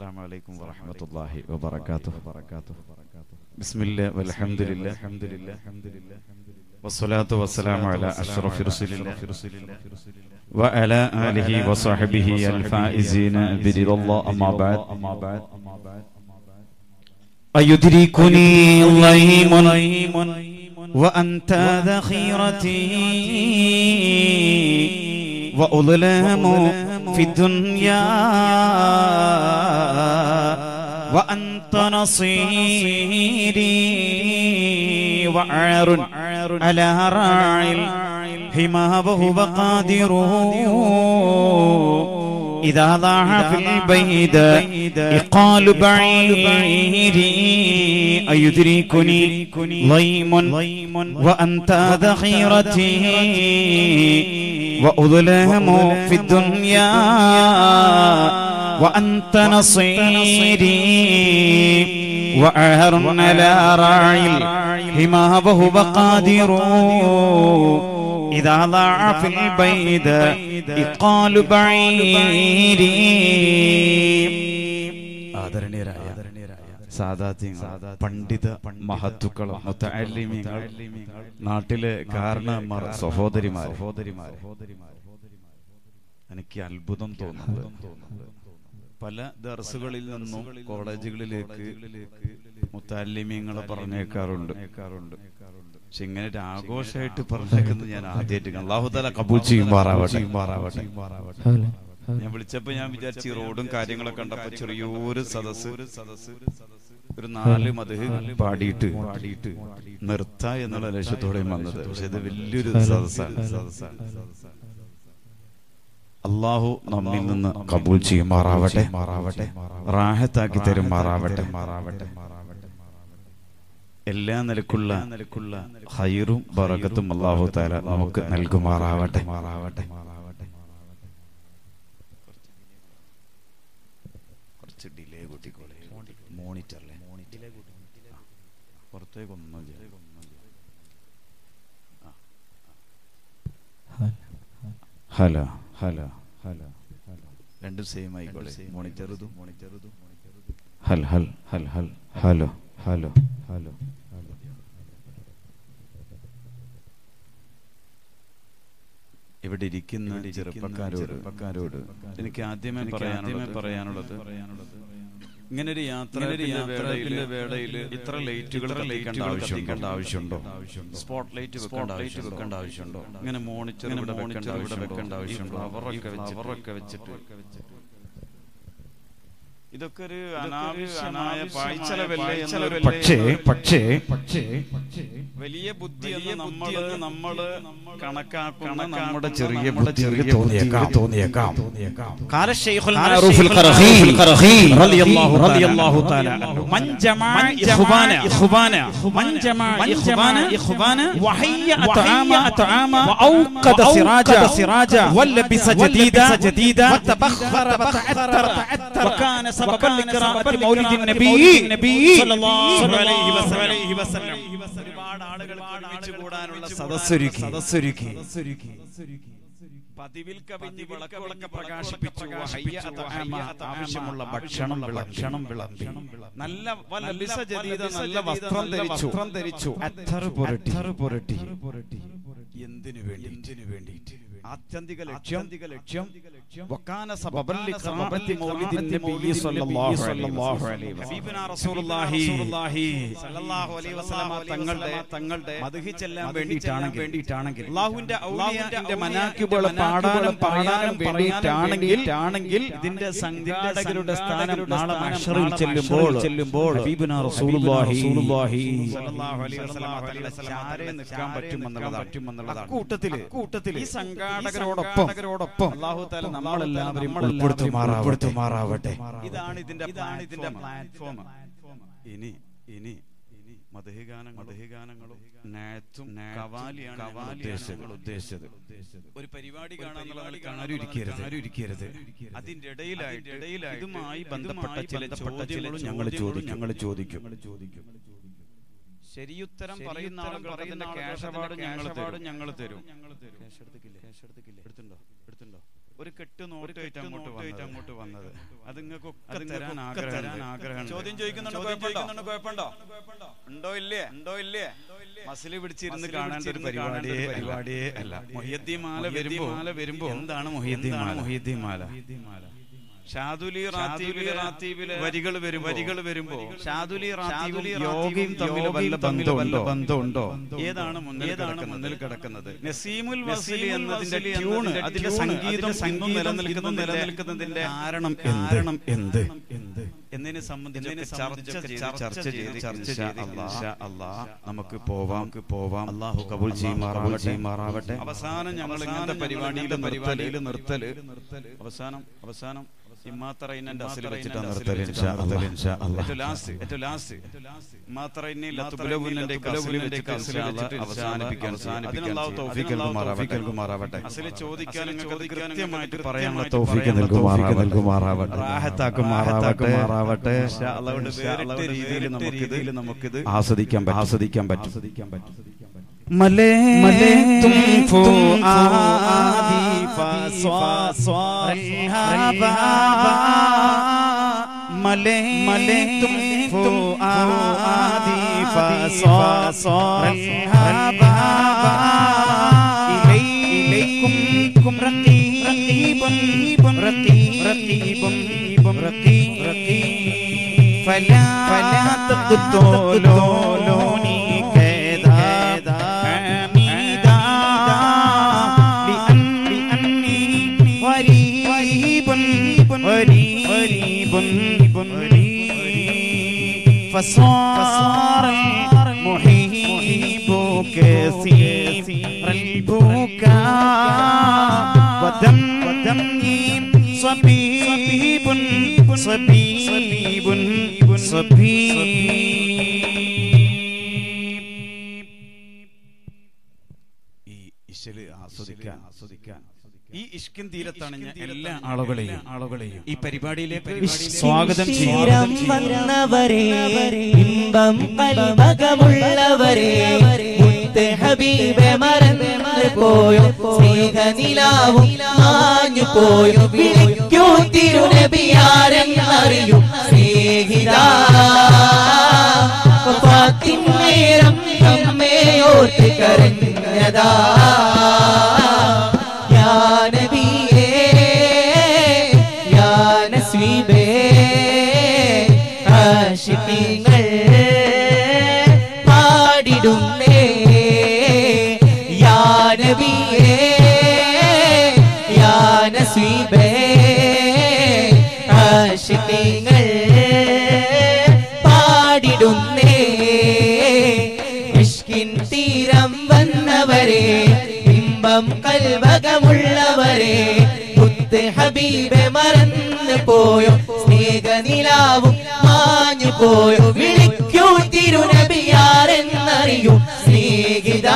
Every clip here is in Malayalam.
السلام عليكم ورحمة الله وبركاته. بسم الله والحمد لله والصلاة والسلام على أشرف رسول الله وعلى آله وصحبه الفائزين برضا الله. أما بعد أيدركني اللئيم وأنت ذخيرتي وأظلم في الدنيا وأنت نصيري وعار على راعي الحمى وهو قادر إذا ضاع في البيد إقال بعيري أيدركني ضيم وأنت ذخيرتي وأظلم في الدنيا وأنت نصيري وعهر على راعي الحمى وهو قادر إذا ضاع في البيد إقال بعيري. ആദരണീയരായ സാദാത്യങ്ങൾ, പണ്ഡിത മഹത്തുക്കളും മുതഅല്ലിമീങ്ങൾ, നാട്ടിലെ കാരണന്മാർ, സഹോദരിമാർ, എനിക്ക് അത്ഭുതം തോന്നുന്നത് പല ദർസുകളിൽ നിന്നും കോളേജുകളിലേക്ക് മുതഅല്ലിമീങ്ങളെ പറഞ്ഞേക്കാറുണ്ട്. പക്ഷെ ഇങ്ങനെ ഒരു ആഘോഷമായിട്ട് പറഞ്ഞേക്കുന്നത് ഞാൻ ആദ്യമായിട്ട്. അല്ലാഹു തആല കബൂൽ ചെയ്യുമാറാവട്ടെ. ഞാൻ വിളിച്ചപ്പോ ഞാൻ വിചാരിച്ചു റോഡും കാര്യങ്ങളൊക്കെ കണ്ടപ്പോ ചെറിയൊരു സദസ് ഒരു 4 മദ്ഹ് പാടിയിട്ട് നിർത്ത എന്നുള്ള ലക്ഷ്യത്തോടെ വന്നത്. പക്ഷെ ഇത് വലിയൊരു സദസ്സാണ്. അല്ലാഹു നമ്മിൽ നിന്ന് കബൂൽ ചെയ്യുമാറാവട്ടെ, റാഹത്താക്കി തരുമാറാവട്ടെ. എല്ലാ നിലക്കുള്ള ഖൈറും ബറകത്തും അല്ലാഹു തആല നമുക്ക് നൽകുമാറാവട്ടെ. കുറച്ച് ഡിലേ കൂട്ടിക്കോളെ, മോണിറ്ററിലെ പുറത്തേക്കൊന്നും ഹലോ ഹലോ ഹലോ രണ്ടും സെയിം ആയിക്കോളെ. മോണിറ്റർ ഹൽ ഹൽ ഹൽ ഹൽ ഹലോ ഹലോ ഹലോ. ഇവിടെ ഇരിക്കുന്ന ചെറുപ്പക്കാരോട് എനിക്ക് ആദ്യമേ പറയാനുള്ളത് ഇങ്ങനെ ഒരു യാത്രയുടെ വേളയിൽ ഇത്ര ലൈറ്റുകൾ കത്തിക്കേണ്ട ആവശ്യമുണ്ടോ? സ്പോട്ട് ലൈറ്റ് വെക്കേണ്ട ആവശ്യമുണ്ടോ? ഇങ്ങനെ മോണിറ്റർ ഇവിടെ വെക്കേണ്ട ആവശ്യമുണ്ടോ? അവരൊക്കെ വെച്ചിട്ട് ഇതൊക്കെ ഒരു അനാവശ്യമായ പാഴ്ചെലവല്ലേ എന്നൊരു പക്ഷേ വലിയ ബുദ്ധി നമ്മള് കണക്കാക്കുന്ന നമ്മുടെ ചെറിയ ബുദ്ധി തോന്നിയേക്കാം. قال الشيخ المعروف القرخي رضي الله تعالى عنه من جمع إخوانا وهيأ طعاما وأوقد سراجا ولبس جديدا وتبخر وتعطر وكان سببا لقراءة مولد النبي صلى الله عليه وسلم. ഒരുപാട് ആളുകൾക്ക് ഒരുമിച്ച് കൂടാനുള്ള സദസ്സൊരുക്കി പതിവിൽ കവിഞ്ഞ് വിളക്കുകളൊക്കെ പ്രകാശിപ്പിച്ചു. ആവശ്യമുള്ള ഭക്ഷണം വിളമ്പി നല്ല വസ്ത്രം ധരിച്ചു. അത്തർ പുരട്ടി. എന്തിനു വേണ്ടി? ആത്യന്തിക ലക്ഷ്യം വകാന സബബൻ ലിഖറാഅത്തി മൗലിദിൻ നബി സല്ലല്ലാഹു അലൈഹി വസല്ലം. ഹബീബുനാ റസൂലുള്ളാഹി സല്ലല്ലാഹു അലൈഹി വസല്ലം തങ്ങളുടെ മദ്ഹ് ചെല്ലാൻ വേണ്ടിയിട്ടാണെങ്കിൽ അല്ലാഹുവിന്റെ ഔലിയാന്റെ മനാഖിബുകൾ പാടാനും വേണ്ടിയിട്ടാണെങ്കിൽ ഇതിന്റെ സംഘാടകരുടെ സ്ഥാനം നാളെ മഹ്ശറിൽ ചെല്ലുമ്പോൾ ഹബീബുനാ റസൂലുള്ളാഹി സല്ലല്ലാഹു അലൈഹി വസല്ലം തങ്ങളുടെ ചാരേ നിൽക്കാൻ പറ്റുമെന്നുള്ളതാണ്. കൂട്ടത്തിൽ ഈ സംഘാടകരോടൊപ്പം അല്ലാഹു തആല നമ്മളെല്ലാവരും ഉൾപ്പെടുത്തുമാറാവട്ടെ. ഇതാണ് ഇതിന്റെ പ്ലാറ്റ്ഫോം. ഇനി മദ്ഹഗാനങ്ങളും നാത്തും ഖവാലിയാണ് ഉദ്ദേശിച്ചത്. ഒരു പരിപാടി കാണാൻ ആരുരിക്കരുത്. അതിന്റെ ഇടയിലായിട്ട് ഇതുമായി ബന്ധപ്പെട്ട ചില ചോദ്യങ്ങളും ഞങ്ങൾ ചോദിക്കും. ശരിയുത്തരം പറയുന്ന ആളുകൾക്ക് അതിന്റെ ക്യാഷ് അവാർഡ് ഞങ്ങൾ തരും. എടുത്തുണ്ടോ? ഒരു കെട്ട് നോട്ടായിട്ട് അങ്ങോട്ട് വന്നത്. അത് നിങ്ങൾക്കൊക്കെ തരാൻ ആഗ്രഹം. ചോദ്യം ചോദിക്കുന്നുണ്ടോ? കുഴപ്പമുണ്ടോ? ഉണ്ടോ ഇല്ലേ? മസിൽ പിടിച്ചിരുന്ന് കാണേണ്ട ഒരു പരിപാടിയേ അല്ല. മുഹിയുദ്ദീൻ മാല വരുമ്പോ എന്താണ് മുഹിയുദ്ദീൻ മാല? ഷാദുലി റാത്തീബിലെ വരികൾ വരുമ്പോ ഷാദുലി റാത്തീബും യോഗയും തമ്മിൽ വല്ല ബന്ധമുണ്ടോ? ഏതാണ് മുന്നിൽ കിടക്കുന്നത്? നസീമുൽ വസീലി എന്നതിന്റെ ട്യൂൺ, അതിന്റെ സംഗീതം നിലനിൽക്കുന്നതിന്റെ കാരണം എന്ത് എന്നതിനെ സംബന്ധിച്ച് ചർച്ച ചെയ്ത് നമുക്ക് പോവാം. അല്ലാഹു കബൂൽ ചെയ്യുമാറാവട്ടെ. അവസാനം ഞങ്ങൾ ഇങ്ങനത്തെ പരിപാടിയിൽ നിർത്തല് അവസാനം ഇമ്മാത്തറൈനന്റെ അസിൽ വെച്ചിട്ടാണ് നിർത്തല്. ഏറ്റവും ലാസ്റ്റ് ഇമ്മാത്തറൈനെ അവസാനിപ്പിക്കാൻ അസിൽ ചോദിക്കാൻ നിങ്ങൾക്ക് കൃത്യമായിട്ട് പറയാനുള്ള തൗഫീഖ് നൽകുമാറാവട്ടെ. റാഹത്താക്കുമാറാവട്ടെ. വേറിട്ട രീതിയിൽ നമുക്കിത് ആസ്വദിക്കാൻ പറ്റും. مليتم فؤادي فصار الهباء مليتم فؤادي فصار الهباء إليكم رقيب فلا تقتلوني فصار المحيب كثير البكاء ودمي صبيب ഈ ഇശല് ആസ്വദിക്കാൻ ഈ ഇഷ്കിൻ തീരത്താണ് ഞാൻ എല്ലാ ആളുകളെയും ഈ പരിപാടിയിലേക്ക് സ്വാഗതം ചെയ്യുന്നവരെ, ഇമ്പം കൽബകമുള്ളവരെ, മുത്ത് ഹബീബെ മറന്നു പോയോ, സ്നേഹനിലാവും മാഞ്ഞു പോയോ, വിളിക്കൂ തിരുനബിയാരെന്നറിയൂ സ്നേഹിതാ. വഫാത്തിൻ നേരം നമ്മെ ഓർത്ത് കരഞ്ഞതാ. യാ നബിയേ യാ നസ്വീബേ ആശിഖീങ്ങൾ പാടിടുന്നേ. യാ നബിയേ യാ നസ്വീബേ ആശിഖീങ്ങൾ പാടിടുന്നേ. ഇഷ്കിൻ തീരം വന്നവരെ, ഇമ്പം കൽബകമുള്ളവരെ, മുത്ത് ഹബീബെ മറന്നു പോയോ, സ്നേഹനിലാവും മാഞ്ഞു പോയോ, വിളിക്കൂ തിരുനബിയാരെന്നറിയൂ സ്നേഹിതാ.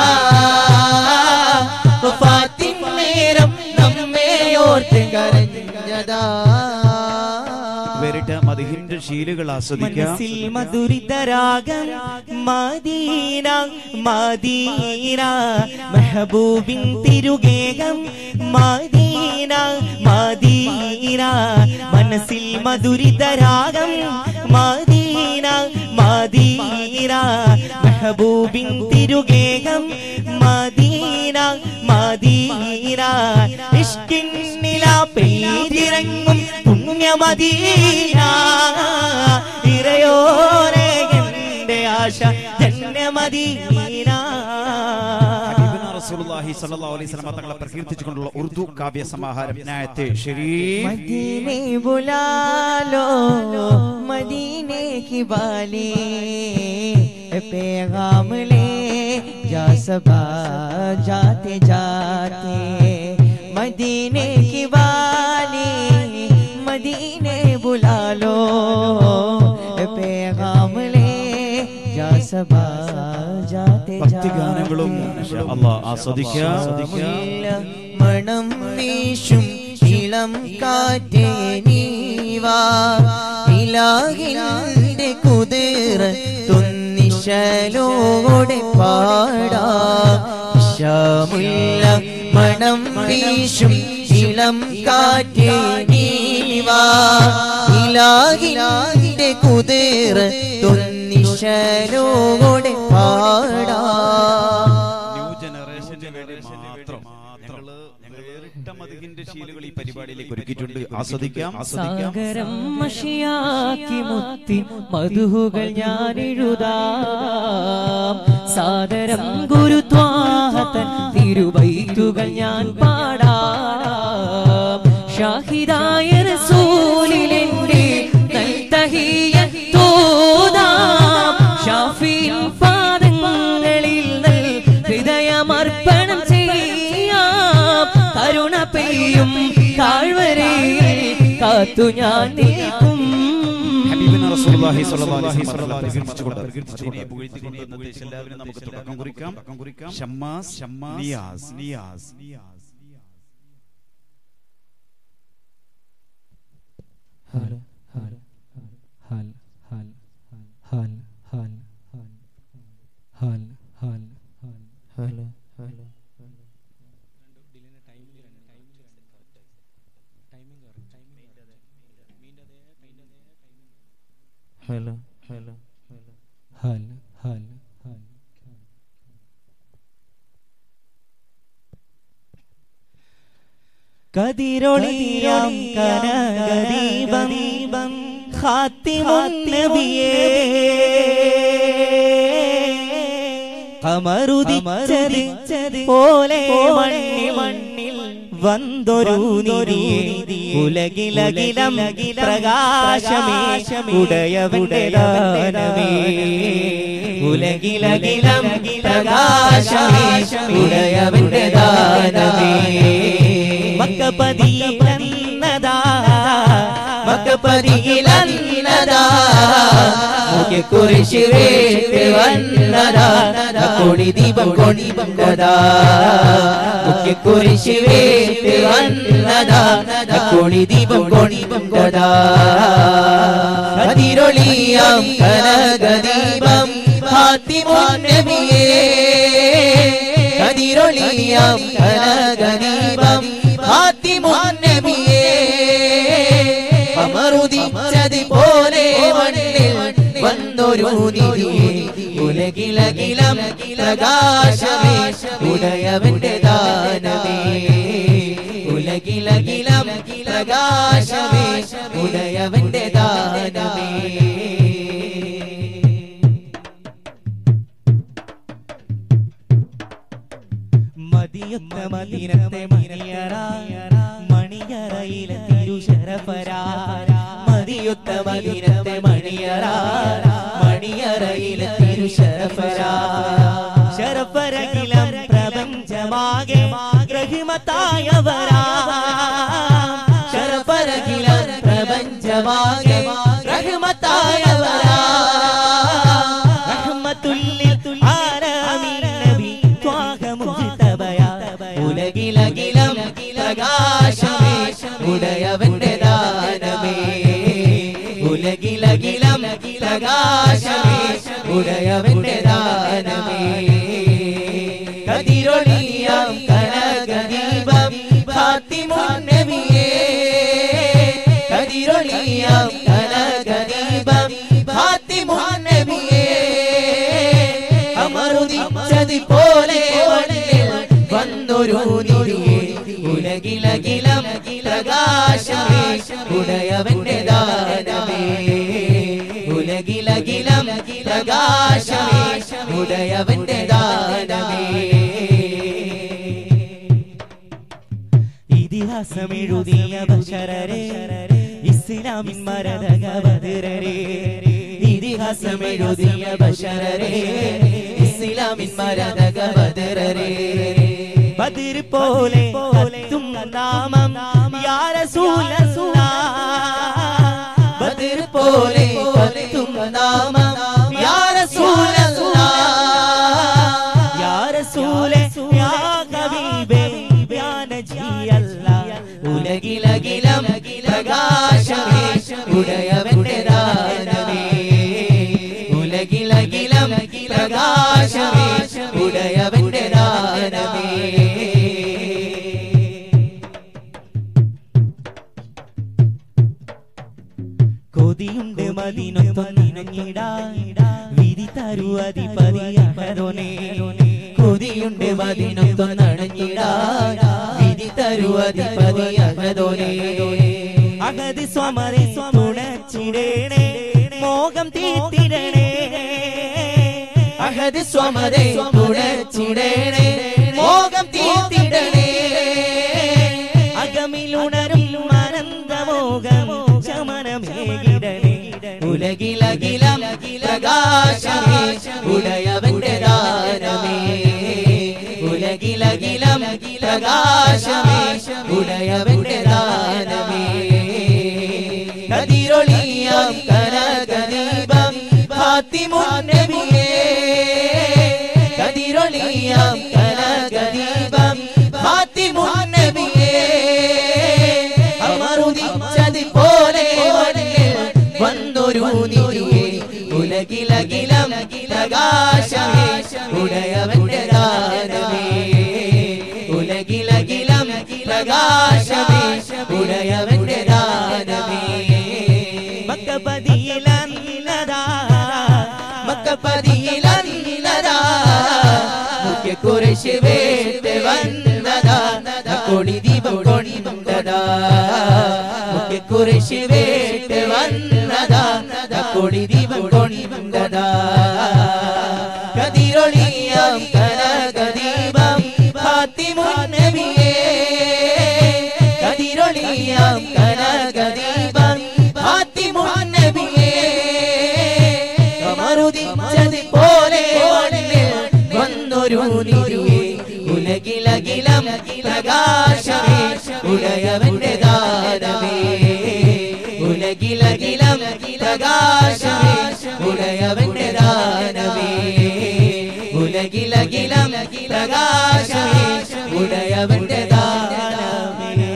വഫാത്തിൻ നേരം നമ്മെ ഓർത്ത് കരഞ്ഞതാ. വേറിട്ട മദ്ഹിന്റെ ശീലുകൾ ആസ്വദിക്കാം. മനസ്സിൽ മധുരിതരാഗം മദീന മദീന, മെഹബൂബിൻ തിരുഗേഹം മദീന മദീന. മനസ്സിൽ മധുരിതരാഗം മദീന മദീന, മെഹബൂബിൻ തിരുഗേഹം മദീന മദീന. ഇഷ്കിന്നില പേരിറങ്ങും പുണ്യമദീന, ഇറയോരെ എന്റെ ആശ ജന്മദീന. റസൂലുള്ളാഹി സ്വല്ലല്ലാഹു അലൈഹി വസല്ലം തങ്ങളെ പ്രകീർത്തിച്ചുകൊണ്ടുള്ള ഉറുദു കാവ്യ സമാഹാരം നായത്തെ ശരീഫ്. മദീനെ ബുലാലോ മദീനെ की बाली, पैगाम ले जा सबा जाते जाते. मदीने की बाली मदीने बुला लो, पैगाम ले जा सबा जाते ഭക്തിഗാനങ്ങളും അല്ലാഹ് ആസ്വദിക്കാം. മണം വീശും ഇളം കാറ്റേ നീവാ, ഇലാഹിന്റെ കുതിരത്തൊന്നിശലോടെ പാടാം. ഇശാമുല്ല മണം വീശും ഇളം കാറ്റേ നീവാ ഇലാഹിന്റെ കുതിർ തൊന്നിശലോടെ പാടാ ന്യൂ ജനറേഷന് വേണ്ടി മാത്രം ഞങ്ങൾ മധുഹിന്റെ ശീലുകൾ ഈ പരിപാടിയിലേക്ക് ഒരുക്കിയിട്ടുണ്ട്. ആസ്വദിക്കാം. സാഗരം മഷിയാക്കി മുത്തി മധുഹുകൾ ഞാൻ എഴുതാം. സാദരം ഗുരുത്വാഹതൻ തിരുബൈത്തുകൾ ഞാൻ പാടാം. ഷാഹിദായ റസൂലിന്റെ തഹിയ്യത്തോതാം. ഷാഫിഈൻ പാദങ്ങളിൽ ഹൃദയമർപ്പണം ചെയ്യാം. കരുണ പെയ്യും താഴ്വരയിൽ കാത്തു ഞാൻ നിൽക്കും. ഹബീബിന റസൂലുള്ളാഹി സ്വല്ലല്ലാഹു അലൈഹി വസല്ലം പ്രകീർത്തിച്ചുകൊണ്ട് അതിനെ പുകഴ്ത്തിക്കൊണ്ട് ഇന്നത്തെ എല്ലാവരും നമുക്ക് തുടക്കം കുറിക്കാം. ഷമ്മാസ് നിയാസ് ഹൽ ഹൽ ഹൽ ഹൽ ഹൽ ഹൽ ഹൽ ഹൽ ഹൽ ഹലോ ഹലോ ഹൽ ഹൽ ഹൽ കതിരൊളിയാം കനകദീപം ഖാത്തിമുൻ നബിയേ കമറുദിച്ചത് പോലെ മണ്ണിൽ വന്തൊരു നിധിയേ ഉലകിലകിലം പ്രകാശമേ ഉടയവന്റെ ദാനമേ ഉലകിലകിലം പ്രകാശമേ ഉടയവന്റെ ദാനമേ മക്കപതിയിലന്നദാ മക്കപതിയിലന്നദാ മുഖ്യ കുരിശ് വേറ്റ് വന്നദാ കൊടി ദീപം കൊണ്ടദാ മുഖ്യ കുരിശ് വേറ്റ് വന്നദാ കൊടി ദീപം കൊണ്ടദാ കതിരൊളിയാം കനകദീപം ഖാത്തിമുൻ നബിയേ കതിരൊളിയാം കനകദീപം ഖാത്തിമുൻ നബിയേ അമറുദിച്ചത് പോലെ മണ്ണിൽ വന്നൊരു നിധിയേ ഉലകിലകിലം പ്രകാശമേ ഉടയവന്റെ ദാനമേ ഉലകിലകിലം പ്രകാശമേ ഉടയവന്റെ ദാനമേ മദിയൊത്ത മദീനത്തെ മണിയറയിലെ തിരുശരഫരാ മദിയൊത്ത മദീനത്തെ മണിയറയിലെ തിരുശരഫരാ ശരഫരകിലം പ്രപഞ്ചമാകെ റഹിമത്തായവരാ ശരഫരകിലം പ്രപഞ്ചമാകെ റഹിമത്തായവരാ റഹ്മത്തുല്ലിൽ ആലമീൻ നബി ത്വാഹ മുജ്തബയാ ഉലകിലകിലം പ്രകാശമേ ഉടയവന്റെ ദാനമേ ഉലകിലകിലം പ്രകാശമേ ഉടയവന്റെ ദാനമേ കതിരൊളിയാം കനകദീപം ഖാത്തിമുൻ നബിയേ കതിരൊളിയാം കനകദീപം ഖാത്തിമുൻ നബിയേ അമറുദിച്ചത് പോലെ മണ്ണിൽ വന്നൊരു നിധിയേ ഉലകിലകിലം പ്രകാശമേ ഉടയവന്റെ ദാനമേ ഉലകിലകിലം പ്രകാശമേ ഉടയവന്റെ ദാനമേ ഇതിഹാസമെഴുതിയ ബശരരേ ഇസ്ലാമിൻ മരതക ബദരരേ ഇതിഹാസമെഴുതിയ ബശരരേ ഇസ്ലാമിൻ മരതക ബദരരേ ബദർ പോലെ കത്തും നാമം യാ റസൂലല്ലാഹ് ബദർ പോലെ കത്തും നാമം യാ റസൂലല്ലാഹ് യാ റസൂലേ യാ ഹബീബേ യാ നബിയല്ലാഹ് ഉലകിലകിലം പ്രകാശമേ ഉടയവന്റെ ദാനമേ ഉലകിലകിലം പ്രകാശമേ ഉടയവന്റെ ദാനമേ മദീനത്തൊന്നിണങ്ങിടാ വിധി തരൂ അധിപതിയഹരോനേ കൊതിയുണ്ട് മദീനത്തൊന്നണങ്ങിടാ വിധി തരൂ അധിപതിയഹരോനേ അഹദ് സ്വമരെ തുണച്ചിടണേ മോഹം തീർത്തിടണേ അഹദ് സ്വമരെ തുണച്ചിടണേ മോഹം തീർത്തിടണേ അകമിലുണരും അനന്തമോഹം ശമനമേകിടണേ ഉലകിലകിലം പ്രകാശമേ ഉടയവന്റെ ദാനമേ ഉലകിലകിലം പ്രകാശമേ ഉടയവന്റെ ദാനമേ കതിരൊളിയാം കനകദീപം ഫാത്തിമുൻ നബിയേ കതിരൊളിയാം കനകദീപം ഫാത്തിമുൻ നബിയേ അമറുദിച്ചത് പോലെ വന്നൊരു നിധിയേ ഉലകിലകിലം പ്രകാശമേ ഉടയവന്റെ ദാനമേ ഉലകിലകിലം പ്രകാശമേ ഉടയവന്റെ ദാനമേ മക്കപതിയിലന്നദാ മക്കപതിയിലന്നദാ മുഖ്യ ഖുറൈശ് വേട്ട് വന്നദാ കൊടി ദീപം കൊണ്ടദാ മുഖ്യ ഖുറൈശ് വേട്ട് വന്നദാ കൊടി ദീപം കൊണ്ടദാ കതിരൊളിയാം കനകദീപം ഫാത്തിമുൻ നബിയേ കതിരൊളിയാം കനകദീപം ഫാത്തിമുൻ നബിയേ കമറുദിച്ചത് പോലെ വന്നൊരു നിധിയേ ഉലകിലകിലം പ്രകാശമേ ഉടയവന്റെ ദാനമേ ഉലകിലകിലം പ്രകാശമേ ഉടയവന്റെ ദാനമേ ഉലകിലകിലം പ്രകാശമേ ഉടയവന്റെ ദാനമേ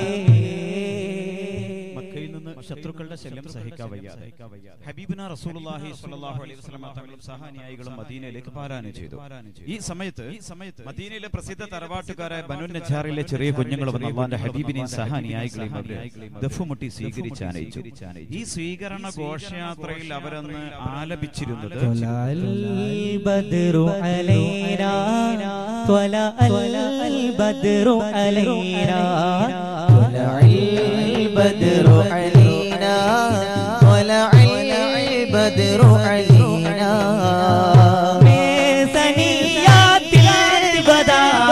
ശത്രുക്കളുടെ ശല്യം സഹിക്കാവയ്യാതെ ഹബീബിന റസൂലുള്ളാഹി സ്വല്ലല്ലാഹു അലൈഹി വസല്ലം തങ്ങളും സഹാനിയായികളും മദീനയിലേക്ക് പാരായണം ചെയ്തു. ഈ സമയത്ത് മദീനയിലെ പ്രസിദ്ധ തറവാട്ടുകാരായ ബനു നജ്ജാറിലെ ചെറിയ കുഞ്ഞുങ്ങൾ വന്ന് അല്ലാഹുവിന്റെ ഹബീബിനെയും സഹാനിയായികളെയും ദഫുമുട്ടി സ്വീകരിച്ചാനയിച്ചു. ഈ സ്വീകരണ ഘോഷയാത്രയിൽ അവരന്ന് ആലപിച്ചിരുന്നത് ബദ്റു അലൈനാ ത്വലഅൽ ബദ്റു അലൈനാ البدر علينا طلع البدر علينا من ثنيات الوداع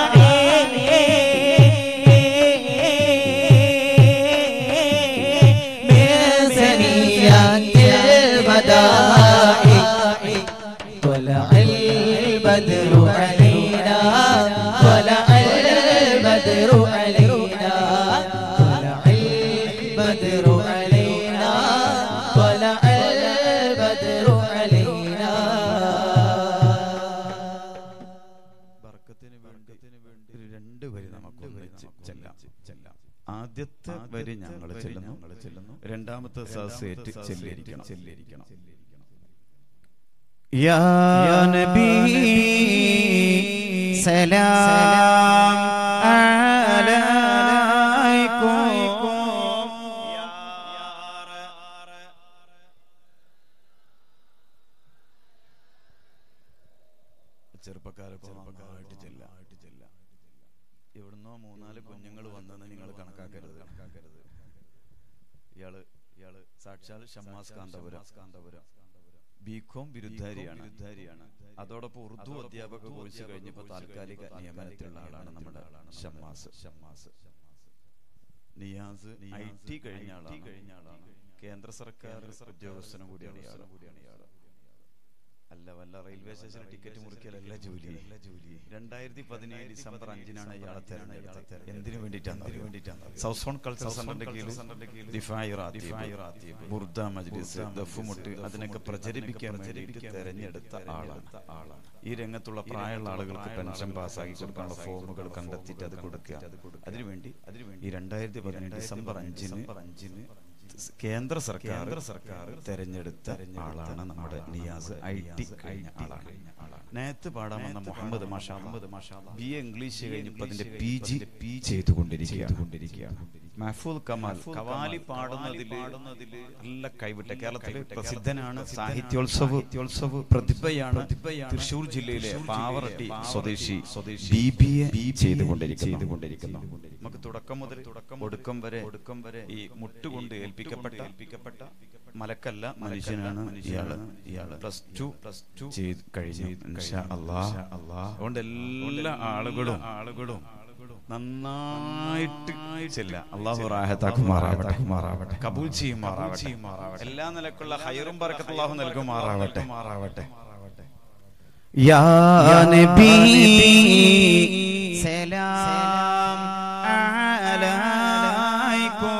من ثنيات الوداع طلع البدر علينا طلع البدر علينا البدر علينا طلع البدر علينا ബർക്കത്തിന് വേണ്ടി രണ്ട് വരി നമുക്ക് ഒന്നിച്ച് ചെല്ലാം. ആദ്യത്തെ വരി ഞങ്ങൾ ചെല്ലുന്നു, രണ്ടാമത്തെ സദസ്സേറ്റ് ചെല്ലിയിരിക്കണം. യാ നബി സലാം അലൈക്കും ചെറുപ്പക്കാരൊക്കെ എവിടുന്നോ 3-4 കുഞ്ഞുങ്ങൾ വന്നെന്ന് നിങ്ങൾ കണക്കാക്കരുത്. ഇയാള് സാക്ഷാൽ ഷമ്മാസ് കാന്തപുരം ബികോം ബിരുദ്ധാരിയാണ്. അതോടൊപ്പം ഉറുദു അധ്യാപക കോഴ്സ് കഴിഞ്ഞപ്പോൾ താൽക്കാലിക നിയമനത്തിലുള്ള ആളാണ് നമ്മുടെ ഷമ്മാസ്. നിയാസ് IT കഴിഞ്ഞ ആളാണ്. കേന്ദ്ര സർക്കാർ ഉദ്യോഗസ്ഥനും കൂടിയാണ് ഇയാൾ. അല്ല വല്ല റെയിൽവേ സ്റ്റേഷനിൽ ടിക്കറ്റ് മുറിക്കലല്ല ജോലി. 2017 ഡിസംബർ 5-നാണ് ഇയാളെ തെരഞ്ഞെടുത്തത്. എന്തിനു വേണ്ടിയിട്ടാണ്? സൗത്ത് സോൺ കൾച്ചറൽ സെന്ററിന്റെ കീഴിൽ ദിഫാഇ റാത്തീബ്, ബുർദ മജ്ലിസ്, ദഫുമുട്ട് അതിനൊക്കെ പ്രചരിപ്പിക്കാൻ വേണ്ടിയിട്ട് തെരഞ്ഞെടുത്ത ആളാണ്. ഈ രംഗത്തുള്ള പ്രായമുള്ള ആളുകൾക്ക് പെൻഷൻ പാസ്സാക്കി കൊടുക്കാനുള്ള ഫോമുകൾ കണ്ടെത്തിയിട്ട് അത് കൊടുക്കുക. അതിനുവേണ്ടി ഈ 2017 ഡിസംബർ 5-ന് കേന്ദ്ര സർക്കാർ തെരഞ്ഞെടുത്ത ആളാണ് നമ്മുടെ നിയാസ്. IT കഴിഞ്ഞ ആളാണ്. നേരത്തെ പാടാൻ വന്ന മുഹമ്മദ് മാഷാ BA ഇംഗ്ലീഷ് കഴിഞ്ഞപ്പോൾ അതിന്റെ PG ചെയ്തുകൊണ്ടിരിക്കുകയാണ്. മഹ്ഫൂദ് കമാൽ കവാലി പാടുന്നതില് നല്ല കൈവിട്ട കേരളത്തില് പ്രസിദ്ധനാണ്. സാഹിത്യോത്സവ് പ്രതിഭയാണ്. തൃശ്ശൂർ ജില്ലയിലെ പാവറട്ടി സ്വദേശി BBA ചെയ്തുകൊണ്ടിരിക്കുന്നു. നമുക്ക് തുടക്കം മുതൽ ഒടുക്കം വരെ ഈ മുട്ടുകൊണ്ട് ഏൽപ്പിക്കപ്പെട്ട മലക്കല്ല മനുഷ്യനാണ് ഇയാള്. +2 ചെയ്ത് കഴിഞ്ഞു. ഇൻഷാ അല്ലാഹ്. അതുകൊണ്ട് എല്ലാ ആളുകളും നന്നായിട്ട് അല്ലാഹു റാഹത്താക്കുമാറാവട്ടെ, കബൂൽ ചെയ്യുമാറാവട്ടെ, എല്ലാ നിലക്കുള്ള ഹൈറും ബറക്കത്തും അല്ലാഹു നൽകുമാറാവട്ടെ. യാ നബി സലാം അലൈക്കും.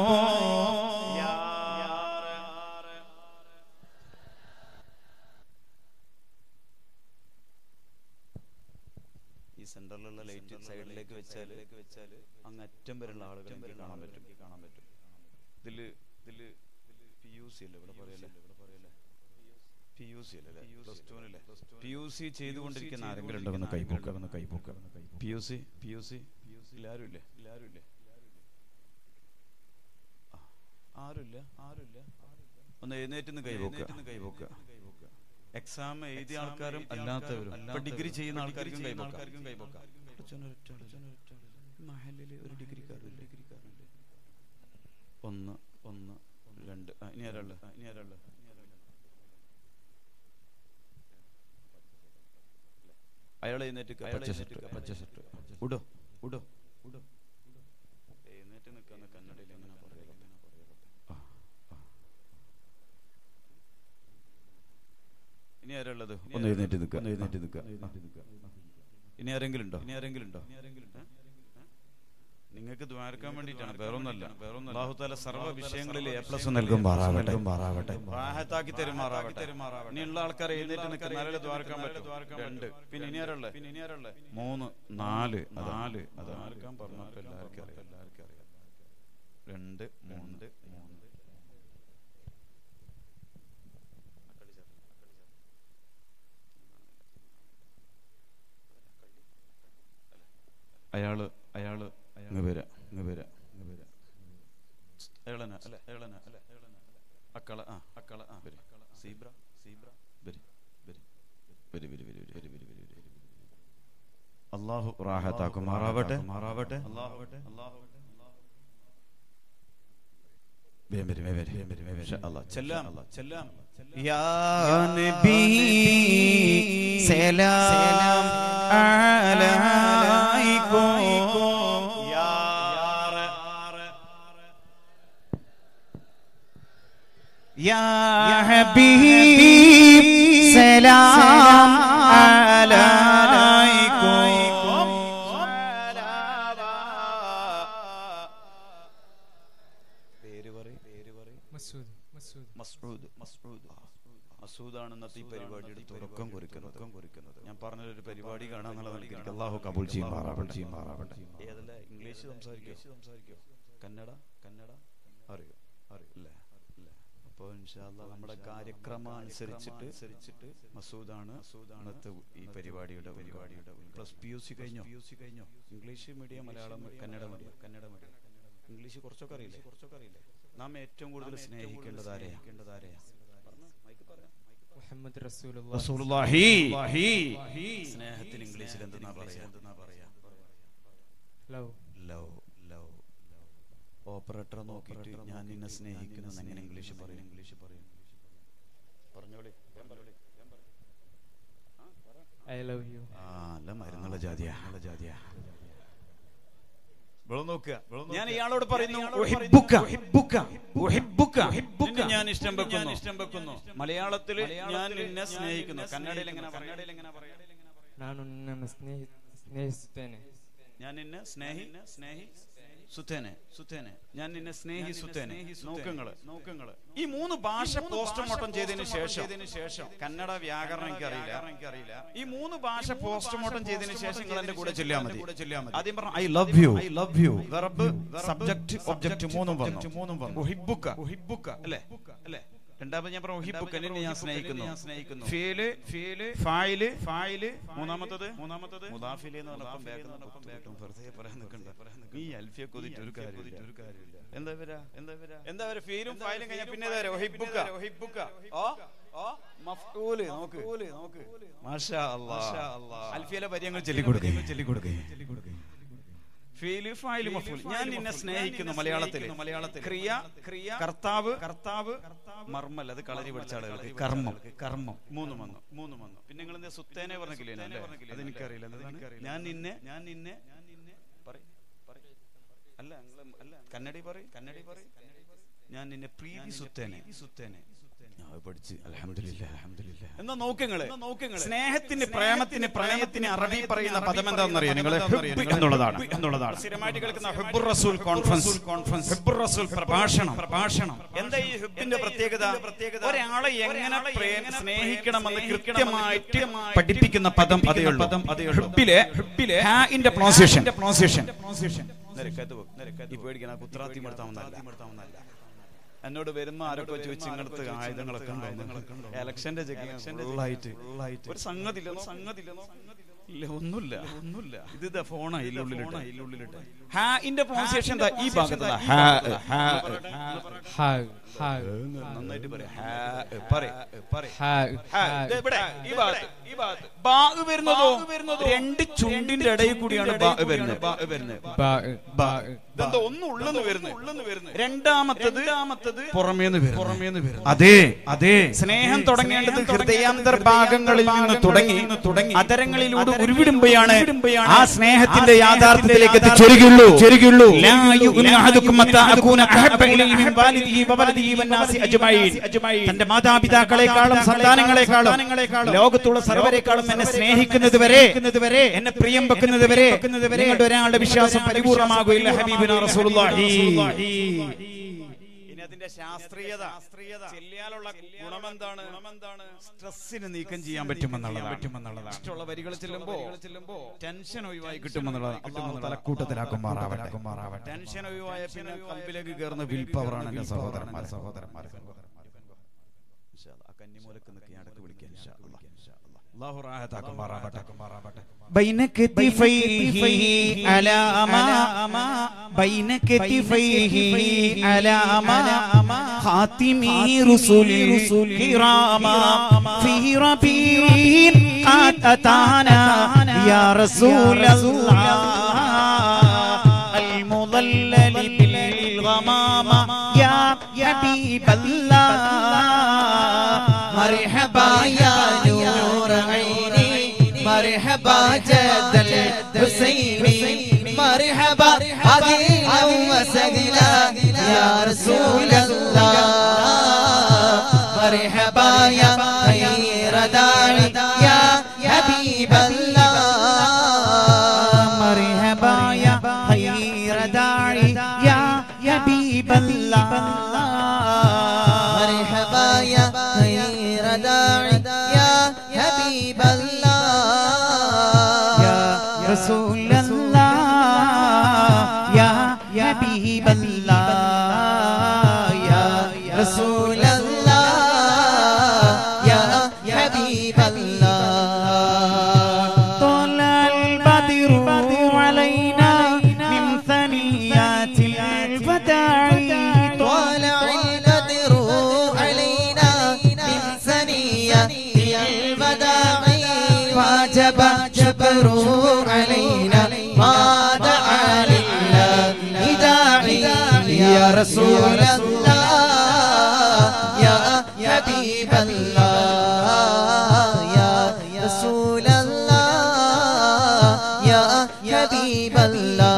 ഈ സെന്ററിലുള്ള ലൈറ്റ് സൈഡിലേക്ക് വെച്ചാൽ അങ്ങ് അറ്റം വരെയുള്ള ആളുകൾ കാണാൻ പറ്റും. ഇതില് PUC അല്ലേ ഇവിടെ പറയല്ലേ? PUC അല്ലേ? PUC ചെയ്തുകൊണ്ടിരിക്കുന്ന ആരെങ്കിലും ഉണ്ടോ? കൈപോക്ക. PUC എല്ലാരും ഇല്ലേ? ആരുമില്ല. ഒന്ന് എഴുന്നേറ്റ് കൈപോക്ക. എക്സാം എഴുതിയ ആൾക്കാരും അല്ലാത്തവരും ഇപ്പൊ ഡിഗ്രി ചെയ്യുന്ന ആൾക്കാർക്കും കൈപോക്ക. മഹല്ലില് ഒരു ഡിഗ്രിക്കാരില്ലേ? 1 2 ഇനി ആരാള്? അയാൾ എഴുന്നേറ്റ് പച്ച ഷർട്ട് ഉടോ എഴുന്നേറ്റ് നിൽക്കുന്ന കന്നഡയിൽ എങ്ങനെ പറയുക? ഇനി ആരുള്ളത്? ഒന്ന് എഴുന്നേറ്റ് നിൽക്കുക. ഇനി ആരെങ്കിലും ഉണ്ടോ? നിങ്ങൾക്ക് ദ്വാരക്കാൻ വേണ്ടിയിട്ടാണ്, വേറൊന്നല്ല. അല്ലാഹു തആല സർവ്വ വിഷയങ്ങളിൽ A+ നൽകുമാറാവട്ടെ, റാഹത്താക്കി തരുമാറാവട്ടെ. ഇനിയുള്ള ആൾക്കാർ എഴുന്നേറ്റ് നിൽക്കുന്ന ദ്വാരക്കാൻ പറ്റും. 2 പിന്നെ ഇനി ആരുള്ളത്? 3 4 അത് ദ്വാരക്കാൻ പറഞ്ഞപ്പോൾ എല്ലാവർക്കും അറിയാം. 2 3 അയാള് ഇങ്ങ് വരാ. അക്കള സീബ്ര അല്ലാഹു റാഹത്താക്കുമാറാവട്ടെ. ചെല്ലാം. യാ നബി സലാം അലൈക്കും. യാ ഹബീബ് സലാം അലൈക്കും. പേര് പറയ്. മസൂദാണ് ഇന്നത്തെ ഈ പരിപാടിയുടെ തുടക്കം കുറിക്കുന്നത്. ഞാൻ പറഞ്ഞൊരു പരിപാടി കാണാന്നുള്ളത് അല്ലാഹു കബൂൽ ചെയ്യുമാറാവട്ടെ. ഏതല്ല ഇംഗ്ലീഷ് സംസാരിക്കോ? കന്നഡ അറിയോ? അപ്പോൾ ഇൻഷാ അല്ലാഹ് നമ്മുടെ കാര്യക്രമം അനുസരിച്ചിട്ട് മസൂദാണ് ഇന്നത്തെ ഈ പരിപാടിയുടെ +PUC കഴിഞ്ഞോ? English medium, Malayalam, Kannada medium. English കുറച്ചൊക്കെ അറിയില്ലേ? നാം ഏറ്റവും കൂടുതൽ സ്നേഹിക്കേണ്ടത് ആരെയാ? മുഹമ്മദ് റസൂലുള്ളാഹി. സ്നേഹത്തിന് ഇംഗ്ലീഷിൽ എന്തെന്നാ പറയാ? ലവ്. ഓപ്പറേറ്റർ നോക്കിയിട്ട് ഞാൻ നിന്നെ സ്നേഹിക്കുന്നു എങ്ങനെ ഇംഗ്ലീഷ് പറയും? പറഞ്ഞോളി. I love you. അല്ല മരുന്നുള്ള ജാതിയാ. ഞാൻ ഇയാളോട് പറയുന്നു ഞാൻ ഇഷ്ടം വെക്കുന്നു. മലയാളത്തിൽ ഞാൻ നിന്നെ സ്നേഹിക്കുന്നു. കന്നഡയിൽ എങ്ങനെ പറയാ? ನಾನು ನಿನ್ನನ್ನು ಸ್ನೇಹಿಸುತ್ತೇನೆ. ഞാൻ നിന്നെ സ്നേഹി സുത്തേനെ. ഞാൻ നിന്നെ സ്നേഹി സുത്തേനെ. നോക്കങ്ങള് ഈ 3 ഭാഷ പോസ്റ്റ്മോർട്ടം ചെയ്തതിന് ശേഷം കന്നഡ വ്യാകരണം എനിക്കറിയില്ല. ഈ 3 ഭാഷ പോസ്റ്റ്മോർട്ടം ചെയ്തതിന് ശേഷം നിങ്ങൾ എന്റെ കൂടെ ചൊല്ലിയാൽ മതി. ആദ്യം പറഞ്ഞു I love you, verb subject object 3 വന്നു. ഉഹിബ്ബുക അല്ലേ? രണ്ടാമത് ഞാൻ ഉഹിബ്ബുക നിന്നെ ഞാൻ സ്നേഹിക്കുന്നു. ഫീല് ഫായില് മൂന്നാമത്തത് മുദാഫിലെ എന്ന് പറഞ്ഞപ്പോൾ വെറുതെ പറയാൻ നിൽക്കണ്ട. ഈ അൽഫിയെ കൊതിട്ട് ഒരു കാര്യമില്ല. എന്താ വരാ ഫീലും ഫായിലും കഴിഞ്ഞാൽ പിന്നെ ഉഹിബ്ബുക മഫ്ഊല് നോക്ക് മാഷാ അല്ലാഹ്. അൽഫിയിലെ വരിയങ്ങൾ ചൊല്ലിക്കൊടുക്കുക. ഫീല് ഫായില് മഫ്ഊൽ. ഞാൻ നിന്നെ സ്നേഹിക്കുന്നു. മലയാളത്തിൽ ക്രിയ കർത്താവ് മർമ്മൽ, അത് കളരി പഠിച്ച ആളുകൾക്ക് കർമ്മം മൂന്നും വന്നു. പിന്നെ നിങ്ങൾ എന്താ സുത്തേനെ പറഞ്ഞില്ലേ? അതെനിക്കറിയില്ല. ഞാൻ നിന്നെ അല്ല കന്നഡി പറയും. ഞാൻ നിന്നെ പ്രീതി സുത്തേനെ പഠിച്ച് അൽഹംദുലില്ലാഹ്. എന്നാ നോക്കുങ്ങള് സ്നേഹത്തിന് പ്രേമത്തിന് പ്രണയത്തിന് അറബി പറയുന്ന പദം എന്താണെന്നറിയാം നിങ്ങൾ? എന്നുള്ളതാണ്. സ്ഥിരമായിട്ട് കേൾക്കുന്ന ഹുബ്ബുർ റസൂൽ കോൺഫറൻസ്, ഹുബ്ബുർ റസൂൽ പ്രഭാഷണം. എന്താ ഈ ഹുബ്ബിന്റെ പ്രത്യേകത? ഒരാളെ എങ്ങനെ സ്നേഹിക്കണമെന്ന് കൃത്യമായിട്ട് പഠിപ്പിക്കുന്ന പദം അതേ ഉള്ളൂ. ഹുബ്ബിലെ ഹാഇന്റെ പ്രൊനൗൺസിയേഷൻ ഈ പേടിക്കണ കുത്രാത്തി മടുത്താവുന്നല്ല. എന്നോട് വരുമ്പോ ആരൊക്കെ ചോദിച്ചു ഇങ്ങനത്തെ ആയുധങ്ങളൊക്കെ എലക്ഷന്റെ ചെക്കിങ് ഒരു സംഗതിയില്ലെന്നോ ഇല്ല, ഒന്നുമില്ല. ഇത് ഫോണാ ഇതിനുള്ളിലിട്ട് ഹാഇന്റെ പ്രൊനൗൺസിയേഷൻ ഈ ഭാഗത്ത് നന്നായിട്ട് വരുന്നതോ രണ്ട് ചുണ്ടിന്റെ ഇടയിൽ കൂടിയാണ് ഇതെന്തോ ഒന്ന് ഉള്ളെന്ന് വരുന്നത്. രണ്ടാമത്തത് പുറമേന്ന് വരുന്നു. അതെ സ്നേഹം തുടങ്ങേണ്ടത് ഹൃദയാന്തർഭാഗങ്ങളിൽ നിന്ന് തുടങ്ങി അതരങ്ങളിലൂടെ ഉരുവിടുമ്പോഴാണ് ആ സ്നേഹത്തിന്റെ യാഥാർത്ഥ്യത്തിലേക്ക് ചെരുകുള്ളൂ. തന്റെ മാതാപിതാക്കളെക്കാളും സന്താനങ്ങളെക്കാളും ലോകത്തുള്ള സർവരെക്കാളും എന്നെ സ്നേഹിക്കുന്നത് വരെ എന്നെ പ്രിയം വെക്കുന്നത് വരെ നിങ്ങളുടെ ഒരാളുടെ വിശ്വാസം പരിപൂർണമാകുകയില്ല. ഹബീബുനാ റസൂലുള്ളാഹി. അതിന്റെ ശാസ്ത്രീയത ചെല്ലിയാലുള്ള ഗുണമെന്താണ്? സ്ട്രെസ്സിന് നീക്കം ചെയ്യാൻ പറ്റുമെന്നുള്ളതാണ്. ഇഷ്ടമുള്ള വരികൾ ചെല്ലുമ്പോ ടെൻഷൻ ഒഴിവായി കിട്ടുമെന്നുള്ളതാണ്. അല്ലാഹു തലക്കൂട്ടത്തിലാക്കുമാറാവട്ടെ. ടെൻഷൻ ഒഴിവായ പിന്നെ കൽബിലേക്ക് കയറുന്ന വിൽ പവറാണ് എന്റെ സഹോദരന്മാർ. കന്നിമൂലക്ക് നിൽക്കി അടക്ക് വിളിക്കാൻ അല്ലാഹു റാഹത്താക്കുമാറാവട്ടെ. بين كتفيه علامة خاتم رسل كراما في ربيع قد أتانا يا رسول الله المضلل بالغمامة يا حبيب الله مرحبا يا نور عيني مرحبا جد الحسيني مرحبا أهلا وسهلا يا رسول الله مرحبا يا خير داعي يا حبيب الله مرحبا يا خير داعي يا حبيب الله مرحبا يا خير داعي يا حبيب الله رسول الله يا حبيب الله يا رسول الله يا حبيب الله طلع البدر علينا من ثنيات الوداع طلع البدر علينا من ثنيات الوداع وجب شكره علينا ما دعا لله داعي يا رسول الله يا حبيب الله يا رسول الله يا حبيب الله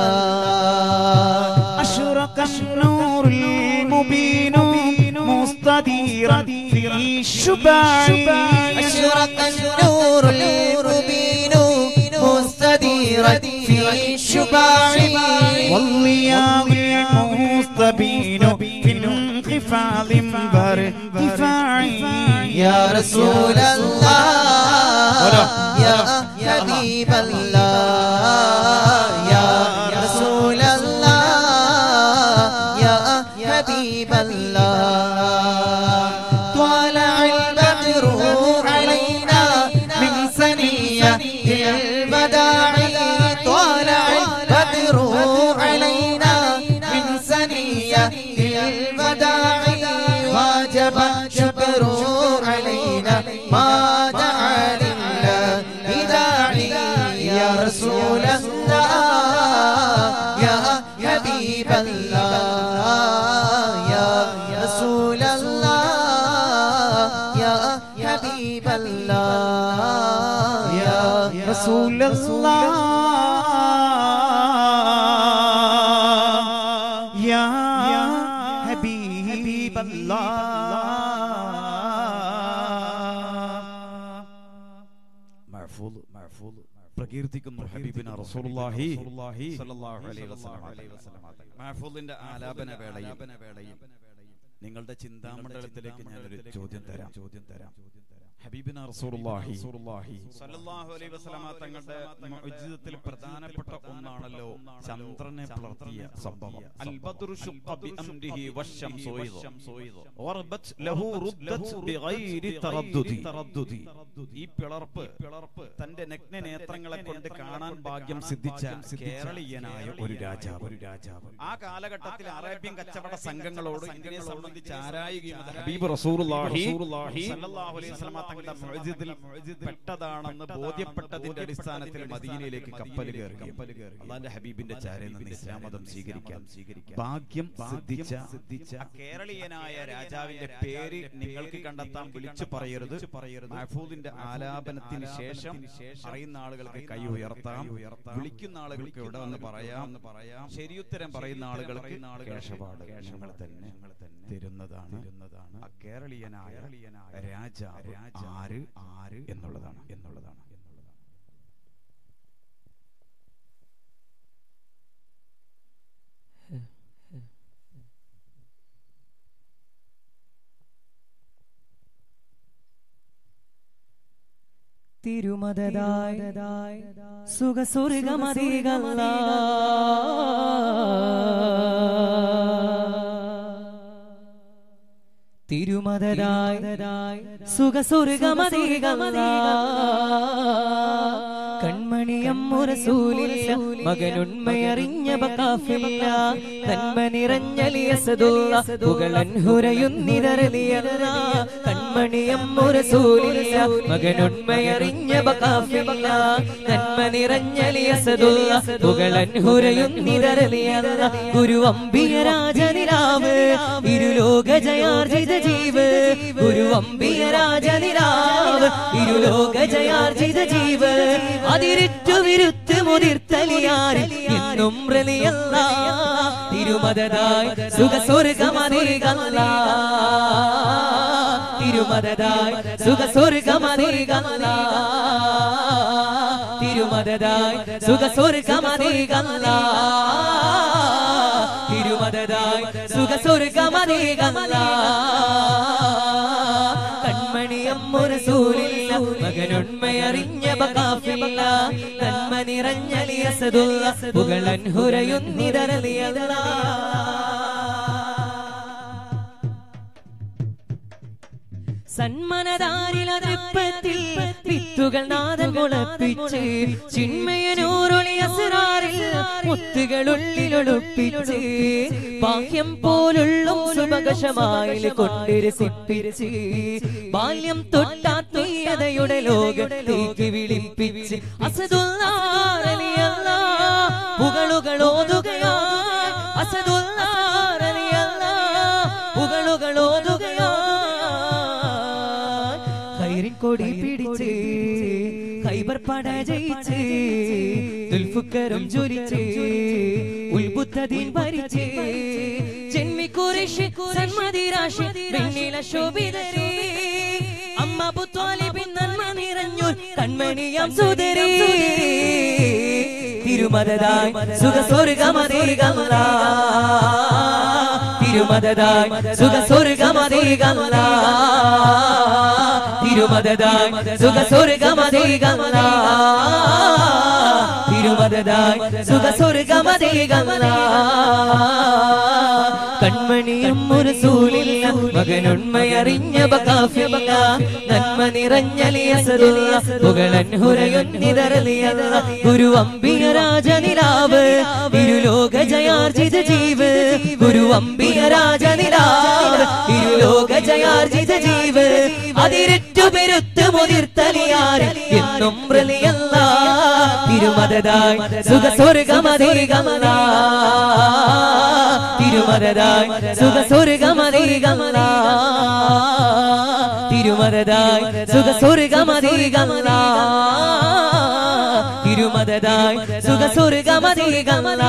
أشرق النور المبين مستديرا في الشباع أشرق النور المبين مستديرا في الشباع والضياء المستبين في انخفاض وارتفاع يا رسول الله يا حبيب الله يا رسول الله يا حبيب الله الله يا حبيب الله يا رسول الله يا حبيب الله يا رسول الله يا حبيب الله പ്രകീർത്തിക്കുന്നു ഹബീബിന റസൂലുള്ളാഹി സ്വല്ലല്ലാഹു അലൈഹി വസല്ലം. മഹ്ഫൂദിന്റെ ആലാപന വേളയിൽ നിങ്ങളുടെ ചിന്താമണ്ഡലത്തിലേക്ക് ഞാനൊരു ചോദ്യം തരാം. ഹബീബിന റസൂലുള്ളാഹി സ്വല്ലല്ലാഹു അലൈഹി വസല്ലം തങ്ങളുടെ മുഅ്ജിസത്തിൽ പ്രധാനപ്പെട്ട ഒന്നാണല്ലോ ചന്ദ്രനെ പിളർത്തിയ സംഭവം. അൽ ബദ്റു ശുഖ ബിഅംരിഹി വശംസു വറബത് ലഹു റുദ്ദത് ബിഗൈരി തറദ്ദുദി. ഈ പിളർപ്പ് തന്റെ നഗ്ന നേത്രങ്ങളെ കൊണ്ട് കാണാൻ ഭാഗ്യം സിദ്ധിച്ച കേരളീയനായ ഒരു രാജാവ്. ആ കാലഘട്ടത്തിൽ അറേബ്യൻ കച്ചവട സംഘങ്ങളോട് ഇതിനെ സംബന്ധിച്ച് ആരായുകയും ഹബീബ് റസൂലുള്ളാഹി സ്വല്ലല്ലാഹു അലൈഹി വസല്ലം തങ്ങളുടെ മുഅ്ജിസത്തിൽ പെട്ടതാണെന്ന് ബോധ്യപ്പെട്ടതിന്റെ അടിസ്ഥാനത്തിൽ മദീനയിലേക്ക് കപ്പൽ കയറുകയും അല്ലാഹുവിന്റെ ഹബീബിന്റെ ചാരയിൽ നിന്ന് ഇസ്ലാം മതം സ്വീകരിക്കാൻ ഭാഗ്യം സിദ്ധിച്ച കേരളീയനായ രാജാവിന്റെ പേര് നിങ്ങൾക്ക് കണ്ടെത്താൻ വിളിച്ചു പറയരുത്. മഹ്ഫൂദിന്റെ ആലാപനത്തിന് ശേഷം അറിയുന്ന ആളുകൾക്ക് കൈ ഉയർത്താം, വിളിക്കുന്ന ആളുകൾക്ക് ഇവിടെ വന്ന് പറയാം. ശരിയുത്തരം പറയുന്ന ആളുകൾക്ക് കേശപാട് ഞങ്ങൾ തന്നെ തരുന്നതാണ്. കേരളീയനായ രാജാവ് ആര് എന്നുള്ളതാണ്. തിരുമദദായി സുഖസ്വർഗമതികള തിരുമദദായി സുഖസ്വർഗമതികള കൺമണിയമ്മു റസൂലില്ല മകനുണ്മയറിഞ്ഞ ബഖാഫില്ല നന്മ നിറഞ്ഞലിയസദുള്ള പുകളൻ ഹുരയുന്നിതരലിയല്ല കൺമണിയമ്മു റസൂലില്ല മകനുണ്മയറിഞ്ഞ ബഖാഫില്ല നന്മ നിറഞ്ഞലിയസദുള്ള പുകളൻ ഹുരയുന്നിതരലിയല്ല ഗുരുവംബിയ രാജനിലാവ് ഇരുലോക ജയാർജിത ജീവ് ഗുരുവംബിയ രാജനിലാവ് ഇരുലോക ജയാർജിത ജീവ് അതിരിറ്റു വിരുത്ത് മുതിർത്തലിയാർ എന്നും റളിയല്ല തിരുമദദായി സുഖസ്വർഗമതികള തിരുമദദായി സുഖസ്വർഗമതികള തിരുമദദായി സുഖസ്വർഗമതികള തിരുമദദായി സുഖസ്വർഗമതികള കൺമണിയമ്മു റസൂലില്ല മകനുണ്മയറിഞ്ഞ ബഖാഫില്ല നന്മ നിറഞ്ഞലിയസദുള്ള പുകളൻ ഹുരയുന്നിതരലിയല്ല സന്മനദാരിലതൃപ്പത്തിൽ വിത്തുകൾ നാദൻ മുളപ്പിച്ച് ചിന്മയനൂറൊളി അസ്റാറിൽ മുത്തുകൾ ഉള്ളിലൊളിപ്പിച്ച് ബാഹ്യം പോലുള്ള സുമകശമായിൽ കൊണ്ടിരസിപ്പിച്ച് ബാല്യം തൊട്ടാത്മീയതയുടെ ലോകത്തേക്ക് വിളിപ്പിച്ച് അസദുല്ലാഹ് പുകളുകളോതുകയാ അസദുല്ലാഹ് പുകളുകളോതുകയാ കൊടി പിടിച്ച് ഖൈബർ പട ജയിച്ച് ദുൽഫുക്കറും ജ്വലിച്ച് ഉൽബുദ്ധദീൻ ഭരിച്ച് ജന്മി ഖുറൈശ് സന്മതിരാശി വെണ്ണില ശോഭിതരേ അമ്മ അബൂ ത്വാലിബിൻ നന്മ നിറഞ്ഞു കൺമണിയാം സുദരേ തിരുമദദായി സുഖസ്വർഗമതികള തിരുമദദായി സുഖസ്വർഗമതികള തിരുമദദായി സുഖസ്വർഗമതികള തിരുമദദായി സുഖസ്വർഗമതികള കൺമണിയമ്മു റസൂലില്ല മകനുണ്മയറിഞ്ഞ ബഖാഫില്ല നന്മ നിറഞ്ഞലിയസദുള്ള പുകളൻ ഹുരയുന്നിതരലിയല്ല ഗുരുവംബിയ രാജനിലാവ് ഇരുലോക ജയാർജിത ജീവ് ഗുരുവംബിയ രാജനിലാവ് ഇരുലോക ജയാർജിത ജീവ് അതിരറ്റു പെരുത്ത് മുതിർത്തലിയാർ എന്നും റളിയല്ല തിരുമദദായി സുഖസ്വർഗമധികമല തിരുമദദായി സുഖസ്വർഗമധികമല തിരുമദദായി സുഖസ്വർഗമധികമല തിരുമദദായി സുഖസ്വർഗമധികമല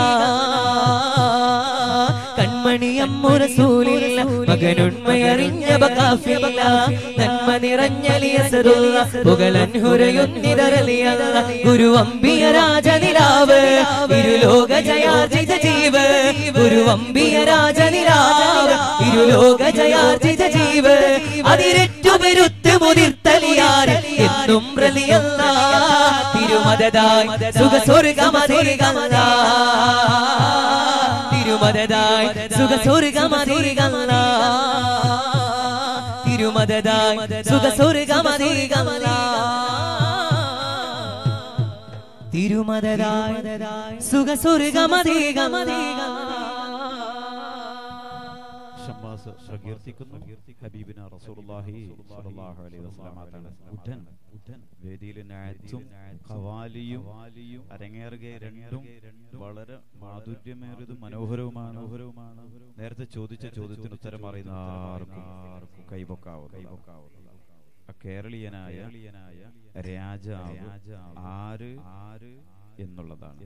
കൺമണിയമ്മു റസൂലില്ല മകനുണ്മയറിഞ്ഞ ബഖാഫില്ല നന്മ നിറഞ്ഞലിയ സറുല്ല പുകളൻഹുരയുന്നിതരലിയ ഗുരു അംബിയ രാജനിലാവ് ഇരുലോക ജയാർജിത ജീവ് ഗുരു അംബിയ രാജനിലാവ് ഇരുലോക ജയാർജിത ജീവ് അതിരറ്റു പെരുത്ത് മുതിർത്തലിയാർ എന്നും റളിയല്ല തിരുമദദായി സുഖസ്വർഗമധികമല തിരുമദദായി സുഖസ്വർഗമധികമല തിരുമദദായി സുഖസ്വർഗമധികമല തിരുമദദായി സുഖസ്വർഗമധികമല ഷമ്മാസ് പ്രകീർത്തിക്കുന്നു ഹബീബിന റസൂലുള്ളാഹി സ്വല്ലല്ലാഹു അലൈഹി വസല്ലം തങ്ങൾ ഉടൻ വേദിയിൽ നാഅത്തും ഖവാലിയും അരങ്ങേറുകയും രണ്ടും വളരെ മാധുര്യമേറിയതും മനോഹരവുമാണ്. നേരത്തെ ചോദിച്ച ചോദ്യത്തിന് ഉത്തരം അറിയുന്ന ആർക്കും കൈപൊക്കാവുന്ന കേരളീയനായ രാജാവ് ആര് എന്നുള്ളതാണ്.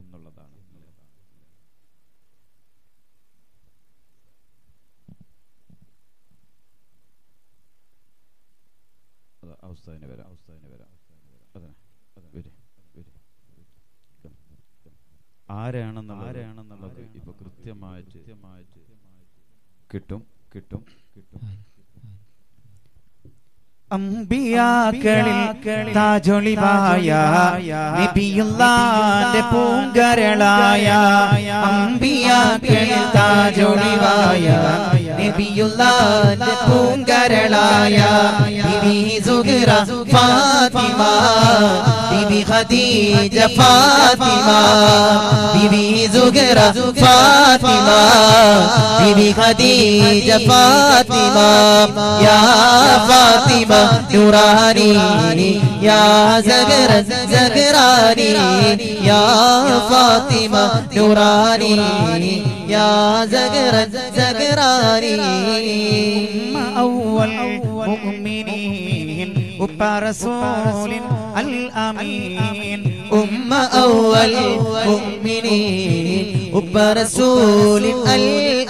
അവസ്ഥ വരാം ആരാണെന്നുള്ളത് ഇപ്പൊ കൃത്യമായിട്ട് കിട്ടും അംബിയാക്കളിൽ താജൊളിവായ നബിയുള്ളാന്റെ പൂങ്കരളായ അംബിയാക്കളിൽ താജൊളിവായ നബിയുള്ളാന്റെ പൂങ്കരളായ ബിബി സുഗ്റ ഫാത്തിമ ബിബി ഖദീജ ഫാത്തിമ ബിബി സുഗ്റ ഫാത്തിമ ബിബി ഖദീജ ഫാത്തിമ യാ ഫാത്തിമ നൂറാനി യാ സഗറാനി യാ ഫാത്തിമ നൂറാനി യാ സഗറാനി അവൽ മുഅ്മിനീൻ ഉപ്പ റസൂലിൻ അൽ അമീൻ ഉമ്മ അവൽ മുഅ്മിനീൻ ഉപ്പ റസൂലിൻ അൽ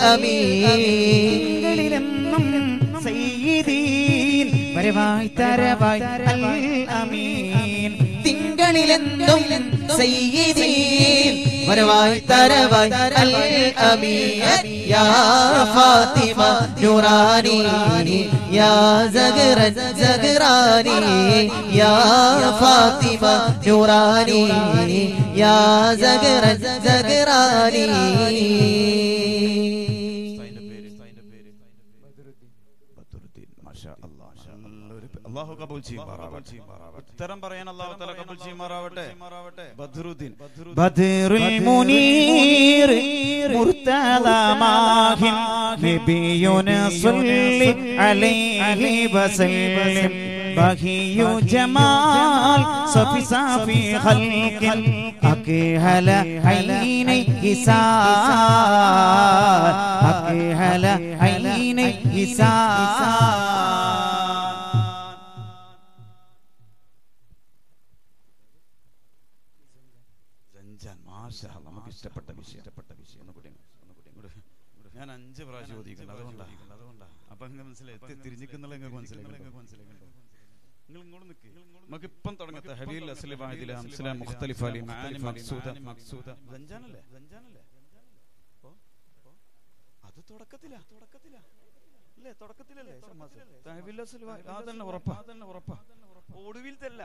അമീൻ സയ്യിദീൻ വരവായി തരവായി അൽ അമീൻ തിങ്കളിലെന്നും സയ്യിദീൻ വരവായി തരവായി അൽ അമീൻ യാ ഫാത്തിമ നൂറാനി യാ സഗറാനി യാ ഫാത്തിമ നൂറാനി യാ സഗറാനി അല്ലാഹു കബൂൽ ചെയ്യുമാറാവട്ടെ. ഉത്തരം പറയാൻ അല്ലാഹു തആല കബൂൽ ചെയ്യുമാറാവട്ടെ. ബദ്റുദ്ദീൻ ബദ്റുൽ മുനീർ മുർതദ മാഹിൻ നബിയുന സല്ലി അലൈഹി വസല്ലം ബഹിയു ജമാൽ സഫി സഫി ഖൽഖിൻ അഖഹല ഐനൈ ഹിസാൻ അഖഹല ഐനൈ ഹിസാൻ നമുക്ക് ഇഷ്ടപ്പെട്ട വിഷയം ഞാൻ 5 പ്രാവശ്യം ചോദിക്കുന്നത് അതുകൊണ്ടാണ്. അപ്പൊ അങ്ങനെ മനസ്സിലായി തിരിഞ്ഞിക്കുന്നുള്ള മനസ്സിലായി. നിങ്ങൾ ഇങ്ങോട്ട് നിൽക്ക്. നമുക്ക് ഇപ്പം തുടങ്ങത്തെ ഹബീൽ അസ്ലി വാഹിദില അംസല മുഖ്തലിഫ അലി മാനി മഖ്സൂദ റംജാനല്ലേ അത് തുടക്കത്തിലാ അല്ലേ? തുടക്കത്തിലല്ലേ ഹബീൽ അസ്ലി വാഹിദ് അതന്നെ ഉറപ്പാ ഒടുവിലത്തല്ല.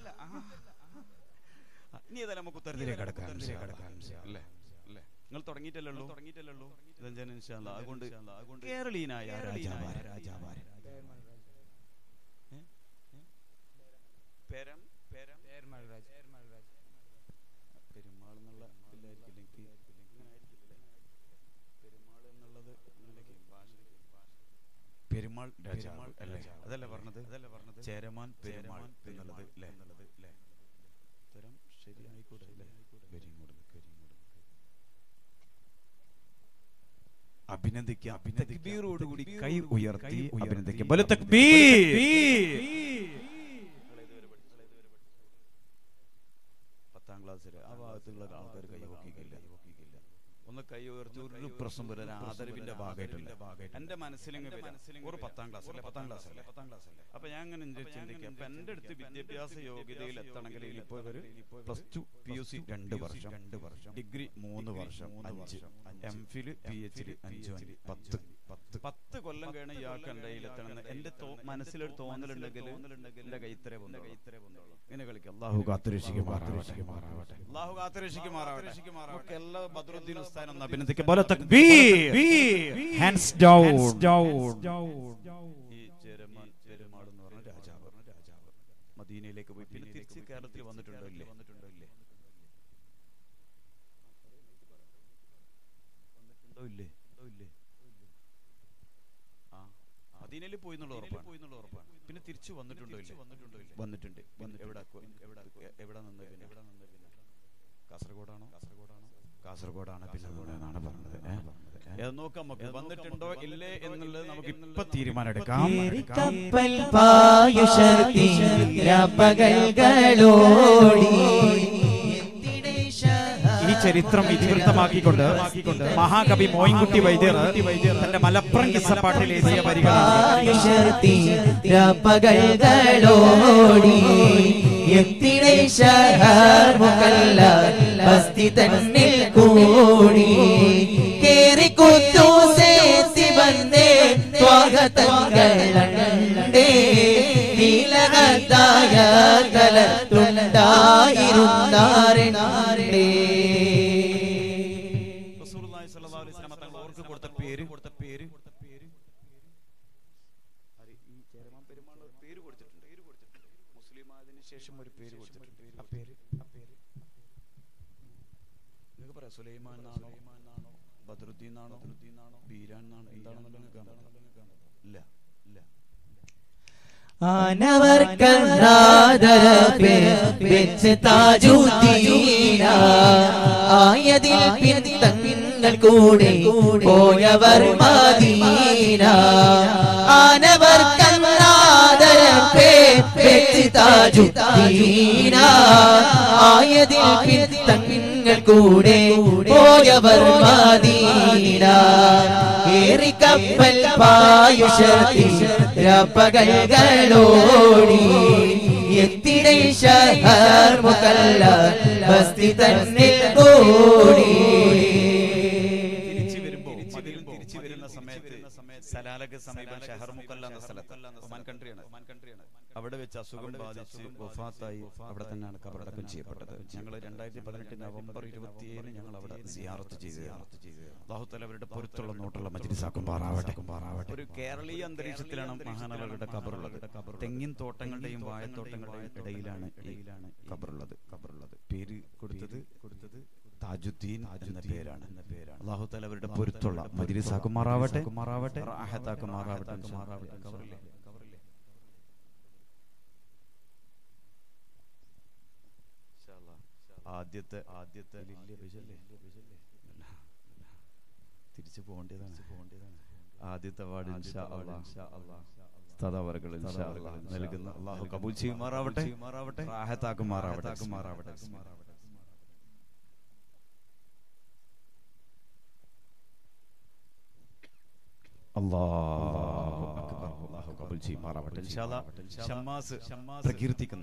ഇനി ഏതായാലും നമുക്ക് ഉത്തരത്തിലേക്ക് കടക്കാം അല്ലേ? നിങ്ങൾ തുടങ്ങിയിട്ടല്ലോ. അതുകൊണ്ട് കേരളീയനായ രാജാവാര് പെരുമാൾ എന്നുള്ള പെരുമാൾ രാജാവ് അല്ലേ? അതല്ലേ പറഞ്ഞത് ചേരമാൻ പെരുമാൾ എന്നുള്ളത് അല്ലേ? ഉത്തരം അഭിനന്ദിക്കാം. തക്ബീറോടുകൂടി കൈ ഉയർത്തി അഭിനന്ദിക്കാം. ബല തക്ബീർ. 10ാം ക്ലാസ്സിലെ ആ ഭാഗത്തുള്ള ആൾക്കാർ കൈ നോക്കിക്കില്ല. ഒന്ന് കൈ ഉയർത്തി ഒരു പ്രശ്നം വരാൻ ആദരവിന്റെ ഭാഗമായിട്ടുണ്ട്. എന്റെ മനസ്സിലിങ്ങ് ഒരു 10ാം ക്ലാസ് അല്ലേ. അപ്പൊ ഞാൻ അങ്ങനെ ചിന്തിക്കാം, അപ്പൊ എന്റെ അടുത്ത് വിദ്യാഭ്യാസ യോഗ്യതയിൽ എത്തണമെങ്കിൽ ഇപ്പൊ ഇവര് +2 PUC 2 വർഷം, ഡിഗ്രി 3 വർഷം, 5 MPhil PhD 5 10 കൊല്ലം കഴിഞ്ഞ ഇയാൾക്ക് എന്റെ കയ്യിലെത്തണം. എന്റെ മനസ്സിലൊരു തോന്നലുണ്ടെങ്കിൽ എന്റെ കൈ ഇത്രേ വന്നോളൂ. ഇങ്ങനെ കളിക്കാം. അല്ലാഹു കാത്തുരക്ഷിക്കുമാറാവട്ടെ. അല്ലാഹു കാത്തുരക്ഷിക്കുമാറാവട്ടെ. നമുക്ക് എല്ലാ ബദ്രുദ്ദീൻ ഉസ്താദിനെ ഒന്ന് അഭിനന്ദിക്കാം. ബല തക്ബീർ. Hands down. ഈ ചെറുമാൾ എന്ന് പറഞ്ഞ രാജാവ് മദീനയിലേക്ക് പോയി പിന്നെ തിരിച്ച് കേരളത്തിൽ വന്നിട്ടുണ്ടോ ഇല്ലേ? മദീനയിൽ പോയി എന്നുള്ള ഉറപ്പാണ്. പിന്നെ തിരിച്ചു വന്നിട്ടുണ്ടോ ഇല്ലേ? വന്നിട്ടുണ്ട്. എവിടെ നിന്ന്? കാസർഗോഡാണ് പിന്നെ പറഞ്ഞത്. നോക്കാം നമുക്ക് വന്നിട്ടുണ്ടോ ഇല്ലേ എന്നുള്ളത് നമുക്ക് ഇപ്പൊ തീരുമാനമെടുക്കാം. കപ്പൽ പായുഷർത്തി രാപ്പകൽകളോടി ഈ ചരിത്രം ഇതിവൃത്തമാക്കിക്കൊണ്ട് മഹാകവി മോയിൻകുട്ടി വൈദ്യർ തന്റെ മലപ്പുറം കിസ്സപ്പാട്ടിൽ എഴുതിയ വരികളാണ്. രാപ്പകൽകളോടി എത്തിടേ ശഹർ മുകല്ല ബസ്തി തന്നിൽ കൂടി കേറി കുത്തൂസേത്തി വന്നേ സ്വാഗതങ്ങളണ്ടേ നീലകത്തായ കലത്തുണ്ടായിരുന്നാരേ. റസൂലുള്ളാഹി സ്വല്ലല്ലാഹു അലൈഹി വസല്ലം തങ്ങൾ ഓർക്ക് കൊടുത്ത പേര് ഈ ചേരമാൻ പെരുമാൾ ഒരു പേര് കൊടുത്തിട്ടുണ്ട്. മുസ്ലിം ആയതിനു ശേഷം ഒരു പേര് കൊടുത്തിട്ടുണ്ട്. ആ പേര് നിങ്ങൾക്ക് പറയാം. സുലൈമാൻ എന്നാണോ, ബദ്രുദ്ദീൻ ആണോ, ബീരാൻ എന്നാണോ, എന്താണെന്നുള്ളത് ഇല്ല. ആനവർക്കനാദരപേച്ച് താജുദ്ദീന ആയതിൽ പിന്തങ്ങൾ കൂടെ പോയവർ മദീന. ആനവർക്കനാദരപേച്ച് താജുദ്ദീന ആയതിൽ പിന്തങ്ങൾ കൂടെ പോയവർ മദീന. ഏറി കപ്പൽ പായുഷർത്തി രാപ്പകൽകളോടി എത്തിടേ ശഹർ മുകല്ല ബസ്തി തന്നിൽ കൂടി. തിരിച്ചു വരുന്ന സമയത്ത് സലാലക്ക് സമീപം ഷഹർ മുകല്ല എന്ന സ്ഥലത്ത് ഒമാൻ കൺട്രിയാണ്. അവിടെ വെച്ച് അസുഖം ബാധിച്ച് വഫാത്തായി. അവിടെ തന്നെയാണ് ഖബറടക്കം ചെയ്യപ്പെട്ടത്. ഞങ്ങൾ 2018 നവംബർ 27 ഞങ്ങൾ അവിടെ സിയാറത്ത് ചെയ്തു. അല്ലാഹു തആല അവരുടെ പൊരുത്തുള്ള നോട്ടുള്ള മജ്ലിസാക്കുമാറാവട്ടെ. ഒരു കേരളീയ അന്തരീക്ഷത്തിലാണ് മഹാനവറുടെ ഖബറുള്ളത്. തെങ്ങിൻ തോട്ടങ്ങളുടെയും വാഴത്തോട്ടങ്ങളുടെയും ഇടയിലാണ് ഖബറുള്ളത്. പേര് കൊടുത്തത് താജുദ്ദീൻ എന്ന പേരാണ്. അല്ലാഹു തആല അവരുടെ പൊരുത്തുള്ള മജ്ലിസാക്കുമാറാവട്ടെ. റാഹത്താക്കുമാറാവട്ടെ. ഖബറിലെ ആദ്യത്തെ തിരിച്ചു പോകേണ്ടതാണ്. ആദ്യത്തെ അവാർഡ് നൽകുന്ന അല്ലാഹു കബൂൽ ചെയ്യുമാറാവട്ടെ. റാഹത്താക്കുമാറാവട്ടെ. അല്ലാഹു കബൂൽ ചെയ്യുമാറാവട്ടെ. ഇൻഷാ അല്ലാഹ് ഷമ്മാസ് പ്രകീർത്തിക്കുന്നു.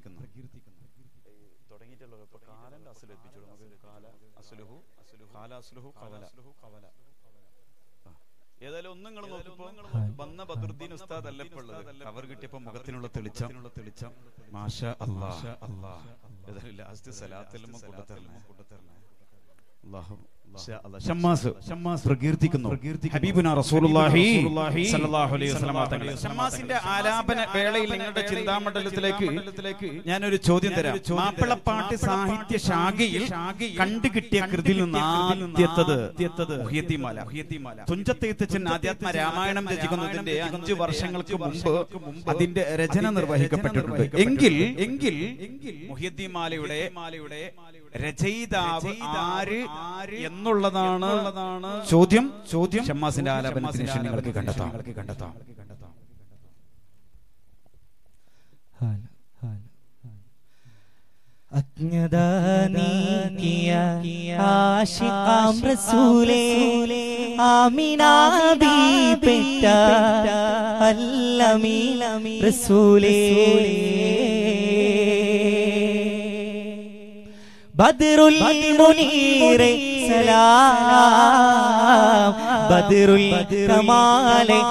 ഏതായാലും ഒന്നും നിങ്ങൾ നോക്കിയപ്പോ വന്ന ബദ്രുദ്ദീൻ ഉസ്താദ് അല്ല ഇപ്പൊ ഉള്ളത്. കവർ കിട്ടിയപ്പോ മുഖത്തിനുള്ള തെളിച്ചം മാഷാ അല്ലാഹ്. ഏതായാലും ലാസ്റ്റ് സലാത്തിൽ കൂട്ടത്തരണേ. ഷമ്മാസ് പ്രകീർത്തിക്കുന്നു ഹബീബുനാ റസൂലുള്ളാഹി സ്വല്ലല്ലാഹു അലൈഹി വസല്ലം തങ്ങളെ. ഷമ്മാസിന്റെ ആലാപന വേളയിൽ നിങ്ങളുടെ ചിന്താമണ്ഡലത്തിലേക്ക് ഞാനൊരു ചോദ്യം തരാം. മാപ്പിളപ്പാട്ട് സാഹിത്യ ശാഖയിൽ കണ്ടുകിട്ടിയ കൃതിയിൽ നിന്ന് ആദ്യത്തത് മുഹ്യിദ്ദീൻമാല. തുഞ്ചത്തെഴുത്തച്ഛൻ ആധ്യാത്മ രാമായണം രചിക്കുന്നതിന്റെ 5 വർഷങ്ങൾക്ക് മുമ്പ് അതിന്റെ രചന നിർവഹിക്കപ്പെട്ടിട്ടുണ്ട്. എങ്കിൽ മുഹ്യിദ്ദീൻമാലയുടെ രചയിതാവ് ആര് എന്നുള്ളതാണ് ചോദ്യം. ഷമ്മാസിന്റെ ആലാപനത്തിന് ശേഷം നിങ്ങൾക്ക് കണ്ടെത്താം. അജ്ഞതാനീകിയ ആശിഖാം റസൂലേ ആമിന ബീബിറ്റ അല്ലമീൻ റസൂലേ ബദ്റുൽ മുനീറെ സലാം ബദ്റുൽ കമാലെ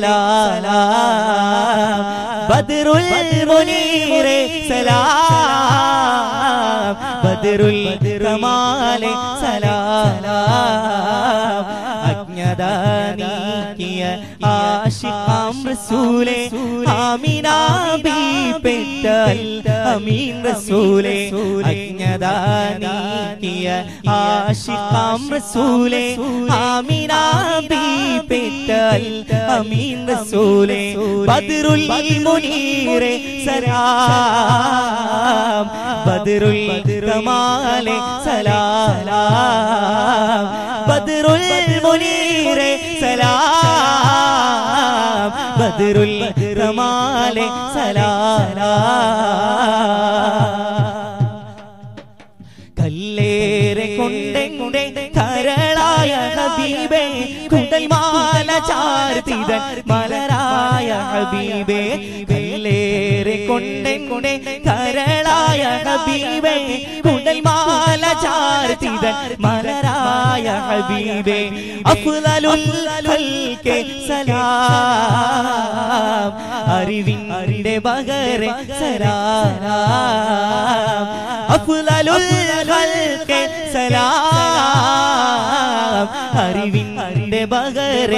സലാം ബദ്റുൽ മുനീറെ സലാം ബദ്റുൽ കമാലെ സലാം അജ്ഞതാനീകിയ ആശിഖാം റസൂലേ ആമിന ബീബിറ്റ അമീൻ റസൂലേ അജ്ഞതാനീകിയ ആശിഖാം റസൂലേ ആമിന ബീബിറ്റ അമീൻ റസൂലേ ബദ്റുൽ മുനീറെ സലാം ബദ്റുൽ കമാലെ സലാം ബദ്റുൽ മുനീറെ സലാം ബദ്റുൽ കമാലെ സലാം കല്ലേറെ കൊണ്ടെങ്കുടെ കരളായ ഹബീബേ കുടൽമാല ചാർത്തിതൻ മലരായ ഹബീബേ കല്ലേറെ കൊണ്ടെങ്കുടെ കരളായ ഹബീബേ കുടൽമാല ചാർത്തിതൻ മലരായ ഹബീബേ അഫ്ളലുൽ ഖൽഖി സലാം അറിവിന്റെ ബഗരെ സലാം അഫ്ളലുൽ ഖൽഖി സലാം അറിവിന്റെ ബഗരെ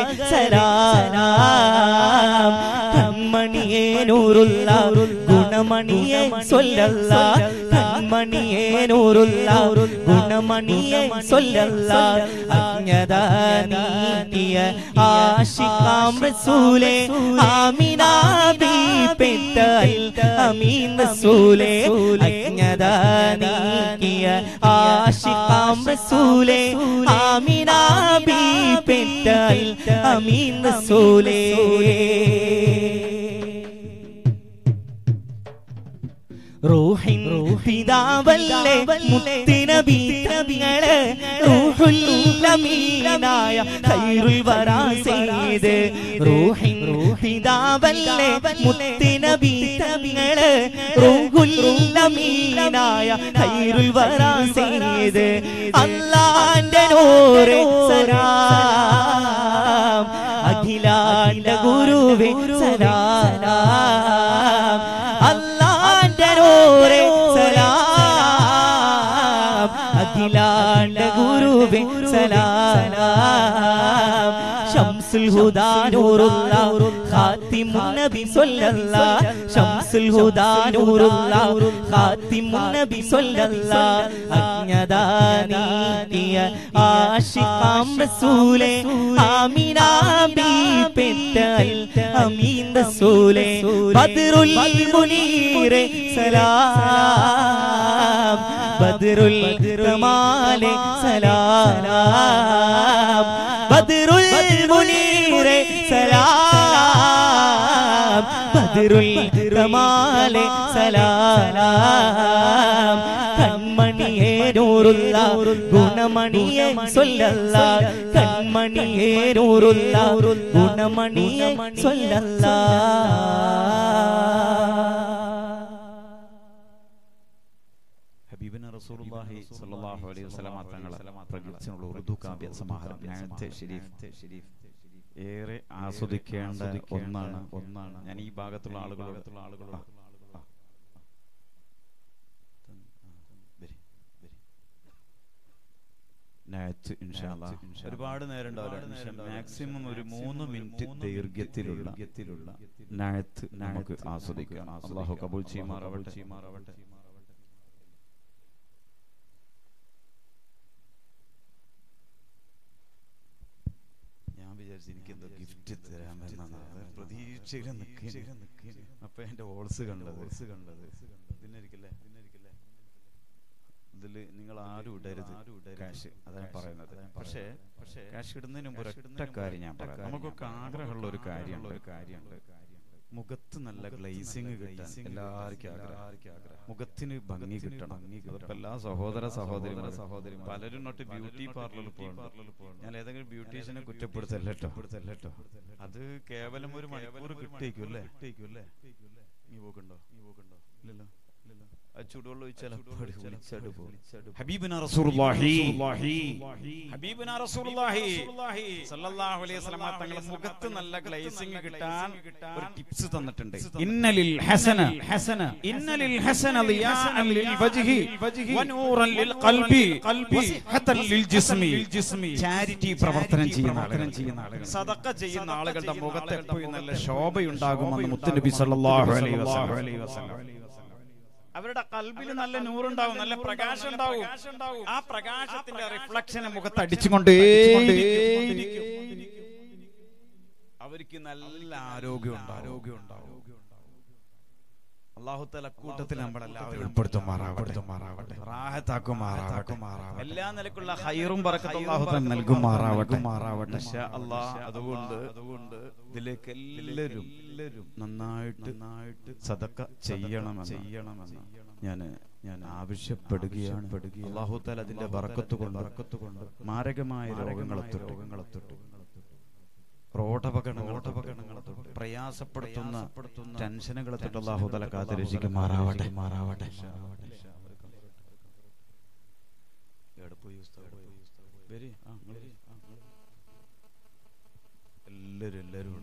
സലാം കൺമണിയേ നൂറുള്ള ഗുണമണിയേ സ്വല്ലല്ലാഹ് കൺമണിയേ നൂറുള്ള ഗുണമണിയേ സ്വല്ലല്ലാഹ് അജ്ഞതാനീകിയ ആശിഖാം റസൂലേ ആമിന ബീബിറ്റ അമീൻ റസൂലേ അജ്ഞതാനീകിയ ആശിഖാം റസൂലേ ആമിന ബീബിറ്റ അമീൻ റസൂലേ റൂഹിൻ പിതാവല്ലേ മുത്തുനബി തങ്ങളെ റൂഹുൽ അമീനായ ഖൈറുൽ വറാ സയ്യിദ് റൂഹിൻ പിതാവല്ലേ മുത്തുനബി തങ്ങളെ റൂഹുൽ അമീനായ ഖൈറുൽ വറാ സയ്യിദ് അല്ലാഹുവിന്റെ നൂറേ സലാം അഖിലാണ്ട ഗുരുവേ സലാം അല്ലാഹുവിന്റെ നൂറേ സലാം അഖിലാണ്ട ഗുരുവേ സലാം ശംസുൽ ഹുദാ നൂറുല്ലാഹ് ഖാതിമുൻ നബി സ്വല്ലല്ലാഹ് ശംസുൽ ഹുദാ നൂറുല്ലാഹ് ഖാതിമുൻ നബി സ്വല്ലല്ലാഹ് അജ്ഞതാനീകിയ ആശിഖാം റസൂലേ ആമിന ബീബിറ്റ അമീൻ റസൂലേ ബദ്റുൽ മുനീറെ സലാം ബദ്റുൽ കമാലെ സലാം ബദ്റുൽ മുനീറെ സലാം ബദ്റുൽ കമാലെ സലാം കൺമണിയേ നൂറുള്ള ഗുണമണിയേ സ്വല്ലല്ലാഹ് കൺമണിയേ നൂറുള്ള ഗുണമണിയേ സ്വല്ലല്ലാഹ് ഹബീബിന റസൂലുള്ളാഹി സ്വല്ലല്ലാഹു അലൈഹി വസല്ലം തങ്ങളെ പ്രകീർത്തിച്ചുള്ള ഉറുദു കാവ്യ സമാഹാരം നഅത്തെ ശരീഫ് ഏറെ ആസ്വദിക്കേണ്ട ഒന്നാണ്. ഞാൻ ഈ ഭാഗത്തുള്ള ആളുകളോട് ഒരുപാട് നേരം ഉണ്ടാവില്ല, മാക്സിമം ഒരു 3 മിനിറ്റ് ദൈർഘ്യത്തിലുള്ള നഅത്ത് നമുക്ക് ആസ്വദിക്കാം. അല്ലാഹു കബൂൽ ചെയ്യുമാറാവട്ടെ. ഞാൻ വിചാരിച്ചു എനിക്കെന്തോ ഗിഫ്റ്റ് തരാമെന്നാണ് പ്രതീക്ഷയിൽ നിൽക്കുക. അപ്പൊ എന്റെ ഓൾസ് കണ്ടത് ഇതിനായിരിക്കല്ലേ, ഇതില് നിങ്ങൾ ആരും ഇടരുത് കാശ്, അതാണ് പറയുന്നത്. പക്ഷേ കാശ് ഇടുന്നതിന് മുമ്പ് ഒരൊറ്റ കാര്യം ഞാൻ പറയാം. നമുക്കൊക്കെ ആഗ്രഹമുള്ള ഒരു കാര്യമുണ്ട്. മുഖത്ത് നല്ല ഗ്ലേസിങ് കിട്ടാൻ എല്ലാവർക്കും ആഗ്രഹം. മുഖത്തിന് ഭംഗി കിട്ടണം. അതിപ്പോ എല്ലാ സഹോദരി പലരും നോട്ട് ബ്യൂട്ടി പാർലറിൽ പോകണം. ഞാൻ ഏതെങ്കിലും ബ്യൂട്ടീഷ്യനെ കുറ്റപ്പെടുത്തല്ലോ. അത് കേവലം ഒരു മണിക്കൂർ കിട്ടിയേക്കും അല്ലേ? നീ പോകണ്ടോ? ഇല്ലല്ലോ. ചൂടുവെള്ളം ഒഴിച്ചാൽ ഹബീബിനാ റസൂലുള്ളാഹി സ്വല്ലല്ലാഹു അലൈഹി വസല്ലം തങ്ങളുടെ മുഖത്ത് നല്ല ഗ്ലേസിംഗ് കിട്ടാൻ ഒരു ടിപ്സ് തന്നിട്ടുണ്ട്. ഇന്നലിൽ ഹസന ളിയാഅൻ ലിൽ വജ്ഹി വനൂറൻ ലിൽ ഖൽബി വസിഹതൻ ലിൽ ജിസ്മി. ചാരിറ്റി പ്രവർത്തനം ചെയ്യുന്ന ആളുകൾ, സദഖ ചെയ്യുന്ന ആളുകളുടെ മുഖത്ത് എപ്പോഴും നല്ല ശോഭയുണ്ടാകുമെന്ന് മുത്തുനബി സ്വല്ലല്ലാഹു അലൈഹി വസല്ലം. അവരുടെ കൽബിൽ നല്ല നൂറുണ്ടാവും, നല്ല പ്രകാശം ഉണ്ടാവും. ആ പ്രകാശത്തിന്റെ റിഫ്ലക്ഷനെ മുഖത്ത് അടിച്ചുകൊണ്ടേയിരിക്കും. അവർക്ക് നല്ല ആരോഗ്യം ഉണ്ടാവും. അല്ലാഹു തആല കൂട്ടത്തിൽ നമ്മളെല്ലാവരും ഉൾപ്പെടുത്തുമാറാവട്ടെ, റാഹത്താക്കുമാറാവട്ടെ. എല്ലാ നിലക്കുള്ള ഹൈറും ബറക്കത്തും അല്ലാഹു തആല നൽകുമാറാവട്ടെ ഇൻഷാ അല്ലാഹ്. അതുകൊണ്ട് ഇതിലേക്ക് എല്ലാവരും നന്നായിട്ട് സദഖ ചെയ്യണമെന്ന് ഞാൻ ആവശ്യപ്പെടുകയാണ്. അല്ലാഹു തആല അതിന്റെ ബറക്കത്ത് കൊണ്ട് മാരകമായ രോഗങ്ങളെ തൊട്ട് റോഡപകടങ്ങളെ തൊട്ട് പ്രയാസപ്പെടുത്തുന്ന ടെൻഷനുകളെ തൊട്ട് അല്ലാഹു തആല കാത്തുരക്ഷിക്കുമാറാവട്ടെ. എല്ലാവരും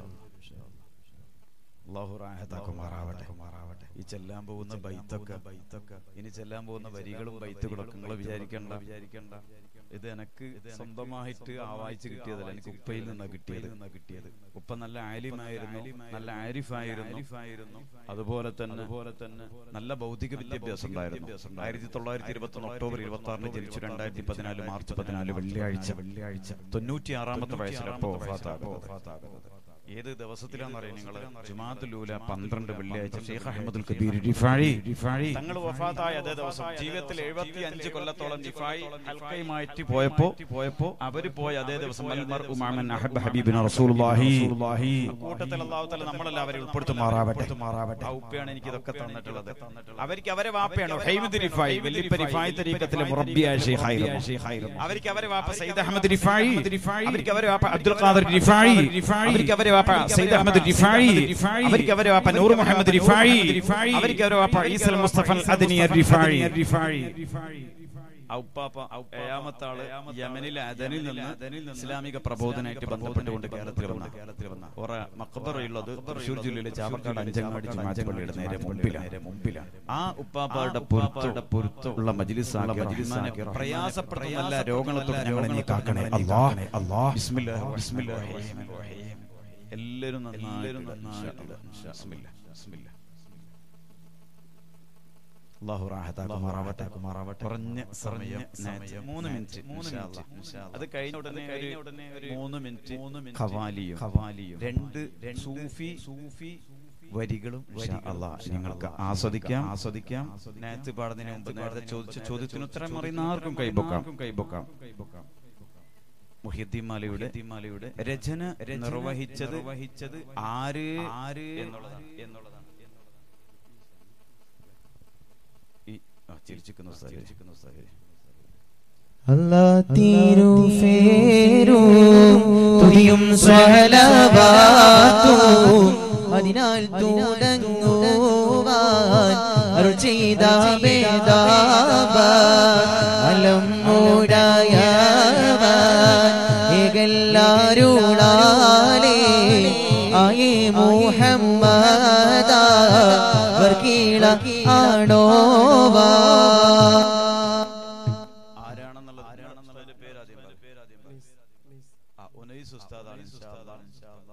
അല്ലാഹു റാഹത്താക്കുമാറാവട്ടെ. ഈ ചെല്ലാൻ പോകുന്ന ബൈത്തൊക്കെ ഇനി ചെല്ലാൻ പോകുന്ന വരികളും ബൈത്തുകളൊക്കെ നിങ്ങൾ വിചാരിക്കണ്ട ഇത് എനിക്ക് സ്വന്തമായിട്ട് ആവായിച്ച് കിട്ടിയതല്ല, എനിക്ക് ഉപ്പയിൽ നിന്നാണ് കിട്ടിയത്. ഉപ്പ നല്ല ആലിമായിരുന്നു, നല്ല ആരിഫായിരുന്നു. അതുപോലെ തന്നെ നല്ല ഭൗതിക വിദ്യാഭ്യാസം ഉണ്ടായിരുന്നു. 1921 ഒക്ടോബർ 26 ജനിച്ചു. 2014 മാർച്ച് 14 വെള്ളിയാഴ്ച 96-ാമത്തെ വയസ്സിലപ്പോ വഫാത്താകുന്നത്. ഏത് ദിവസത്തിലാണെന്നറിയാം നിങ്ങൾ? ജുമാഅത്തുൽ ഊല 12 വെള്ളിയാഴ്ച ഷെയ്ഖ് അഹ്മദുൽ കബീർ റിഫായി തങ്ങൾ വഫാത്തായ അതേ ദിവസം ജീവിതത്തിൽ 75 കൊല്ലത്തോളം റിഫായി ഹൽക്കയുമായിട്ട് പോയപ്പോ അവര് പോയ അതേ ദിവസം കൂട്ടത്തിൽ അല്ലാഹു തആല നമ്മളെല്ലാവരും ഉൾപ്പെടുത്തുമാറാവട്ടെ. ആ ഉപ്പയാണ് എനിക്ക് ഇതൊക്കെ തന്നിട്ടുള്ളത്. അവർക്ക് അവരെ വാപ്പയാണ് ഹൈമദ് റിഫായി, വലിയ റിഫായി തരീഖത്തിലെ മുറബ്ബിയായ ഷെയ്ഖായിരുന്നു. അവർക്ക് അവരെ വാപ്പ സയ്യിദ് അഹ്മദ് റിഫായി, അവർക്ക് അവരെ വാപ്പ അബ്ദുൽ ഖാദിർ റിഫായി, അവർക്ക് അവരെ സയ്യിദ് അഹ്മദ് റിഫായി, അവർക്ക് അവരെ വാപ്പ നൂർ മുഹമ്മദ് റിഫായി, അവർക്ക് അവരെ വാപ്പ ഈസൽ മുസ്തഫ അദ്നി റിഫായി. ഏഴാമത്താള് യമനിലെ അദനിൽ നിന്ന് ഇസ്ലാമിക പ്രബോധനമായിട്ട് ബന്ധപ്പെട്ടുകൊണ്ട് കേരളത്തിൽ വന്ന മഖബറയുള്ളത് തൃശ്ശൂർ ജില്ലയിലെ ചാവക്കാട് അഞ്ചങ്ങാടി ജുമാഅത്ത് പള്ളിയുടെ നേരെ മുമ്പിലാണ്. ആ ഉപ്പാപ്പയുടെ പൊരുത്തുള്ള മജ്ലിസാണ്. പ്രയാസപ്പെടുന്ന എല്ലാ രോഗങ്ങളെ ഞങ്ങളെ നീ കാക്കണേ അല്ലാഹ്. ബിസ്മില്ലാഹിർ എല്ലാവരും അല്ലാഹു റാഹത്താക്കുമാറാവട്ടെ. കുറഞ്ഞ സമയം 3 മിനിറ്റ് അത് കഴിഞ്ഞ ഉടനെ ഒരു 3 മിനിറ്റ് ഖവാലിയും 2 സൂഫി വരികളും നിങ്ങൾക്ക് ആസ്വദിക്കാം. നേരത്തെ പാടുന്നതിന് മുമ്പ് നേരത്തെ ചോദിച്ച ചോദ്യത്തിന് ഉത്തരം അറിയുന്ന ആർക്കും കൈബൊക്കാം. മുഹ്യിദ്ദീൻ മാലിയുടെ രചന നിർവഹിച്ചത് ആര് എന്നുള്ളതാണ്. ചിരിച്ചിരിക്കുന്നു അല്ലാഹ് തിരുഫേരും തുതിയും സ്വലവാത്തും അതിനാൽ തുടങ്ങുവാൻ അരുൾ ചെയ്ത വേദാബ അലം മൂടായവൻ ഏകല്ലാരുളാലേ ആയേ മുഹമ്മദ വർക്കീള ആണോവാ. Please please. ഉനൈസ് ഉസ്താദാണ് ഇൻഷാ അല്ലാഹ്.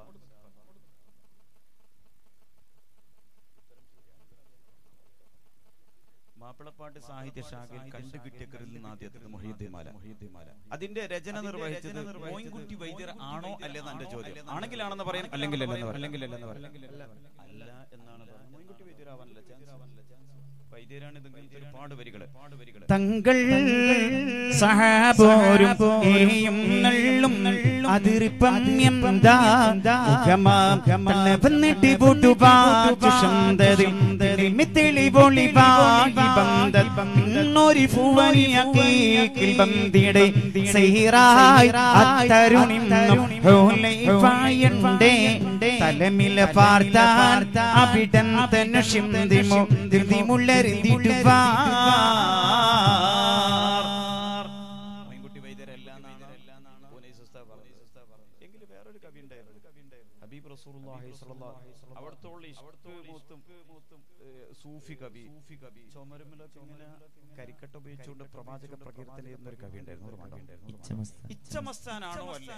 മാപ്പിളപ്പാട്ട് സാഹിത്യ ശാഖയിൽ കണ്ടുകിട്ടിയ കൃതിൽ ആദ്യത്തെ മുഹീദ്ദീൻ മാല. അതിന്റെ രചന നിർവഹിച്ചത് മോയിൻകുട്ടി വൈദ്യർ ആണോ അല്ലെന്ന് എന്റെ ചോദ്യം. ആണെങ്കിലാണെന്ന് പറയാൻ, അല്ലെങ്കിൽ അല്ലെന്ന് പറയാം. അല്ല എന്നാണ് പറഞ്ഞത്. മോയിൻകുട്ടി വൈദ്യരാവാനല്ല ചാൻസ്. വൈദ്യരാണ് ഇതെങ്കിൽ ഒരുപാട് വരികള് തങ്ങൾ സഹാബോരും ഏയും നള്ളും അതിർപ്പമ്യം വന്നിട്ട് പൊട്ടുപാട്ടും ഒരു ഫുവനിയീൽ ബന്ധിടെ സൈറായി അത്തരുണിന്നും ഹോലൈഫായണ്ടേ തലമില പാർത്താൻ അവിടം തന്നു ശിന്തിമോ ദിമുള്ളരിതിട്ടു വാ. മോയിൻകുട്ടി വൈദ്യരല്ല എന്നാണ് ഉനൈസ് ഉസ്താദ് പറഞ്ഞത്. എങ്കിൽ വേറൊരു കവി ഉണ്ടായിരുന്നു, ഹബീബ് റസൂലുള്ളാഹി സ്വല്ലല്ലാഹു അലൈഹി വസല്ലം. അവിടുത്തോളം സൂഫി കവി ചുമരുമലൊക്കെ ഇങ്ങനെ കരിക്കട്ട ഉപയോഗിച്ചുകൊണ്ട് പ്രവാചക പ്രകീർത്തനം ചെയ്യുന്ന ഒരു കവി ഉണ്ടായിരുന്നു. ഇച്ചമസ്താനാണോ അല്ല?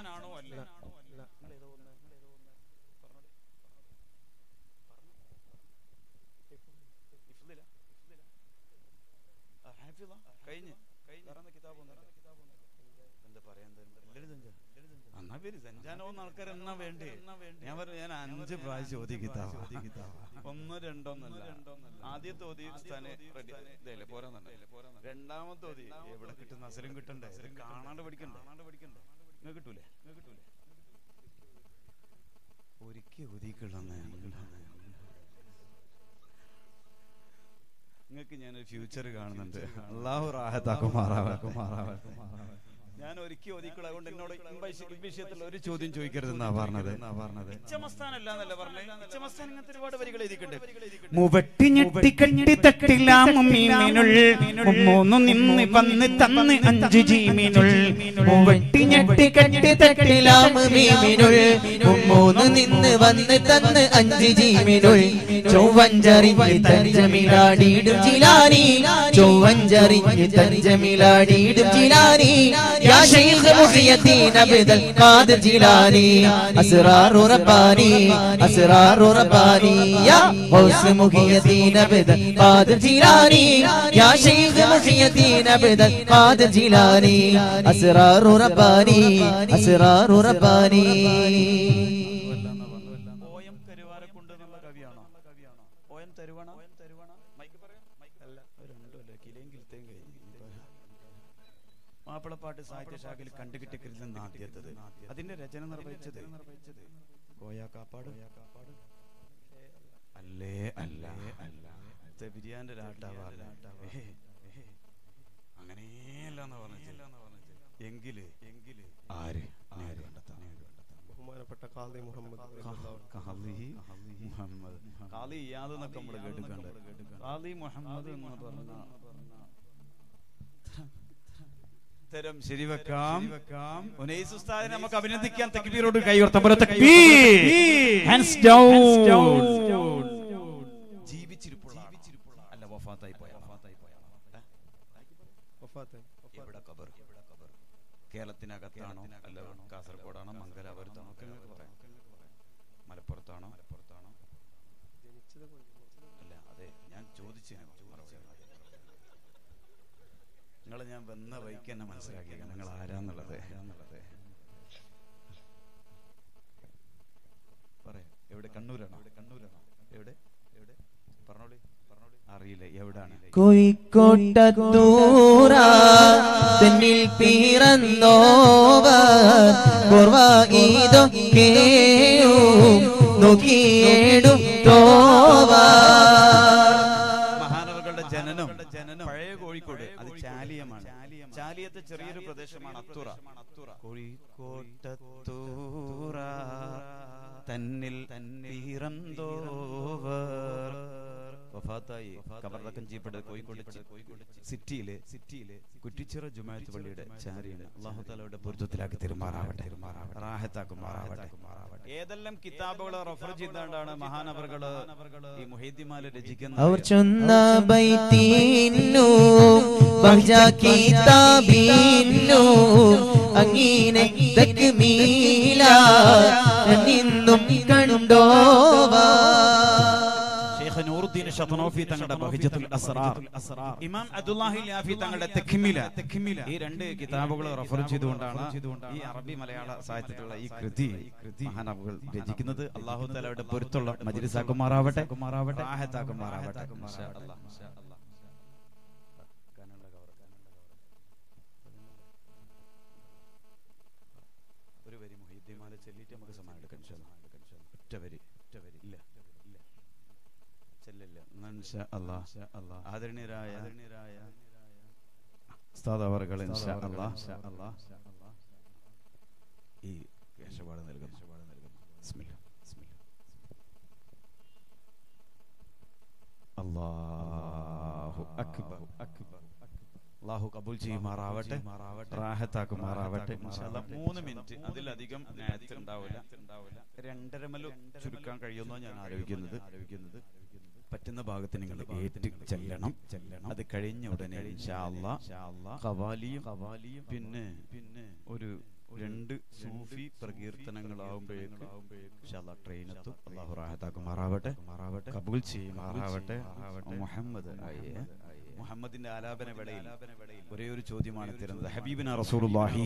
ആൾക്കാർ എന്നാ വേണ്ടേ? ഞാൻ പറഞ്ഞു, ഞാൻ 5 പ്രാവശ്യം ഓതി കിതാബ്. 1 2 ഒന്നല്ല. ആദ്യത്തെ ഓതി സ്ഥാനെ റെഡി ഇതല്ലേ പോരാന്നല്ലേ. രണ്ടാമത്തെ ഓതി എവിടെ കിട്ടുന്ന അസലും കിട്ടണ്ടേ? കാണാണ്ട് പഠിക്കണ്ടേ? നിങ്ങൾ കിട്ടൂലേ? ഒരിക്കൽ ഒതിക്കുള്ളന്ന് നിങ്ങൾക്ക് ഞാനൊരു ഫ്യൂച്ചർ കാണുന്നുണ്ട്. അല്ലാഹു റാഹത്താക്കുമാറാവട്ടെ. ഞാൻ ഒരിക്കൽ ഒതിക്കുള്ള അതുകൊണ്ട് എന്നോട് ഈ വിഷയത്തിൽ ഒരു ചോദ്യം ചോദിക്കരുതെന്നാ പറഞ്ഞത്. ഇച്ചമസ്താനല്ല എന്നല്ല പറഞ്ഞത്. ഇച്ചമസ്താൻ ഇങ്ങനത്തെ ഒരുപാട് വരികൾ എഴുതിയിട്ടുണ്ട്. മുവട്ടി ഞെട്ടി കഞ്ഞി തട്ടിലാം മീമിനുൾ മൂന്നു നിന്ന് വന്ന് തന്ന് 5 ജീമിനുൾ. മുവട്ടി ഞെട്ടി കട്ടി തട്ടിലാം മീമിനുൾ മൂന്ന് നിന്ന് വന്ന് തന്ന് 5 ജീമിനുൾ. ചൊവ്വഞ്ചറിഞ്ഞ് തഞ്ചമിലാടിയിടും ജിലാനി, ചൊവ്വഞ്ചറിഞ്ഞ് തഞ്ചമിലാടിയിടും ജിലാനി. يا شيخ محي الدين عبد القادر جيلاني أسرار رباني أسرار رباني يا غوث محي الدين عبد القادر جيلاني يا شيخ محي الدين عبد القادر جيلاني أسرار رباني أسرار رباني. മാപ്പിളപ്പാട്ട് സാഹിത്യ ശാഖയിൽ കണ്ടുകിട്ടിയ കൃതി ആദ്യത്തത്. അതിന്റെ രചന നിർവഹിച്ചത് കോയാക്കാപ്പാട് അല്ലേ? അല്ല ബിരിയാന്റെ രാട്ടാവാല്ല. അങ്ങനെയല്ലെന്ന് പറഞ്ഞില്ല. എങ്കില് ആര് ബഹുമാനപ്പെട്ട ഖാദി മുഹമ്മദ് ഖാദി ഇയാദ് എന്നൊക്കെ നമ്മൾ കേട്ടിട്ടുണ്ട്. ഖാദി മുഹമ്മദ് എന്ന് പറഞ്ഞ ഉത്തരം ശരിവെക്കാം. ഉനൈസ് ഉസ്താദിനെ നമുക്ക് അഭിനന്ദിക്കാൻ. തക്ബീറോട് കൈയുയർത്താൻ പോലെ തക്ബീർ. Hands down. ജീവിച്ചിരിപ്പുള്ള അല്ല വഫാത്തായി പോയ. എവിടെ ഖബർ? കേരളത്തിനകത്താണോ അല്ല കാസർഗോഡാണോ മംഗലാപുരത്താണോ ഒക്കെ പറയാം. മലപ്പുറത്താണോ അല്ല? അതെ ഞാൻ ചോദിച്ചു. നിങ്ങളെ ഞാൻ വന്ന വഴിക്ക് തന്നെ മനസ്സിലാക്കി നിങ്ങൾ ആരാന്നുള്ളത്. പറയാം. എവിടെ? കണ്ണൂരാണോ? എവിടെ പറഞ്ഞോളി. അറിയില്ല എവിടാണ്? കോഴിക്കോട്ടൂറ തന്നിൽ പിറന്നോവർ പൂർവ്വീതൊക്കെയും നോക്കിയേടും മഹാനവകളുടെ ജനനം പഴയ കോഴിക്കോട്. അത് ചാലിയമാണ്. ചാലിയത്തെ ചെറിയൊരു പ്രദേശമാണ് അത്തുറ. കോഴിക്കോട്ടത്തൂറ തന്നിൽ പിറന്നോവർ വഫാത്തായി ഖബറടക്കം ചെയ്യപ്പെട്ടത് കോഴിക്കോട് സിറ്റിയിലെ കുറ്റിച്ചിറ ജുമാഅത്ത് പള്ളിയുടെ ചാരിയാണ്. അല്ലാഹു തആലയുടെ പൊരുത്തത്തിലാക്കി തെരുമാറാവട്ടെ, റാഹത്താക്കുമാറാവട്ടെ. ഏതെല്ലാം കിതാബുകൾ റഫർ ചെയ്തുകൊണ്ടാണ് മഹാനവറുകള് ഈ മുഹൈദ്ദിമാല രചിക്കുന്നത്? അവർ ചൊന്ന ബൈത്തിന്നു ബഹ്ജ കിതാബിന്നു അങ്ങീനെ തക്മീല നിന്നും കണ്ടോവാ. ഷെയ്ഖ് നൂറുദ്ദീൻ ഷത്നോഫി തങ്ങളുടെ ബഹ്ജത്തുൽ അസ്റാർ, ഇമാം അബ്ദുല്ലാഹി ലാഫി തങ്ങളുടെ തക്മില, ഈ രണ്ട് കിതാബുകൾ റഫർ ചെയ്തുകൊണ്ടാണ് ഈ അറബി മലയാള സാഹിത്യത്തിലുള്ള ഈ കൃതി മഹാനവറുകൾ രചിക്കുന്നത്. അല്ലാഹു തആലയുടെ പൊരുത്തുള്ള മജ്ലിസാക്കുമാറാവട്ടെ, ആഹത്താക്കുമാറാവട്ടെ. ഇൻഷാ അല്ലാഹ്. ഒരു വരി മുഹൈദ്ദിമാല ചൊല്ലിയിട്ട് നമുക്ക് സമാനം എടുക്കാം. ഇൻഷാ അല്ലാഹ്. ഒറ്റ വരി ഇല്ല ചെല്ലില്ല. ഇൻഷാ അല്ലാഹ്. ആദരണീയരായ ഉസ്താദ് അവറുകൾ ഇൻഷാ അല്ലാഹ് ഈ വേഷപാട് നൽകുന്നു. ബിസ്മില്ലാ. അല്ലാഹു അക്ബർ. അല്ലാഹു കബൂൽ ചെയ്യുമാറാവട്ടെ, റാഹത്താക്കുമാറാവട്ടെ. ഇൻഷാ അല്ലാഹ് 3 മിനിറ്റ് അതിലധികം നേരത്തെ ഉണ്ടാവില്ല. 2.5 മലു ചുരുക്കാൻ കഴിയുമെന്നോ ഞാൻ ആലോചിക്കുന്നത്. പറ്റുന്ന ഭാഗത്ത് നിങ്ങൾ ഏറ്റ് ചെല്ലണം. അത് കഴിഞ്ഞ ഉടനെ ഇൻഷാ അല്ലാഹ് ഖവാലിയും പിന്നെ ഒരു 2 സൂഫി പ്രകീർത്തനങ്ങളാവുമ്പോഴേക്ക് ഇൻഷാ അല്ലാഹ് ട്രെയിനെത്തും. അല്ലാഹു റാഹത്താക്കുമാറാവട്ടെ, കബൂൽ ചെയ്യുമാറാവട്ടെ. മുഹമ്മദിന്റെ ആലാപന വേളയിൽ ഒരേ ഒരു ചോദ്യമാണ് തരുന്നത്. ഹബീബിന റസൂലുള്ളാഹി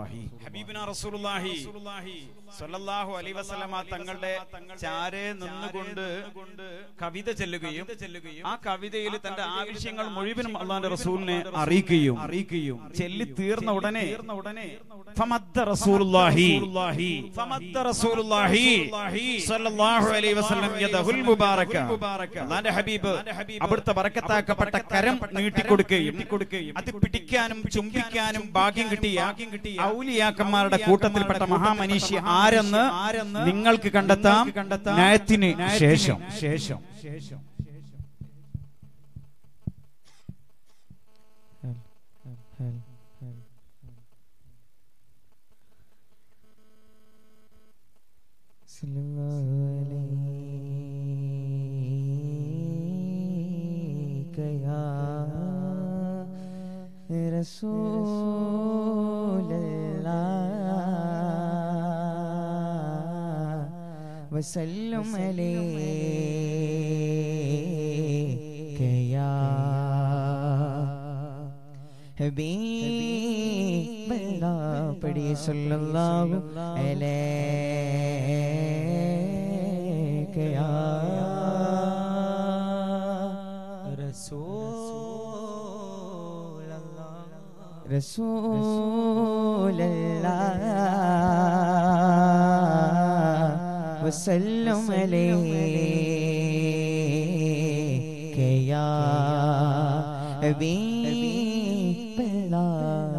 സ്വല്ലല്ലാഹു അലൈഹി വസല്ലമ തങ്ങളുടെ ചാരെ നിന്നുകൊണ്ട് കവിത ചെല്ലുകയും ആ കവിതയിൽ തന്റെ ആവശ്യങ്ങൾ മുഴുവനും അല്ലാഹുവിന്റെ റസൂലിനെ അറിയിക്കുകയും ചെല്ലി തീർന്ന ഉടനെ ഫമദ്ദ റസൂലുള്ളാഹി സ്വല്ലല്ലാഹു അലൈഹി വസല്ലം യദഹുൽ മുബാറക, അല്ലാഹുവിന്റെ ഹബീബ് അവിടുത്തെ ബറക്കത്താക്കപ്പെട്ട കരം നീട്ടിക്കൊടുക്കുകയും അത് പിടിക്കാനും ചുംബിക്കാനും ഭാഗ്യം കിട്ടിയ ഔലിയാക്കന്മാരുടെ കൂട്ടത്തിൽപ്പെട്ട മഹാമനീഷി ആരെന്ന് നിങ്ങൾക്ക് കണ്ടെത്താം നയത്തിന് ശേഷം. रसूलल्लाह वसल्लम अलैका या हबीबल्लाह। पढ़िए सल्लल्लाहु अलैका या रसूलल्लाह वसल्लम अलैका या हबीबल्लाह।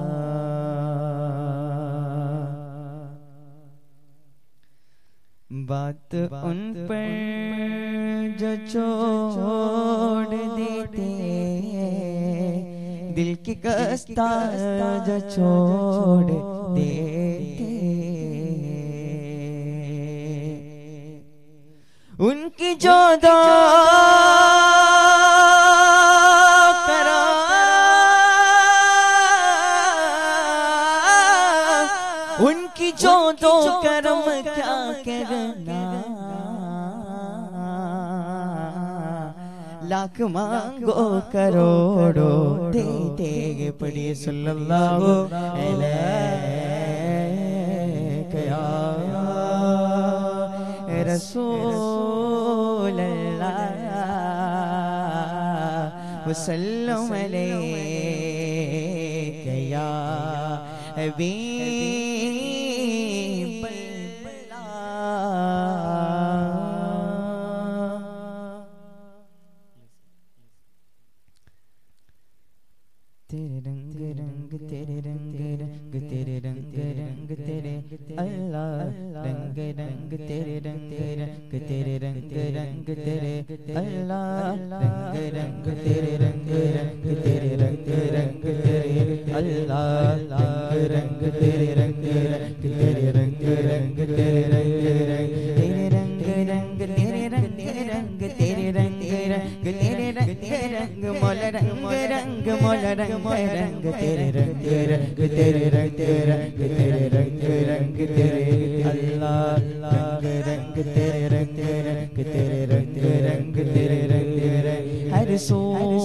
बात उन पर जो छोड़ देते दिल की कस्ता जो छोड़ देते उनकी जो दो करा उनकी जो दो करम क्या करना लाख मांगो करोड़ों दे देंगे। पढ़िए सल्लल्लाहु अलैका या रसूलल्लाह वसल्लम अलैका या तेरे रंग रंग तेरे रंग रंग तेरे रंग रंग तेरे अल्लाह रंग रंग तेरे रंग रंग तेरे रंग रंग तेरे अल्लाह रंग रंग तेरे रंग रंग तेरे रंग रंग तेरे अल्लाह रंग तेरे रंग रंग तेरे रंग रंग तेरे रंग रंग तेरे रंग रंग तेरे रंग रंग तेरे रंग रंग मोल रंग रंग मोल रंग रंग तेरे रंग रंग तेरे रंग रंग तेरे रंग रंग तेरे अल्लाह रंग रंग तेरे रंग रंग तेरे रंग रंग तेरे रंग रंग हर सो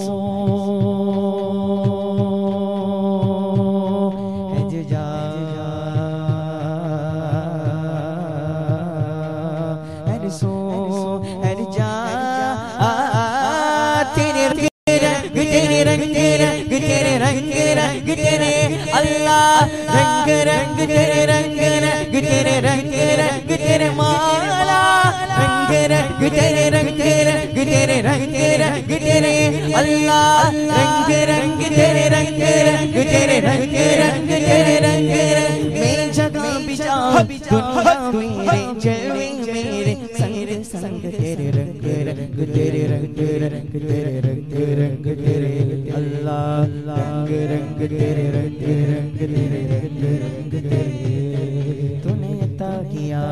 अल्लाह रंग रंग तेरे रंग रंग तेरे रंग रंग तेरे माला रंग रंग तेरे रंग रंग तेरे रंग रंग तेरे अल्लाह रंग रंग तेरे रंग रंग तेरे रंग रंग तेरे रंग रंग मेरी जगह बिछा दुनिया मेरे चलवे मेरे संग संग तेरे रंग रंग तेरे रंग रंग तेरे रंग रंग तेरे अल्लाह रंग रंग तेरे रंग रंग तेरे रंग रंग तेरे तूने अता किया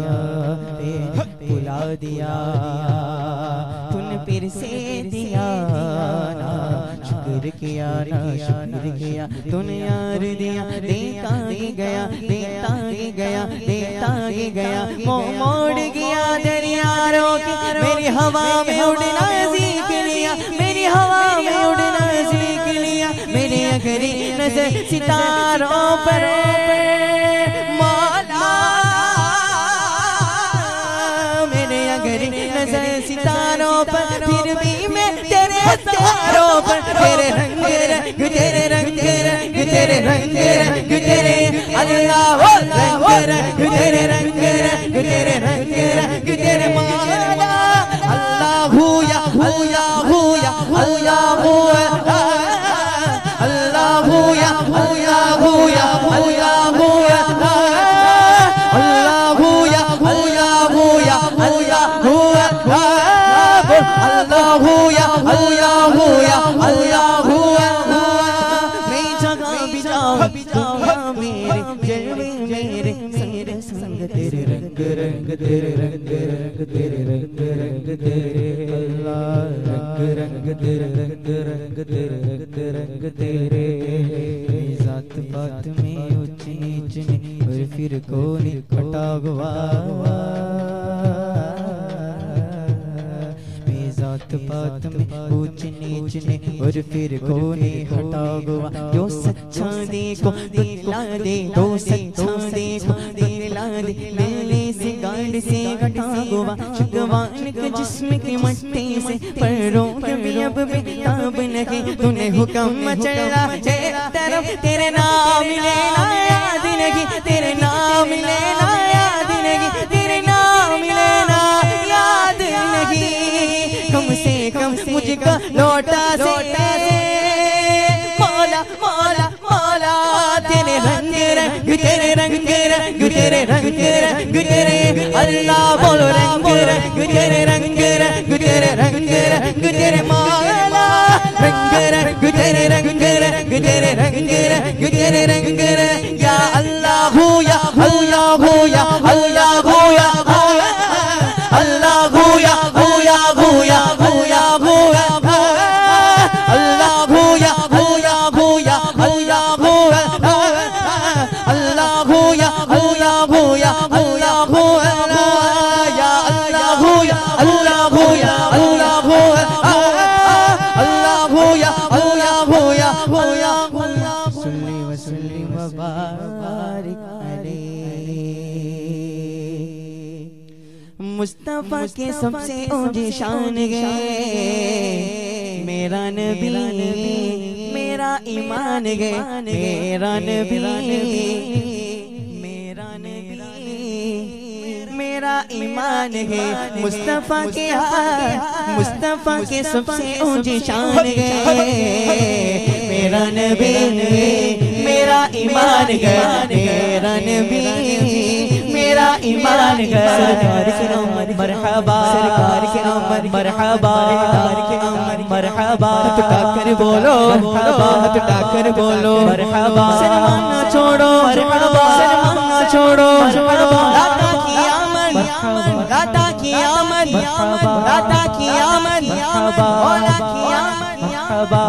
बुला दिया तूने फिर से दिया ना शुक्र किया ना शुक्र किया तूने यार दिया देता ही गया देता ही गया देता ही गया मोड़ गया दरिया रोके मेरी हवा में उड़ना सीख लिया मेरी हवा में उड़ना सीख लिया मेरे अगरी नजर सितारों पर मौला मेरे अगरी नजर सितारों पर फिर भी मैं तेरे सितारों पर तेरे रंग रंग तेरे रंग रंग तेरे रंग रंग तेरे अल्लाह रंग रंग तेरे रंग रंग तेरे रंग रंग तेरे मौला अल्लाह हुया हुया हुया अल्लाह हुया अल्लाह हुया हुया हुया अल्लाह हुया अल्लाह हुया हुया हुया अल्लाह हुया अल्लाह हुया हुया हुया अल्लाह हुया मैं जगह बिजाऊंगा मेरे जलवे मेरे संग संग तेरे रंग रंग तेरे रंग रंग तेरे रंग रंग तेरे अल्लाह रंग रंग तेरे रंग रंग तेरे रंग रंग तेरे जात पात में ऊंच नीच ने और फिर कौन कटा हुआ जात पात में ऊंच नीच ने और फिर कौन हटा हुआ जो सच्चा देखो दिला दे जो सच्चा देखो दिला दे दिले से गांड से घटा हुआ शुगवान के जिस्म की मट्टी से पैरों कभी अब बेताब नहीं तूने हुक्म चला तरफ तेरे नाम लेना याद नहीं तेरे नाम लेना याद नहीं तेरे नाम लेना याद नहीं कम से कम मुझको लौटा से मौला मौला मौला तेरे रंग रंग तेरे रंग रंग तेरे रंग रंग तेरे अल्लाह बोलो रंग रंग तेरे रंग रंग तेरे रंग रंग तेरे मौला रंग रंग तेरे रंग रंग तेरे रंग रंग तेरे रंग रंग या अल्लाह या अल्लाह या अल्लाह या अल्लाह हुया हुया हुया हुया हुया अल्लाह हुया हुया हुया अल्लाह हुया अल्लाह हुया हुया हुया अल्लाह हुया या अल्लाह हुया अल्लाह हुया अल्लाह हुया अल्लाह हुया अल्लाह हुया हुया सल्ली व सल्लिम व बारिक मुस्तफा के सबसे ऊंची शान है मेरा नबी मेरा ईमान है मेरा नबी मेरा नबी मेरा ईमान है मुस्तफा के मुस्तफा के सबसे ऊंची शान है मेरा नबी मेरा मेरा ईमान है मेरा नबी मेरा ईमान है सरकार के आमद मरहबा सरकार के आमद मरहबा सरकार के आमद मरहबा उठाकर बोलो मरहबा उठाकर बोलो मरहबा शर्माना छोड़ो मरहबा शर्माना छोड़ो मरहबा दाता की आमद दाता की आमद दाता की आमद मौला की आमद मरहबा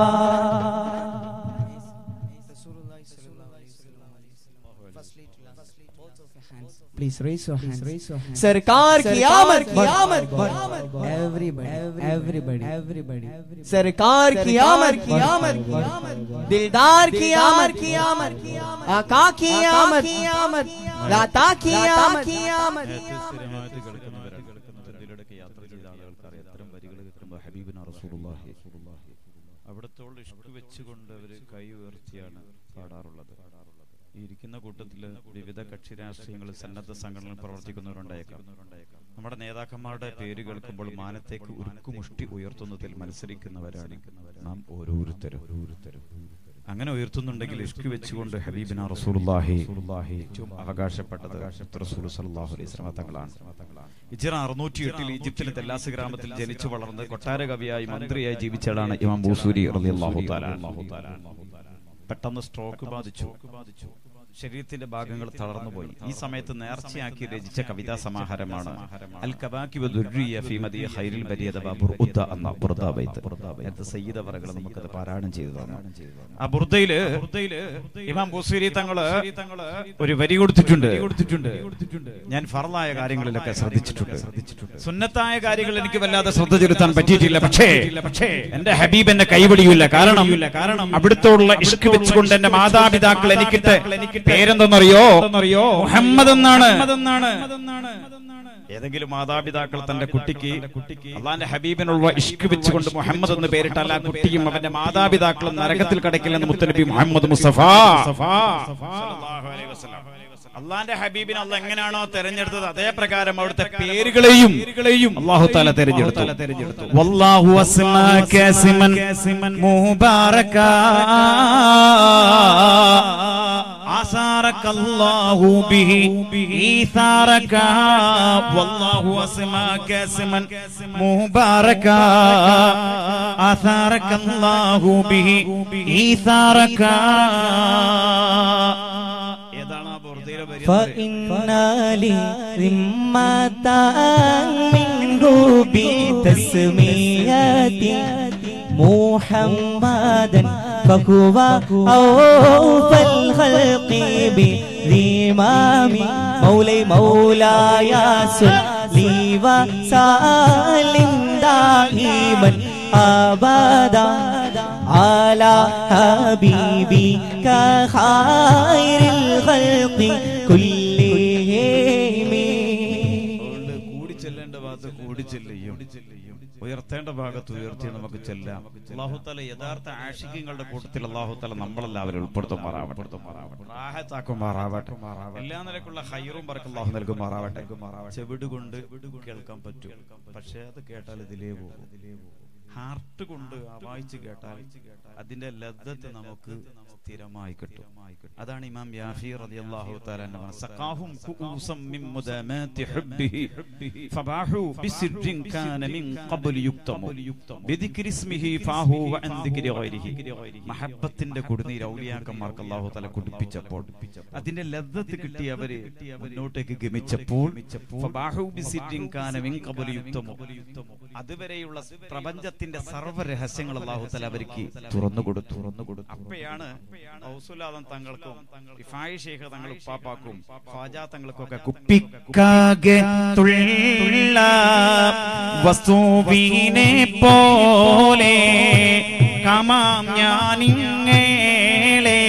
Please raise your hands. सरकार की आमद everybody सरकार की आमद दिलदार की आमद आका की आमद लाता की आमद അവിടത്തോളം ഇഷ്ക് വെച്ചുകൊണ്ട് അവർ കൈ ഉയർത്തിയാണ് പാടാറുള്ളത്. ഈ ഇരിക്കുന്ന കൂട്ടത്തിൽ വിവിധ കക്ഷി രാഷ്ട്രീയങ്ങളിൽ സന്നദ്ധ സംഘടനകൾ പ്രവർത്തിക്കുന്നവരുണ്ടായേക്കാം. നമ്മുടെ നേതാക്കന്മാരുടെ പേര് കേൾക്കുമ്പോൾ മാനത്തേക്ക് ഉരുക്കുമുഷ്ടി ഉയർത്തുന്നതിൽ മത്സരിക്കുന്നവരാണ് നാം ഓരോരുത്തരും. അങ്ങനെ ഉയർത്തുന്നുണ്ടെങ്കിൽ ഇഷ്ക് വെച്ചുകൊണ്ട് ഹബീബിന റസൂലുള്ളാഹി ഏറ്റവും അവകാശപ്പെട്ടത് റസൂൽ സല്ലല്ലാഹു അലൈഹി വസല്ലം തങ്ങളാണ്. ഹിജ്റ 608 ഈജിപ്തിലെ തെല്ലാസ് ഗ്രാമത്തിൽ ജനിച്ചു വളർന്ന് കൊട്ടാര കവിയായി മന്ത്രിയായി ജീവിച്ചയാളാണ് ഇമാം ബൂസൂരി റളിയല്ലാഹു തആല. പെട്ടെന്ന് സ്ട്രോക്ക് ബാധിച്ചു. ശരീരത്തിന്റെ ഭാഗങ്ങൾ തളർന്നുപോയി. ഈ സമയത്ത് നേർച്ചയാക്കി രചിച്ച കവിതാ സമാഹാരമാണ് അൽ കബാകിബ് ദുർരിയ ഫീ മദി ഖൈറിൽ ബരിയത ബുർദ എന്ന ബുർദ ബൈത്ത്. അത് സയ്യിദ് അവറുകൾ നമുക്കത് പാരായണം ചെയ്തു തന്നു. ആ ബുർദയില് ഇമാം ബൂസൂരി തങ്ങള് ഒരു വരി കൊടുത്തിട്ടുണ്ട്. ഞാൻ ഫർളായ കാര്യങ്ങളിലൊക്കെ ശ്രദ്ധിച്ചിട്ടുണ്ട്, സുന്നത്തായ കാര്യങ്ങൾ എനിക്ക് വല്ലാതെ ശ്രദ്ധ ചെലുത്താൻ പറ്റിയിട്ടില്ല. പക്ഷേ എന്റെ ഹബീബ് എന്നെ കൈപിടിയില്ല. കാരണം അവിടുത്തോടുള്ള ഇഷ്ക് വെച്ചുകൊണ്ട് എന്റെ മാതാപിതാക്കൾ എനിക്കിട്ട് പേരെന്തെന്നറിയോ? മുഹമ്മദ് എന്നാണ്. ഏതെങ്കിലും മാതാപിതാക്കൾ തന്റെ കുട്ടിക്ക് അള്ളാന്റെ ഹബീബിനുള്ള ഇഷ്ക് വെച്ചുകൊണ്ട് മുഹമ്മദ് എന്ന് പേരിട്ടാൽ ആ കുട്ടിയും അവന്റെ മാതാപിതാക്കളും നരകത്തിൽ കടക്കില്ലെന്ന് മുത്തനബി മുഹമ്മദ് മുസ്തഫ സല്ലല്ലാഹു അലൈഹി വസല്ലം. അള്ളാന്റെ ഹബീബിനെ അള്ളാഹ് എങ്ങനെയാണോ തെരഞ്ഞെടുത്തത് അതേ പ്രകാരം അവിടുത്തെ പേരുകളെയും അല്ലാഹു തആല തെരഞ്ഞെടുത്തു. വല്ലാഹു അസ്മാക സിമൻ മുബാറക ആസാറകല്ലാഹു ബിഹി ഈസാറക വല്ലാഹു അസ്മാക സിമൻ മുബാറക ആസാറകല്ലാഹു ബിഹി ഈസാറക. فإن لي ذمة منه بتسمية محمدا فهو أوفى الخلق بذمام مولاي صلي وسلم دائما أبدا على حبيبك خير الخلق كلهم. കൂടി ചെല്ലേണ്ട ഭാഗത്ത് കൂടി ചെല്ലും, ഉയർത്തേണ്ട ഭാഗത്ത് ഉയർത്തി നമുക്ക് ചെല്ലാം. അല്ലാഹു തആല യഥാർത്ഥ ആശിഖീങ്ങളുടെ കൂട്ടത്തിൽ അല്ലാഹു തആല നമ്മളെല്ലാവരും ഉൾപ്പെടുത്തുമാറാവട്ടെ, റാഹത്താക്കുമാറാവട്ടെ. എല്ലാ നിലക്കുള്ള ഖൈറും ബറക്കത്തും അല്ലാഹു നൽകുമാറാവട്ടെ. ചെവിട് കൊണ്ട് കേൾക്കാൻ പറ്റും, പക്ഷേ അത് കേട്ടാൽ ഇതിലേ പോകും. ഹാർട്ട് കൊണ്ട് വായിച്ച് കേട്ടാൽ അതിന്റെ ലദ്ദത്ത് നമുക്ക് സ്ഥിരമായി കിട്ടും. അതാണ് ഇമാം യാഫി റളിയല്ലാഹു തആല സഖാഹും ഖുഊസം മിൻ മുദാമാതി ഹുബ്ബിഹി ഫബാഹു ബിസിർരിൻ കാന മിൻ ഖബ്ലി യുക്തമു ബിദിക്രി ഇസ്മിഹി ഫാഹു വഅൻ ദിക്രി ഗൈരിഹി. മഹബ്ബത്തിന്റെ കുടിനീർ ഔലിയാക്കന്മാർക്ക് അല്ലാഹു തആല കുടിപ്പിച്ചപ്പോൾ അതിന്റെ ലദ്ദത്ത് കിട്ടി അവര് മുന്നോട്ടേക്ക് ഗമിച്ചപ്പോൾ ഫബാഹു ബിസിർരിൻ കാന മിൻ ഖബ്ലി യുക്തമു അതുവരെയുള്ള പ്രപഞ്ചത്തിന്റെ സർവ്വ രഹസ്യങ്ങൾ അല്ലാഹു തആല അവർക്ക് തുറന്നു കൊടുത്തു. അപ്പോഴാണ് ഔസുലാദം തങ്ങൾക്കും ഇഫായി ശൈഖ് തങ്ങൾ ഉപ്പാപ്പാക്കും ഖവാജ തങ്ങൾക്കൊക്കെ കുപ്പിക്കാകെ തുള്ള വസ്തുവിനെ പോലെ കമാം ഞാനിങ്ങേളെ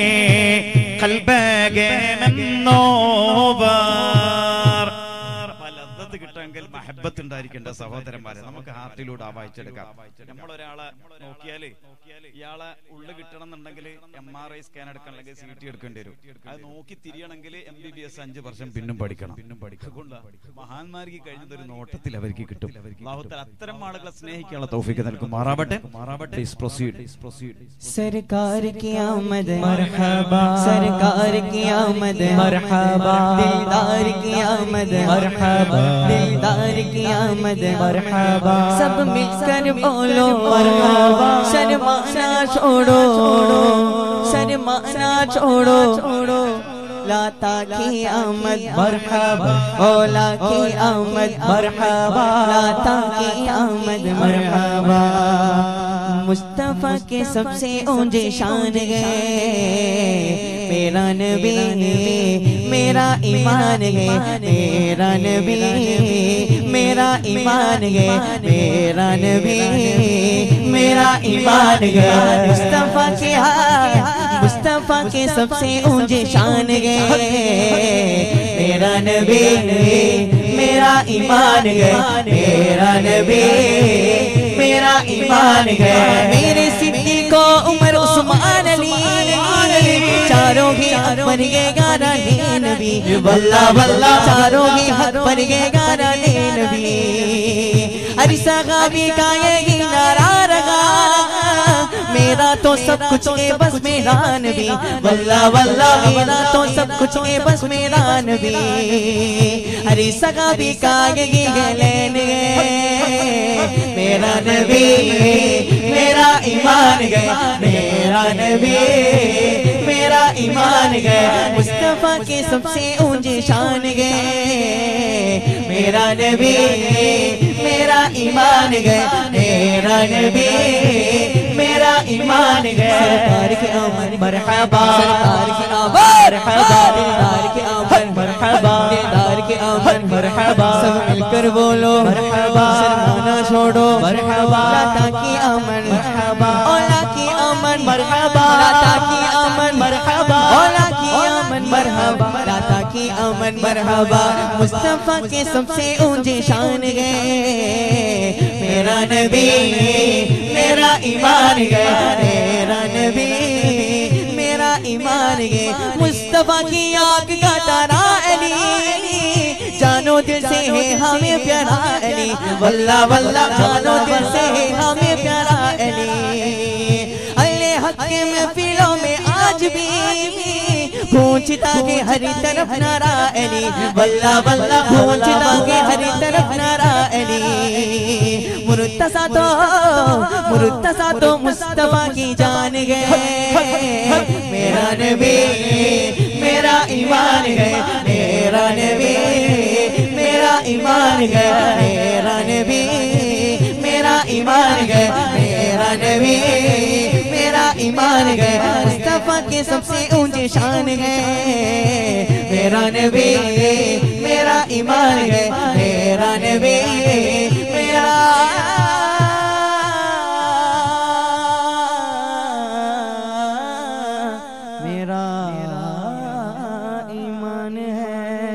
കൽബകമെന്നോവർ. ലദ്ദത്ത് കിട്ടാമെങ്കിൽ മഹബത്ത് ഉണ്ടായിരിക്കേണ്ട സഹോദരന്മാരെ നമുക്ക് ഹാർട്ടിലൂടെ വായിച്ചെടുക്കാം. നമ്മളൊരാളെ നോക്കിയാല് ഇയാളെ ഉള്ളു കിട്ടണം എന്നുണ്ടെങ്കിൽ MRI സ്കാൻ എടുക്കണം, അല്ലെങ്കിൽ CT എടുക്കേണ്ടി വരും. അത് നോക്കി തിരിയണമെങ്കിൽ MBBS 5 വർഷം പിന്നും പഠിക്കണം. മഹാന്മാർക്ക് കഴിഞ്ഞത് ഒരു നോട്ടത്തിൽ അവർക്ക് കിട്ടും. അത്തരം ആളുകളെ സ്നേഹിക്കാനുള്ള തൗഫീഖ് നൽകുമാറാവട്ടെ. सरकार की आमद मरहबा, सरकार की आमद मरहबा, दिलदार की आमद मरहबा, दिलदार की आमद मरहबा, सब मिलकर बोलो मरहबा, शर्माना छोड़ो, शर्माना छोड़ो, लाता की आमद मरहबा, ओला की आमद मरहबा, लाता की आमद मरहबा। मुस्तफा के सबसे ऊंचे शान है मेरा नबी, मेरा ईमान है मेरा नबी, मेरा ईमान है मेरा नबी, मेरा ईमान है। मुस्तफा के सबसे ऊंचे शान है मेरा नबी, मेरा ईमान है मेरा नबी, मेरा ईमान है। मेरे सिद्दीक़ को उमर उस्मान अली चारों ही हक पर ये गाना ले नबी, वल्ला वल्ला चारों ही हक पर ये गाना ले नबी। हर सहाबी का ये नारा रहा मेरा तो सब कुछ है बस मेरा नबी, वल्ला वल्ला मेरा तो सब कुछ है बस मेरा नबी। हर सहाबी का ये लेन मेरा नबी, मेरा ईमान है मेरा नबी, मेरा ईमान है। मुस्तफा के सबसे ऊंचे शान है मेरा नबी, मेरा ईमान है मेरा नबी, मेरा ईमान है। सरकार की आमद मरहबा, सरकार की आमद मरहबा, दिलदार की आमद मरहबा, दिलदार की आमद मरहबा। सब मिलकर बोलो मरहबा, शर्माना छोड़ो मरहबा, लाता की आमद मरहबा, ओला की आमद मरहबा, लाता की आमद मरहबा, ओला की आमद मरहबा, लाता की आमद मरहबा। मुस्तफा के सबसे ऊंचे शान है मेरा नबी, मेरा ईमान है मेरा नबी, मेरा ईमान है। मुस्तफा की आंख का तारा अली जानो दिल से है हमें प्यारा अली, वल्ला वल्ला जानो दिल से है हमें प्यारा अली। अल्लाह हक के महफिलों में आज भी पहुंचता है हर तरफ नारा अली, वल्ला वल्ला पहुंचता है हर तरफ नारा अली। मुर्तसा तो मुस्तफा की जान है मेरा नबी, मेरा ईमान है मेरा नबी, मेरा ईमान है मेरा नबी, मेरा ईमान है मेरा नबी, मेरा ईमान है। मुस्तफा के सबसे ऊंचे शान है मेरा नबी, मेरा ईमान है मेरा नबी, मेरा ईमान है।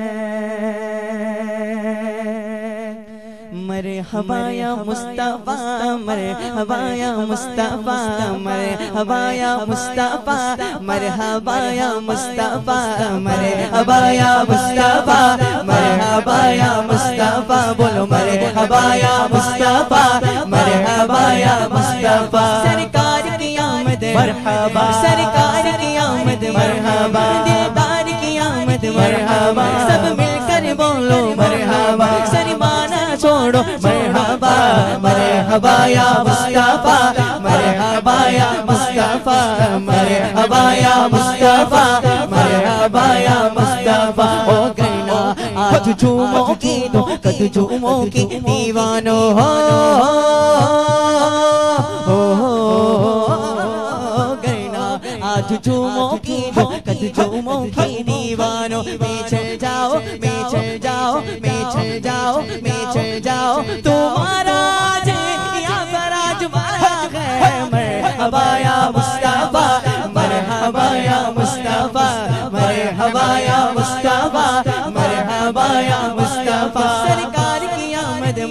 मरहबा या मुस्तफा, मरहबा या मुस्तफा, मरहबा या मुस्तफा, मरहबा या मुस्तफा, मरहबा या मुस्तफा, मरहबा या मुस्तफा। बोलो मरहबा या मुस्तफा, मरहबा या मुस्तफा। सरकार की आमद मरहबा, सरकार की आमद मरहबा, दिलदार की आमद मरहबा। सब मिलकर बोलो मरहबा, शर्माना छोड़ो मरहबा, मरहबा या मुस्तफा, मरहबा या मुस्तफा, मरहबा या मुस्तफा, मरहबा या मुस्तफा। ओ गैना आज झूमो की तो कद झूमो की दीवानो हो गैना आज झूमो की तो कद झूमो की दीवानो। मैं चल जाओ, मैं चल जाओ, मैं चल जाओ, मैं चल जाओ, तुम्हारा या फराज है। मरहबा या मुस्तफा, मरहबा या मुस्तफा, मरहबा या मुस्तफा, मरहबा या मुस्तफा। सरकार की आमद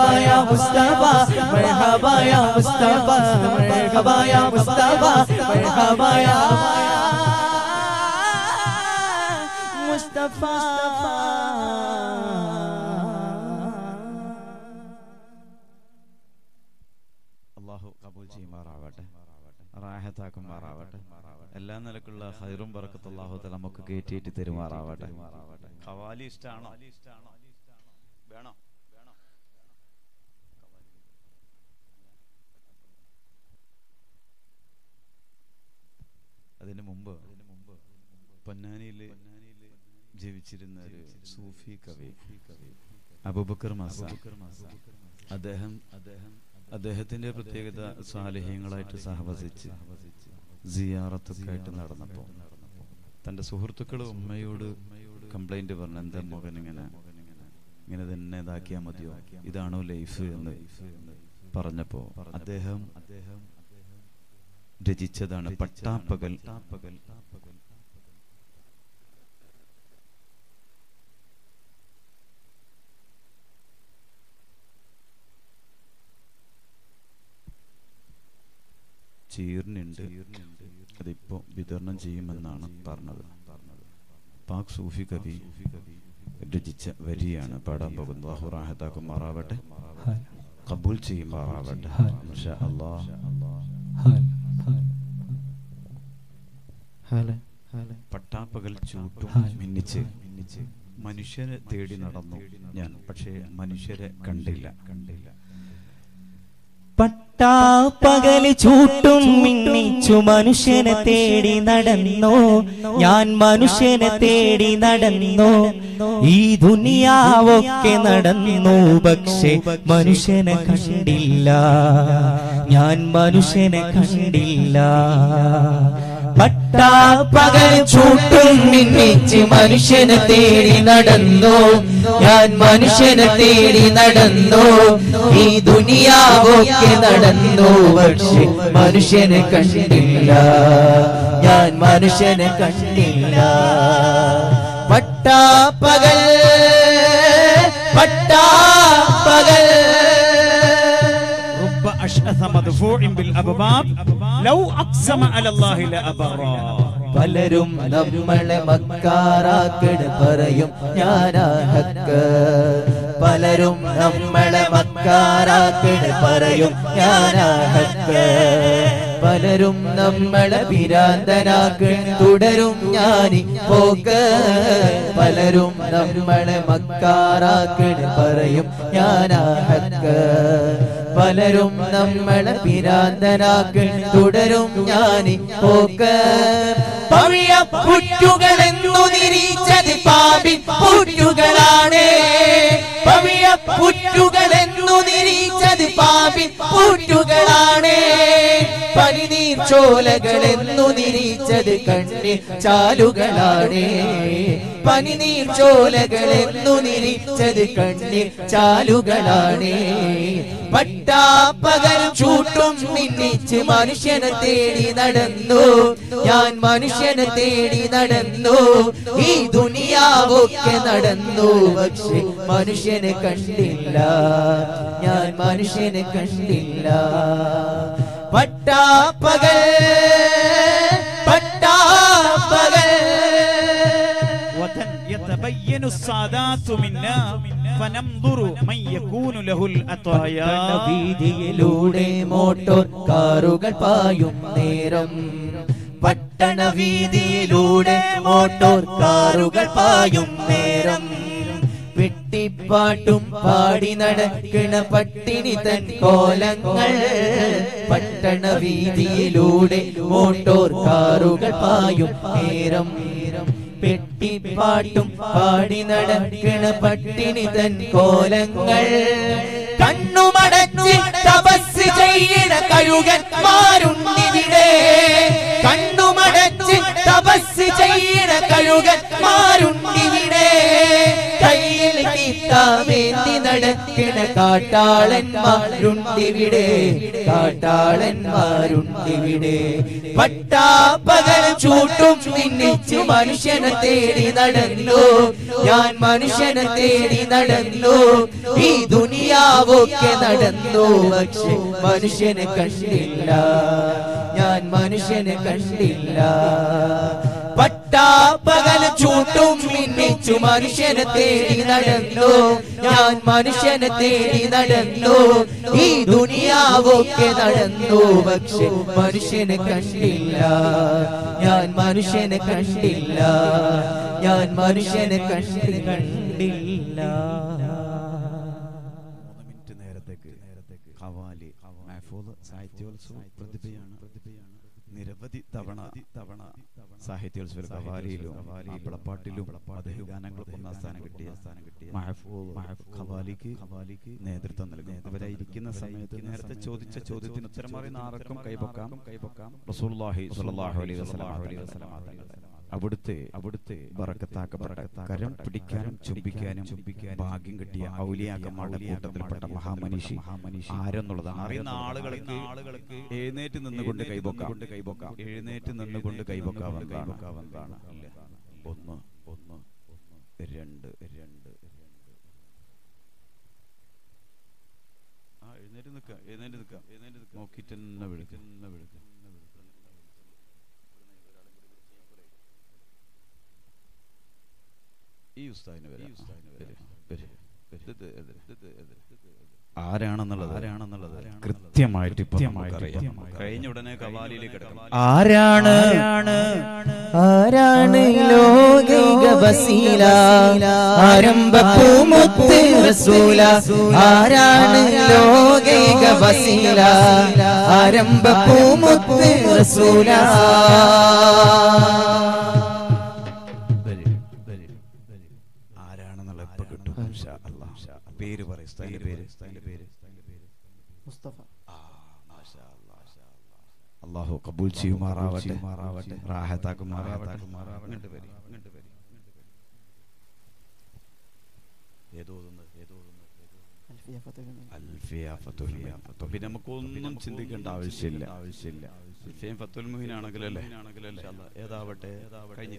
مرحبا يا مصطفى مرحبا يا مصطفى مرحبا يا مصطفى مرحبا يا مصطفى അല്ലാഹു ഖബൂൽ ചെയ്യുമാറാവട്ടെ, റാഹത്താക്കുമാറാവട്ടെ. എല്ലാ നിലക്കുള്ള ഖൈറും ബറക്കത്തും അല്ലാഹു തആല നമുക്ക് കേറ്റിയിട്ട് തരുമാറാവട്ടെ. ഖവാലി ഇഷ്ടാണോ? വേണോ? അതിനു മുമ്പ് പൊന്നാനിയിൽ ജീവിച്ചിരുന്ന ഒരു സൂഫി കവി അബൂബക്കർ മാസ, അദ്ദേഹത്തിന്റെ പ്രത്യേകത സാലിഹ്യങ്ങളായിട്ട് സഹവസിച്ച് സിയാറത്തൊക്കെ ആയിട്ട് നടന്നപ്പോൾ തന്റെ സുഹൃത്തുക്കൾ ഉമ്മയോട് കംപ്ലൈന്റ് പറഞ്ഞു, എന്താ മകൻ ഇങ്ങനെ തന്നെ ഇതാക്കിയാൽ മതിയോ, ഇതാണോ ലൈഫ് എന്ന് പറഞ്ഞപ്പോ അദ്ദേഹം രചിച്ചതാണ് പട്ടാപ്പകൽ. ചീർന്നുണ്ട്, അതിപ്പോ വിതരണം ചെയ്യുമെന്നാണ് പറഞ്ഞത്. പാക് സൂഫി കവി രചിച്ച വരിയാണ് പാടാൻ പോകുന്നത്. അല്ലാഹു റാഹത്താക്കുമാറാവട്ടെ, ഖബൂൽ ചെയ്യുമാറാവട്ടെ ഇൻഷാ അല്ലാഹ്. പട്ടാപ്പകൽ ചൂട്ടും മിന്നിച്ച് മനുഷ്യരെ തേടി നടന്നു ഞാൻ, പക്ഷേ മനുഷ്യരെ കണ്ടില്ല. പട്ടാപ്പകല് ചൂട്ടും മിന്നിച്ചു മനുഷ്യനെ തേടി നടന്നു ഞാൻ, മനുഷ്യനെ തേടി നടന്നു. ഈ ദുനിയാവൊക്കെ നടന്നു, പക്ഷേ മനുഷ്യനെ കണ്ടില്ല ഞാൻ, മനുഷ്യനെ കണ്ടില്ല. പട്ടാപ്പകൽ ചൂട്ടും മിന്നിച്ച് മനുഷ്യനെ തേടി നടന്നു ഞാൻ, മനുഷ്യനെ തേടി നടന്നു. ഈ ദുനിയാവൊക്കെ നടന്നു, പക്ഷേ മനുഷ്യനെ കണ്ടില്ല ഞാൻ, മനുഷ്യനെ കണ്ടില്ല. പട്ടാപ്പകൽ പട്ടാപ്പകൽ أشأث مدفوع بالأبواب لو أقسم على الله لأبرا. പലരും നമ്മളെ മക്കാറാക്കിട് പറയും ഞാനാ ഹക്ക്, പലരും നമ്മളെ മക്കാറാക്കിട് പറയും ഞാനാ ഹക്ക്. പലരും നമ്മളെ ഭ്രാന്തനാക്കി തുടരും ഞാനി പോക്ക്, പലരും നമ്മളെ മക്കാറാക്കിട് പറയും ഞാനാ ഹക്ക്. പലരും നമ്മളെ ഭ്രാന്തനാക്കി തുടരും ഞാനി പോക്ക്. പവിഴ പുറ്റുകളെന്നു നിരീച്ചത് പാപി പുറ്റുകളാണ്, പവിഴ പുറ്റുകളെന്നു നിരീച്ചത് പാപി പുറ്റുകളാണ്. പനിനീർ ചോലകളെന്നു നിരീച്ചത് കണ്ണീർ ചാലുകളാണ്, പനിനീർ ചോലകളെന്നു നിരീച്ചത് കണ്ണീർ ചാലുകളാണ്. പട്ടാപ്പകൽ ചൂട്ടും മിന്നിച്ച് മനുഷ്യനെ തേടി നടന്നു ഞാൻ, മനുഷ്യനെ തേടി നടന്നു. ഈ ദുനിയാവൊക്കെ നടന്നു, പക്ഷെ മനുഷ്യനെ കണ്ടില്ല ഞാൻ, മനുഷ്യനെ കണ്ടില്ല. പട്ടാപ്പകൽ പട്ടാപ്പകൽ يتبين السادات منا فننظر من يكون له الأطايا. വീതിയിലൂടെ മോട്ടോർ കാറുകൾ പായും നേരം, പട്ടണ വീതിയിലൂടെ മോട്ടോർ കാറുകൾ പായും നേരം. വെട്ടിപ്പാട്ടും പാടി നടക്കണ പട്ടിണി തൻ കോലങ്ങൾ, പട്ടണ വീതിയിലൂടെ മോട്ടോർ കാറുകൾ പായും നേരം. പെട്ടിപ്പാട്ടും പാടി നടക്കണ പട്ടിണി തൻ കോലങ്ങൾ. കണ്ണുമടച്ച് തപസ് ചെയ്യണ കഴുകന്മാരുണ്ടിവിടെ, കണ്ണുമടച്ച് തപസ് ചെയ്യണ കഴുകന്മാരുണ്ടിവിടെ. കയ്യിൽ കിത്താമേന്തി നട നടക്കണ കാട്ടാളന്മാരുണ്ടിവിടെ കാട്ടാളന്മാരുണ്ടിവിടെ പട്ടാപ്പകൽ ചൂട്ടും മിന്നിച്ചു മനുഷ്യനെ തേടി നടന്നു ഞാൻ മനുഷ്യനെ തേടി നടന്നു ഈ ദുനിയാവൊക്കെ നടന്നു പക്ഷെ മനുഷ്യനെ കണ്ടില്ല ഞാൻ മനുഷ്യനെ കണ്ടില്ല പട്ടാപ്പകൽ ചൂട്ടും മിന്നിച്ചു മനുഷ്യനെ തേടി നടന്നു ഞാൻ മനുഷ്യനെ തേടി നടന്നു ഈ ദുനിയാവൊക്കെ നടന്നു പക്ഷെ മനുഷ്യനെ കണ്ടില്ല ഞാൻ മനുഷ്യനെ കണ്ടില്ല ഞാൻ മനുഷ്യനെ കണ്ടില്ല ഖവാലി മഹ്ഫൂദ് സാഹിത്യോത്സവ പ്രതിഭയാണ് നിരവധി തവണ സാഹിത്യോത്സവ ഖവാലിയിലും മാപ്പിളപ്പാട്ടിലും അദ്ദേഹം ഗാനങ്ങൾക്ക് ഒന്നാം സ്ഥാനം കിട്ടിയ മഹ്ഫൂദ് ഖവാലിക്ക് നേതൃത്വം നൽകും. അവരായിരിക്കുന്ന സമയത്ത് നേരത്തെ ചോദിച്ച ചോദ്യത്തിന് ഉത്തരം പറയുന്ന ആർക്കും കൈപൊക്കാം. റസൂലുള്ളാഹി സ്വല്ലല്ലാഹു അലൈഹി വസല്ലം അവിടുത്തെ ബറക്കത്താക്കപ്പെട്ട കരം പിടിക്കാനും ചുംബിക്കാനും ഭാഗ്യം കിട്ടിയ ഔലിയാക്കന്മാരുടെ കൂട്ടത്തിൽപ്പെട്ട മഹാമനീഷി ആരെന്നുള്ളതാണ് അറിയുന്ന ആളുകൾക്ക് എഴുന്നേറ്റ് നിന്നുകൊണ്ട് കൈപൊക്കാം. എഴുന്നേറ്റ് നിന്നുകൊണ്ട് കൈപൊക്കാവുന്നതാണ്. ഒന്ന് രണ്ട് എഴുന്നേറ്റ് നിൽക്കാം നോക്കിട്ട് തന്നെ വിളിക്കും. ഈ ഉസ്താദിന് ആരാണെന്നുള്ളത് കൃത്യമായിട്ട് കഴിഞ്ഞ ഉടനെ ഖവാലിയിലേക്ക് കിടക്കണം. ആരാണ് ലോകൈക വസീല ആരംഭപ്പൂമുത്ത് റസൂല ആരാണ് ലോകൈക വസീല ആരംഭപ്പൂമുത്ത് റസൂല പേര് പറയും. മുസ്തഫ. അല്ലാഹു ഖബൂൽ ചെയ്യുമാറാവട്ടെ, റാഹത്താക്കുമാറാവട്ടെ. പിന്നെ നമുക്കൊന്നും ചിന്തിക്കേണ്ട ആവശ്യമില്ല. ഫത്തുൽ മുഈൻ ആണെങ്കിലല്ലേ ഏതാവട്ടെ കഴിഞ്ഞു.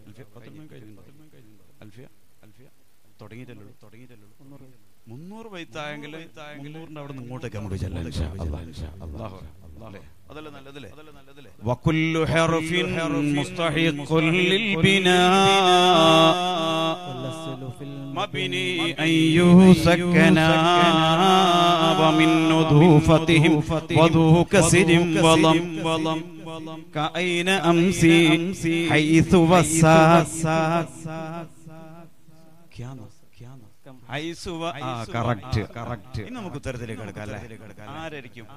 തുടങ്ങിയിട്ടല്ലോ 300 വൈത്തായെങ്കിൽ 300ന്റെ അവിടെ ഇങ്ങോട്ടേക്ക് നമുക്ക് ചെല്ലാൻ അതല്ല നല്ലതല്ലേ. വകുല്ലു ഹർഫിൻ മുസ്തഹിഖുൻ ലിൽ ബിനാ മബ്നി അയ്യു സക്കനാ വമിൻ നുദൂഫതിഹിം വദൂ കസിരിൻ വളം കഅയ്ന അംസി ഹൈസു വസാ നമുക്ക് ഉത്തരത്തിലേക്ക് കിടക്കാം. ആരായിരിക്കും?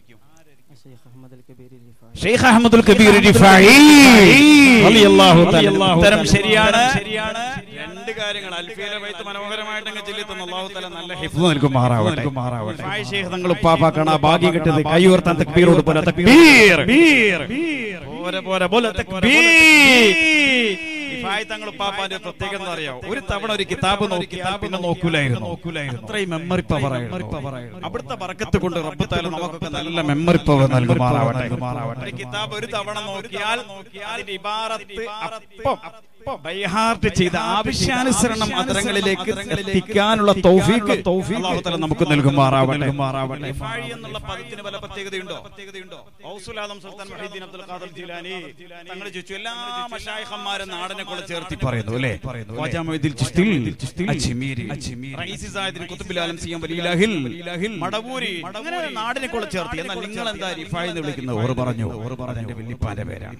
ഷെയ്ഖ് അഹ്മദുൽ കബീർ റിഫായി റളിയല്ലാഹു തആല. ഉത്തരം ശരിയാണ്. രണ്ട് കാര്യങ്ങൾ അൽഫിയിലെ ബൈത്ത് മനോഹരമായിട്ട് അങ്ങ് ചൊല്ലി തന്ന അല്ലാഹു തആല നല്ല ഹിഫ്ദ് നൽകുമാറാവട്ടെ. റിഫായി ഷെയ്ഖ് തങ്ങൾ ഉപ്പാപ്പാക്കണ ഭാഗ്യം കിട്ടിയത് കൈയുയർത്താൻ തക്ബീറോട് പോലെ തക്ബീർ പോരെ പോലെ തക്ബീർ. തങ്ങൾ ഉപ്പാപ്പാന്റെ പ്രത്യേകത എന്താ അറിയാം? ഒരു തവണ ഒരു കിതാബ് നോക്കിയാൽ പിന്നെ നോക്കൂലായിരുന്നു. അത്രയും മെമ്മറി പവർ ആയിരുന്നു. അവിടുത്തെ ബറക്കത്ത് കൊണ്ട് റബ്ബ് തആല നമുക്കൊക്കെ നല്ല മെമ്മറി പവർ നൽകുമാറാവട്ടെ. കിതാബ് ഒരു തവണ നോക്കിയാൽ അതിന്റെ ഇബാറത്ത് ബൈഹാർട്ട് ചെയ്ത ആവശ്യാനുസരണം അതരങ്ങളിലേക്ക് എത്തിക്കാനുള്ള തൗഫീഖ് അല്ലാഹു തആല നമുക്ക് നൽകുമാറാവട്ടെ. റിഫായി എന്നുള്ള പദത്തിന് പല പ്രത്യേകതയുണ്ടോ? ഔസുൽ ആദം സുൽത്താൻ മുഹീദ്ദീൻ അബ്ദുൽ ഖാദിർ ജീലാനി തങ്ങൾ ചോദിച്ചു, എല്ലാ മശായിഖന്മാരെ നാടിനെ കൂടെ ചേർത്തി പറയുന്നു അല്ലേ? ഖ്വാജാ മുഈനുദ്ദീൻ ചിശ്തി അജ്മീരി റഈസി സായിദ് ഖുത്ബുൽ ആലം സിയം വലില്ലാഹിൽ മടവൂരി അങ്ങനെ നാടിനെ കൂടെ ചേർത്തി. എന്നാൽ നിങ്ങൾ എന്താ റിഫായി എന്ന് വിളിക്കുന്നത്? ഓർ പറഞ്ഞു എന്റെ വല്ലിപ്പാന്റെ പേരാണ്.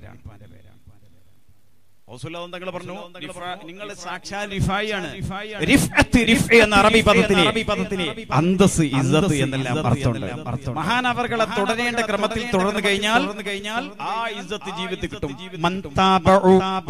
തങ്ങൾ പറഞ്ഞു നിങ്ങൾ സാക്ഷാൽ റിഫായിയാണ്. എന്ന അറബി പദത്തിന് അന്തസ് ഇസ്സത്ത് എന്നെല്ലാം അർത്ഥമുണ്ട്. മഹാനവർകളെ തുടരേണ്ട ക്രമത്തിൽ തുടർന്നു കഴിഞ്ഞാൽ ആ ഇസ്സത്ത് ജീവിതത്തിൽ കിട്ടും. മൻ താബഉ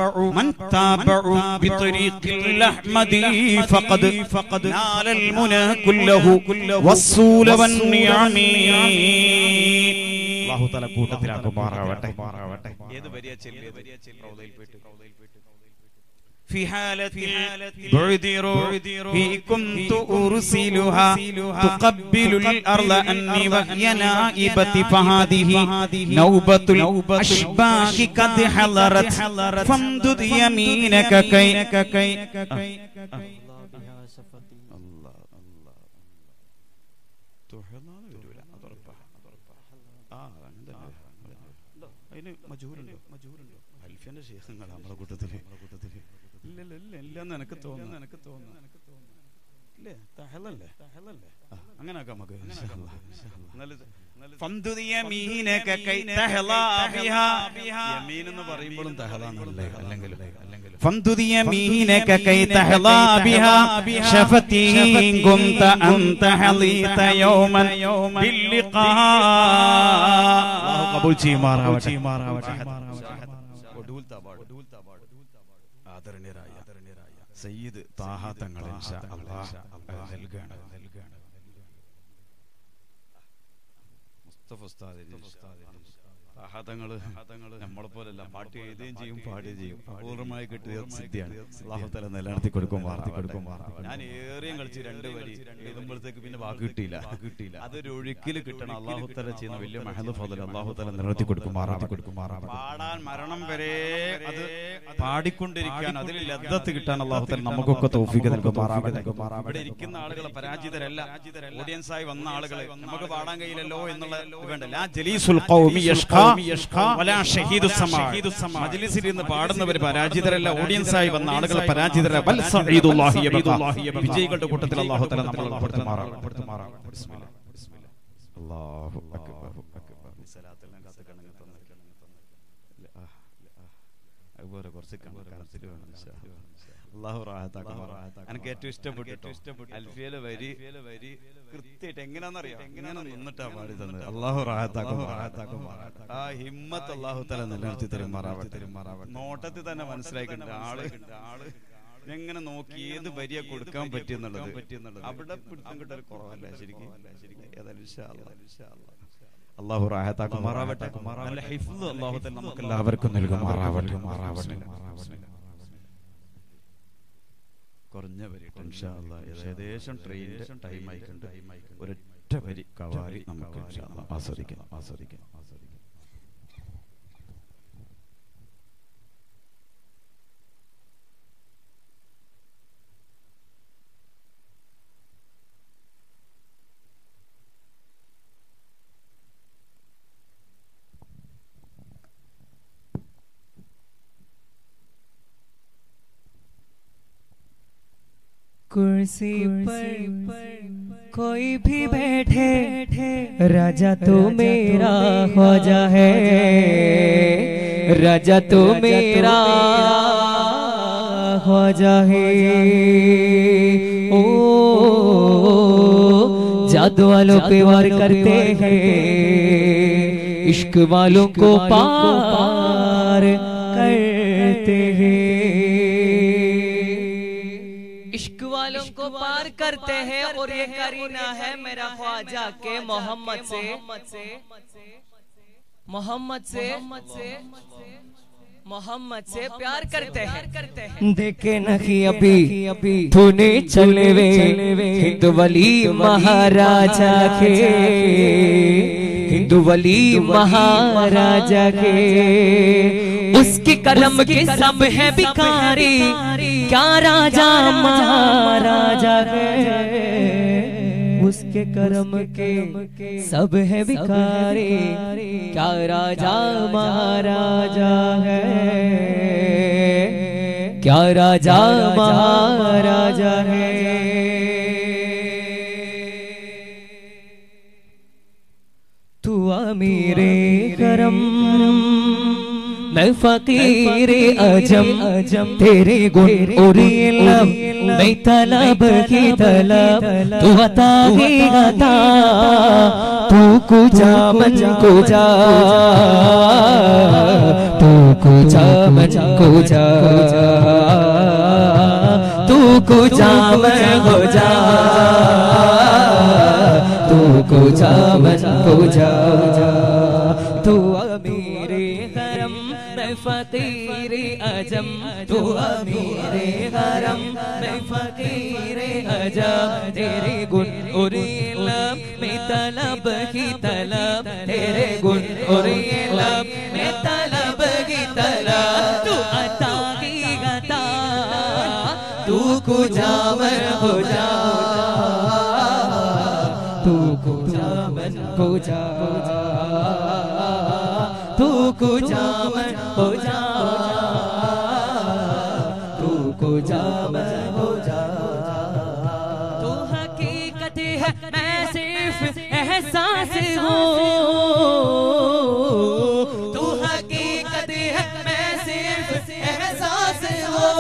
ബിത്വരീഖിൽ അഹ്മദി ഫഖദ് നാലൽ മുനാ കുല്ലഹു വസ്സൂല വന്നിഅമി. അല്ലാഹു തആല കൂട്ടത്തിലാക്കുമാറാവട്ടെ. ഏത് വരിയാ ചെല്ലിയത്? في حالة بعد روحي كنت أرسلها تقبل الأرض أني وهي نائبة فهذه نوبة الأشباح قد حضرت فامدد يمينك كي നിനക്ക് തോന്നുന്നു അങ്ങനെ എന്ന് പറയുമ്പോഴും തഹലാന്നല്ലേ അല്ലെങ്കിൽ فامدد يمينك كي تحظى بها شفتي إن كنت أنت حظيت يوما باللقاء الله قبول ചെയ്യുമാറാവട്ടെ ആദരണീയരായ സയ്യിദ് താഹ തങ്ങൾ ഇൻഷാ അല്ലാഹ് നൽകാണ് മുസ്തഫ ഉസ്താദ് നമ്മളെ പോലെയല്ല പാട്ട് എഴുതുകയും ചെയ്യും പാടുകയും ചെയ്യും അപൂർവമായി കിട്ടിയ സിദ്ധിയാണ്. അല്ലാഹു തആല നിലനിർത്തി കൊടുക്കുമാറാവട്ടെ. ഞാൻ ഏറെയും കളിച്ച് 2 വരി എഴുതുമ്പോഴത്തേക്ക് പിന്നെ വാക്ക് കിട്ടിയില്ല. അതൊരു ഒഴുക്കിൽ കിട്ടണം. അല്ലാഹു തആല ചെയ്യുന്ന വലിയ മഹദ് ഫളൽ അല്ലാഹു തആല നിലനിർത്തി കൊടുക്കുമാറാവട്ടെ. പാടാൻ മരണം വരെ അത് പാടിക്കൊണ്ടിരിക്കാൻ അതിൽ ലദ്ദത്ത് കിട്ടാൻ അല്ലാഹു തആല നമുക്കൊക്കെ തൗഫീഖ് നൽകുമാറാവട്ടെ. ഇവിടെ ഇരിക്കുന്ന ആളുകളെ പരാജിതരല്ല, ഓഡിയൻസായി വന്ന ആളുകളെ നമുക്ക് പാടാൻ കഴിയില്ലല്ലോ എന്നുള്ള വേണ്ട. ലാ ജലീസുൽ ഖൗമി യഷ്ഖാ വലാ ഷഹീദുസ് സമാ. മജ്ലിസിൽ ഇരുന്ന് പാടുന്നവർ പരാജിതരല്ല, ഓഡിയൻസായി വന്ന ആളുകളെ പരാജിതരല്ല. ബൽ സഈദുല്ലാഹി യബ്ഖാ. വിജയികളുടെ കൂട്ടത്തിൽ അല്ലാഹു തആല നമ്മളെ ഉൾപ്പെടുത്തുമാറാവട്ടെ. ബിസ്മില്ലാഹ് അല്ലാഹു അക്ബർ. സലാത്തെല്ലാം കാത്തുകണങ്ങ അതുപോലെ കുറച്ച് കണക്കിൽ വേണം ഇൻഷാ അല്ലാഹ്. അല്ലാഹു റാഹത്താക്കുമാറാവട്ടെ. എനിക്ക് ഏറ്റവും ഇഷ്ടപ്പെട്ടു അൽഫിയയിലെ വരി കൃത്യമായിട്ട് എങ്ങനെയാണെന്നറിയാം, എങ്ങനെ നിന്നിട്ടാ പാടി തന്നത്. അല്ലാഹു റാഹത്താക്കുമാറാവട്ടെ. ആ ഹിമ്മത്ത് അല്ലാഹു തആല നിലനിർത്തി തരുമാറാവട്ടെ. നോട്ടത്തിൽ തന്നെ മനസ്സിലാക്കിയിട്ടുണ്ട് ആള് എങ്ങനെ നോക്കി ഏത് വരിയ കൊടുക്കാൻ പറ്റിയെന്നുള്ളത്. അവിടെ പിടുത്തം കിട്ടാൻ കുറവല്ല ശരിക്കും. അല്ലാഹു റാഹത്താക്കുമാറാവട്ടെ. നല്ല ഹിഫ്ള് അല്ലാഹു തആല നമുക്ക് എല്ലാവർക്കും നൽകുമാറാവട്ടെ. കുറഞ്ഞ വരി ഇൻഷാ അല്ലാഹ്. ഏകദേശം ട്രെയിനിന്റെ ടൈം ആയിട്ടുണ്ട്. ഒരൊറ്റ വരി കവാലി നമുക്ക് ഇൻഷാ അല്ലാഹ് ആസ്വദിക്കാം. कुर्सी पर कोई भी बैठे राजा तो मेरा ख्वाजा है, राजा तो मेरा ख्वाजा है। ओ जादू वालों पे वार करते हैं, इश्क वालों को पार करते हैं, इश्क वालों को पार करते हैं। और ये करीना है मेरा ख्वाजा के मोहम्मद से प्यार करते हैं। देखे नहीं अभी तूने चले वे हिंदू वली महाराजा के, हिंदू वली महाराजा के। उसके कलम के सब है भिखारी, क्या राजा महाराजा है। उसके करम के सब है भिखारी, क्या राजा महाराजा है, क्या राजा महाराजा है। तू अमीरे करम मैं फकीर अजम, तेरे गुण और इल्म मैं तलब की तलब, तू अता ही अता, तू कुजा मन कुजा, तू कुजा मन कुजा, तू कुजा मन कुजा, तू कुजा मन कुजा। तू अमीरे करम फकीर अजम तू अमीरे हरम मैं फकीरे अजम तेरे गुण और इल्म में तलब की तलब तेरे गुण और इल्म में तलब की तलब तू अता की अता तू कुजावर हो जा तू कुजावन हो जा तू कुजावन हो जा तू कुजावन हो जा तू हकीकत है मैं सिर्फ एहसास हूँ तू हकीकत है मैं सिर्फ एहसास हूँ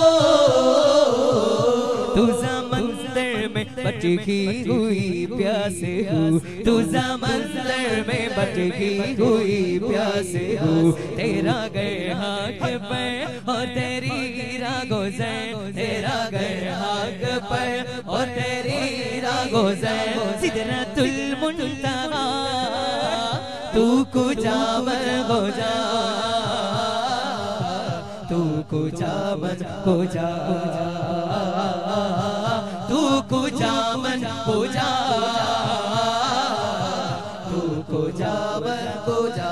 तू समंदर में भटकी हुई प्यास हूँ तू समंदर में भटकी हुई प्यास हूँ तेरा गए हाथ पे और तेरी रागोज़र तेरा गए हाथ पे और तेरी रागोज़र सिदरतुल मुंतहा तू कुजावर हो जा तू कुजावर हो जा तू कुजावर हो जा तू कुजावर हो जा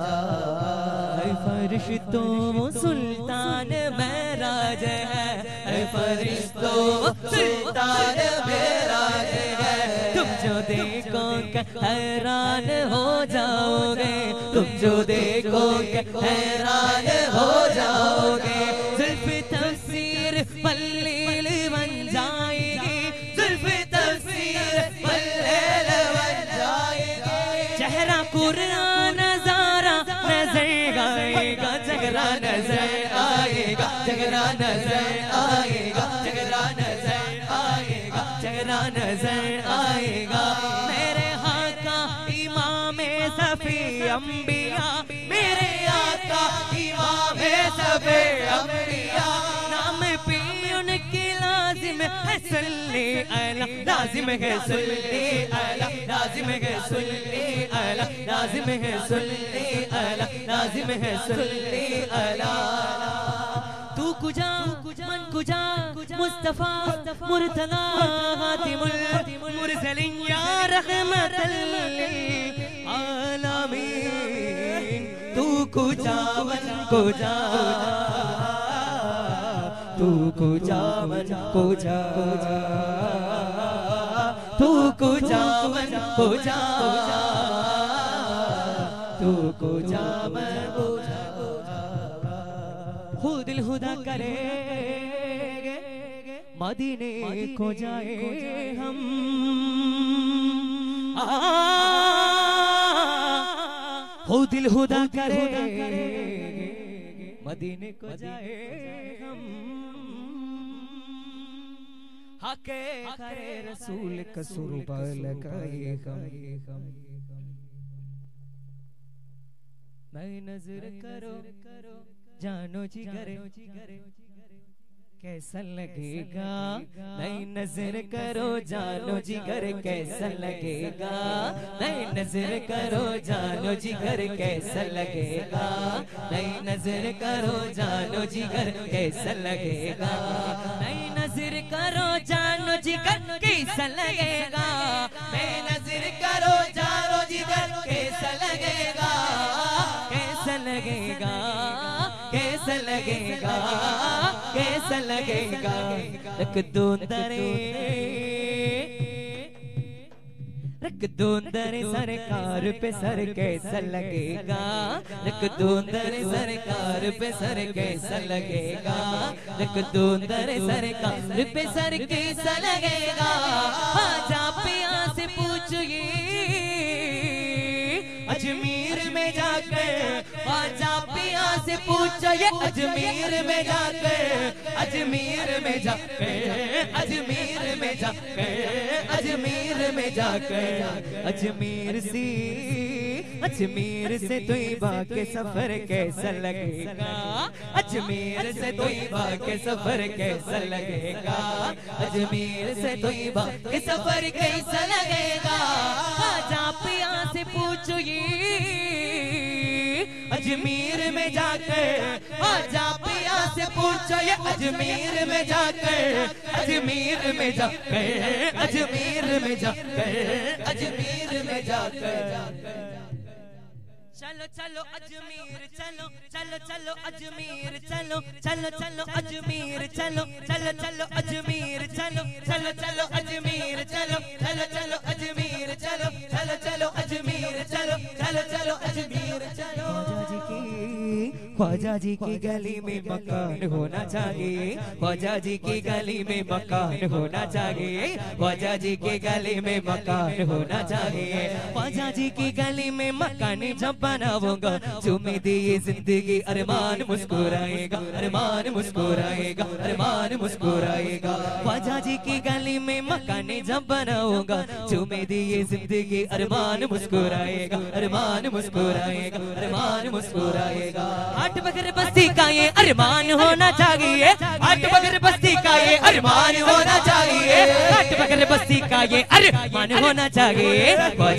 फरिश्तों सुल्तान महराज है फरिश्तों सुल्तान महराज है तुम जो देखोगे हैरान हो जाओगे तुम जो देखोगे हैरान हो जाओगे जुल्फ तफसीर पल्लील बन जाएगी जुल्फ तफसीर पल्लील बन जाएगी चेहरा कुरान नजारा नजर आएगा जगरा नजर आएगा जगरा नजर आएगा जगरा नजर आएगा जगरा नजर आएगा मेरे आका इमाम सफी अंबिया मेरे आका इमाम सफी अंबिया नाम पे उनके लाजिम है सल्ले अला लाजिम है सल्ले अला लाजिम है सल्ले अला लाजिम है सल्ले अला लाजिम है सल्ले अला तू कुजा मन कुजा मुस्तफा मुर्तजा खातिमुल मुरसलीन या रहमतल लिल आलमीन तू कुजा मन कुजा तू कुजा मन कुजा तू कुजा मन कुजा तू कुजा मन कुजा खुद दिल खुदा करेंगे मदीने को जाए हम खुद दिल खुदा करेंगे मदीने को जाए हम हके करे रसूल कसूरबा लगाए हम नई नजर करो जानो जिगर कैसा लगेगा नई नजर करो जानो जिगर कैसा लगेगा नई नजर करो जानो जिगर कैसा लगेगा नई नजर करो जानो जिगर कैसा लगेगा नई नजर करो जानो जिगर कैसा लगेगा नई नजर करो जानो जिगर कैसा लगेगा कैसा लगेगा कैसा लगेगा कैसा लगेगा रख दो सरकार पे सर कैसा लगेगा रख दो सरकार पे सर कैसा लगेगा रख दो सरकार पे सर कैसा लगेगा आजा पिया से पूछिए अजमेर में जाकर आजा पिया से पूछिए अजमेर में जाकर अजमेर में जाकर अजमेर में जाकर अजमेर में जाकर अजमेर से तोइबा के सफर कैसा लगेगा अजमेर से तोइबा के सफर कैसा लगेगा अजमेर से तोइबा के सफर कैसा लगेगा आजा पिया से पूछिए अजमेर में जाकर आजा पिया से पूछो ये अजमेर में जाकर अजमेर में जाकर अजमेर में जाकर अजमेर में जाकर चलो चलो अजमेर चलो चलो चलो अजमेर चलो चलो चलो अजमेर चलो चलो चलो अजमेर चलो चलो चलो अजमेर चलो चलो चलो अजमेर चलो चलो चलो अजमेर चलो चलो चलो अजमेर चलो ख्वाजा जी की गली में मकान होना चाहिए ख्वाजा जी की गली में मकान होना चाहिए ख्वाजा जी की गली में मकान होना चाहिए ख्वाजा जी की गली में मकान जब बनाऊंगा चुमे दिए जिंदगी अरमान मुस्कुराएगा अरमान मुस्कुराएगा अरमान मुस्कुराएगा ख्वाजा जी की गली में मकान जब बनाऊंगा चुमे दिए जिंदगी अरमान मुस्कुराएगा अरमान मुस्कुराएगा अरमान मुस्कुराएगा आठ बगर बस्ती का ये अरमान होना चाहिए आठ बगर बस्ती का ये अरमान होना चाहिए आठ बगर बस्ती का ये अरमान होना चाहिए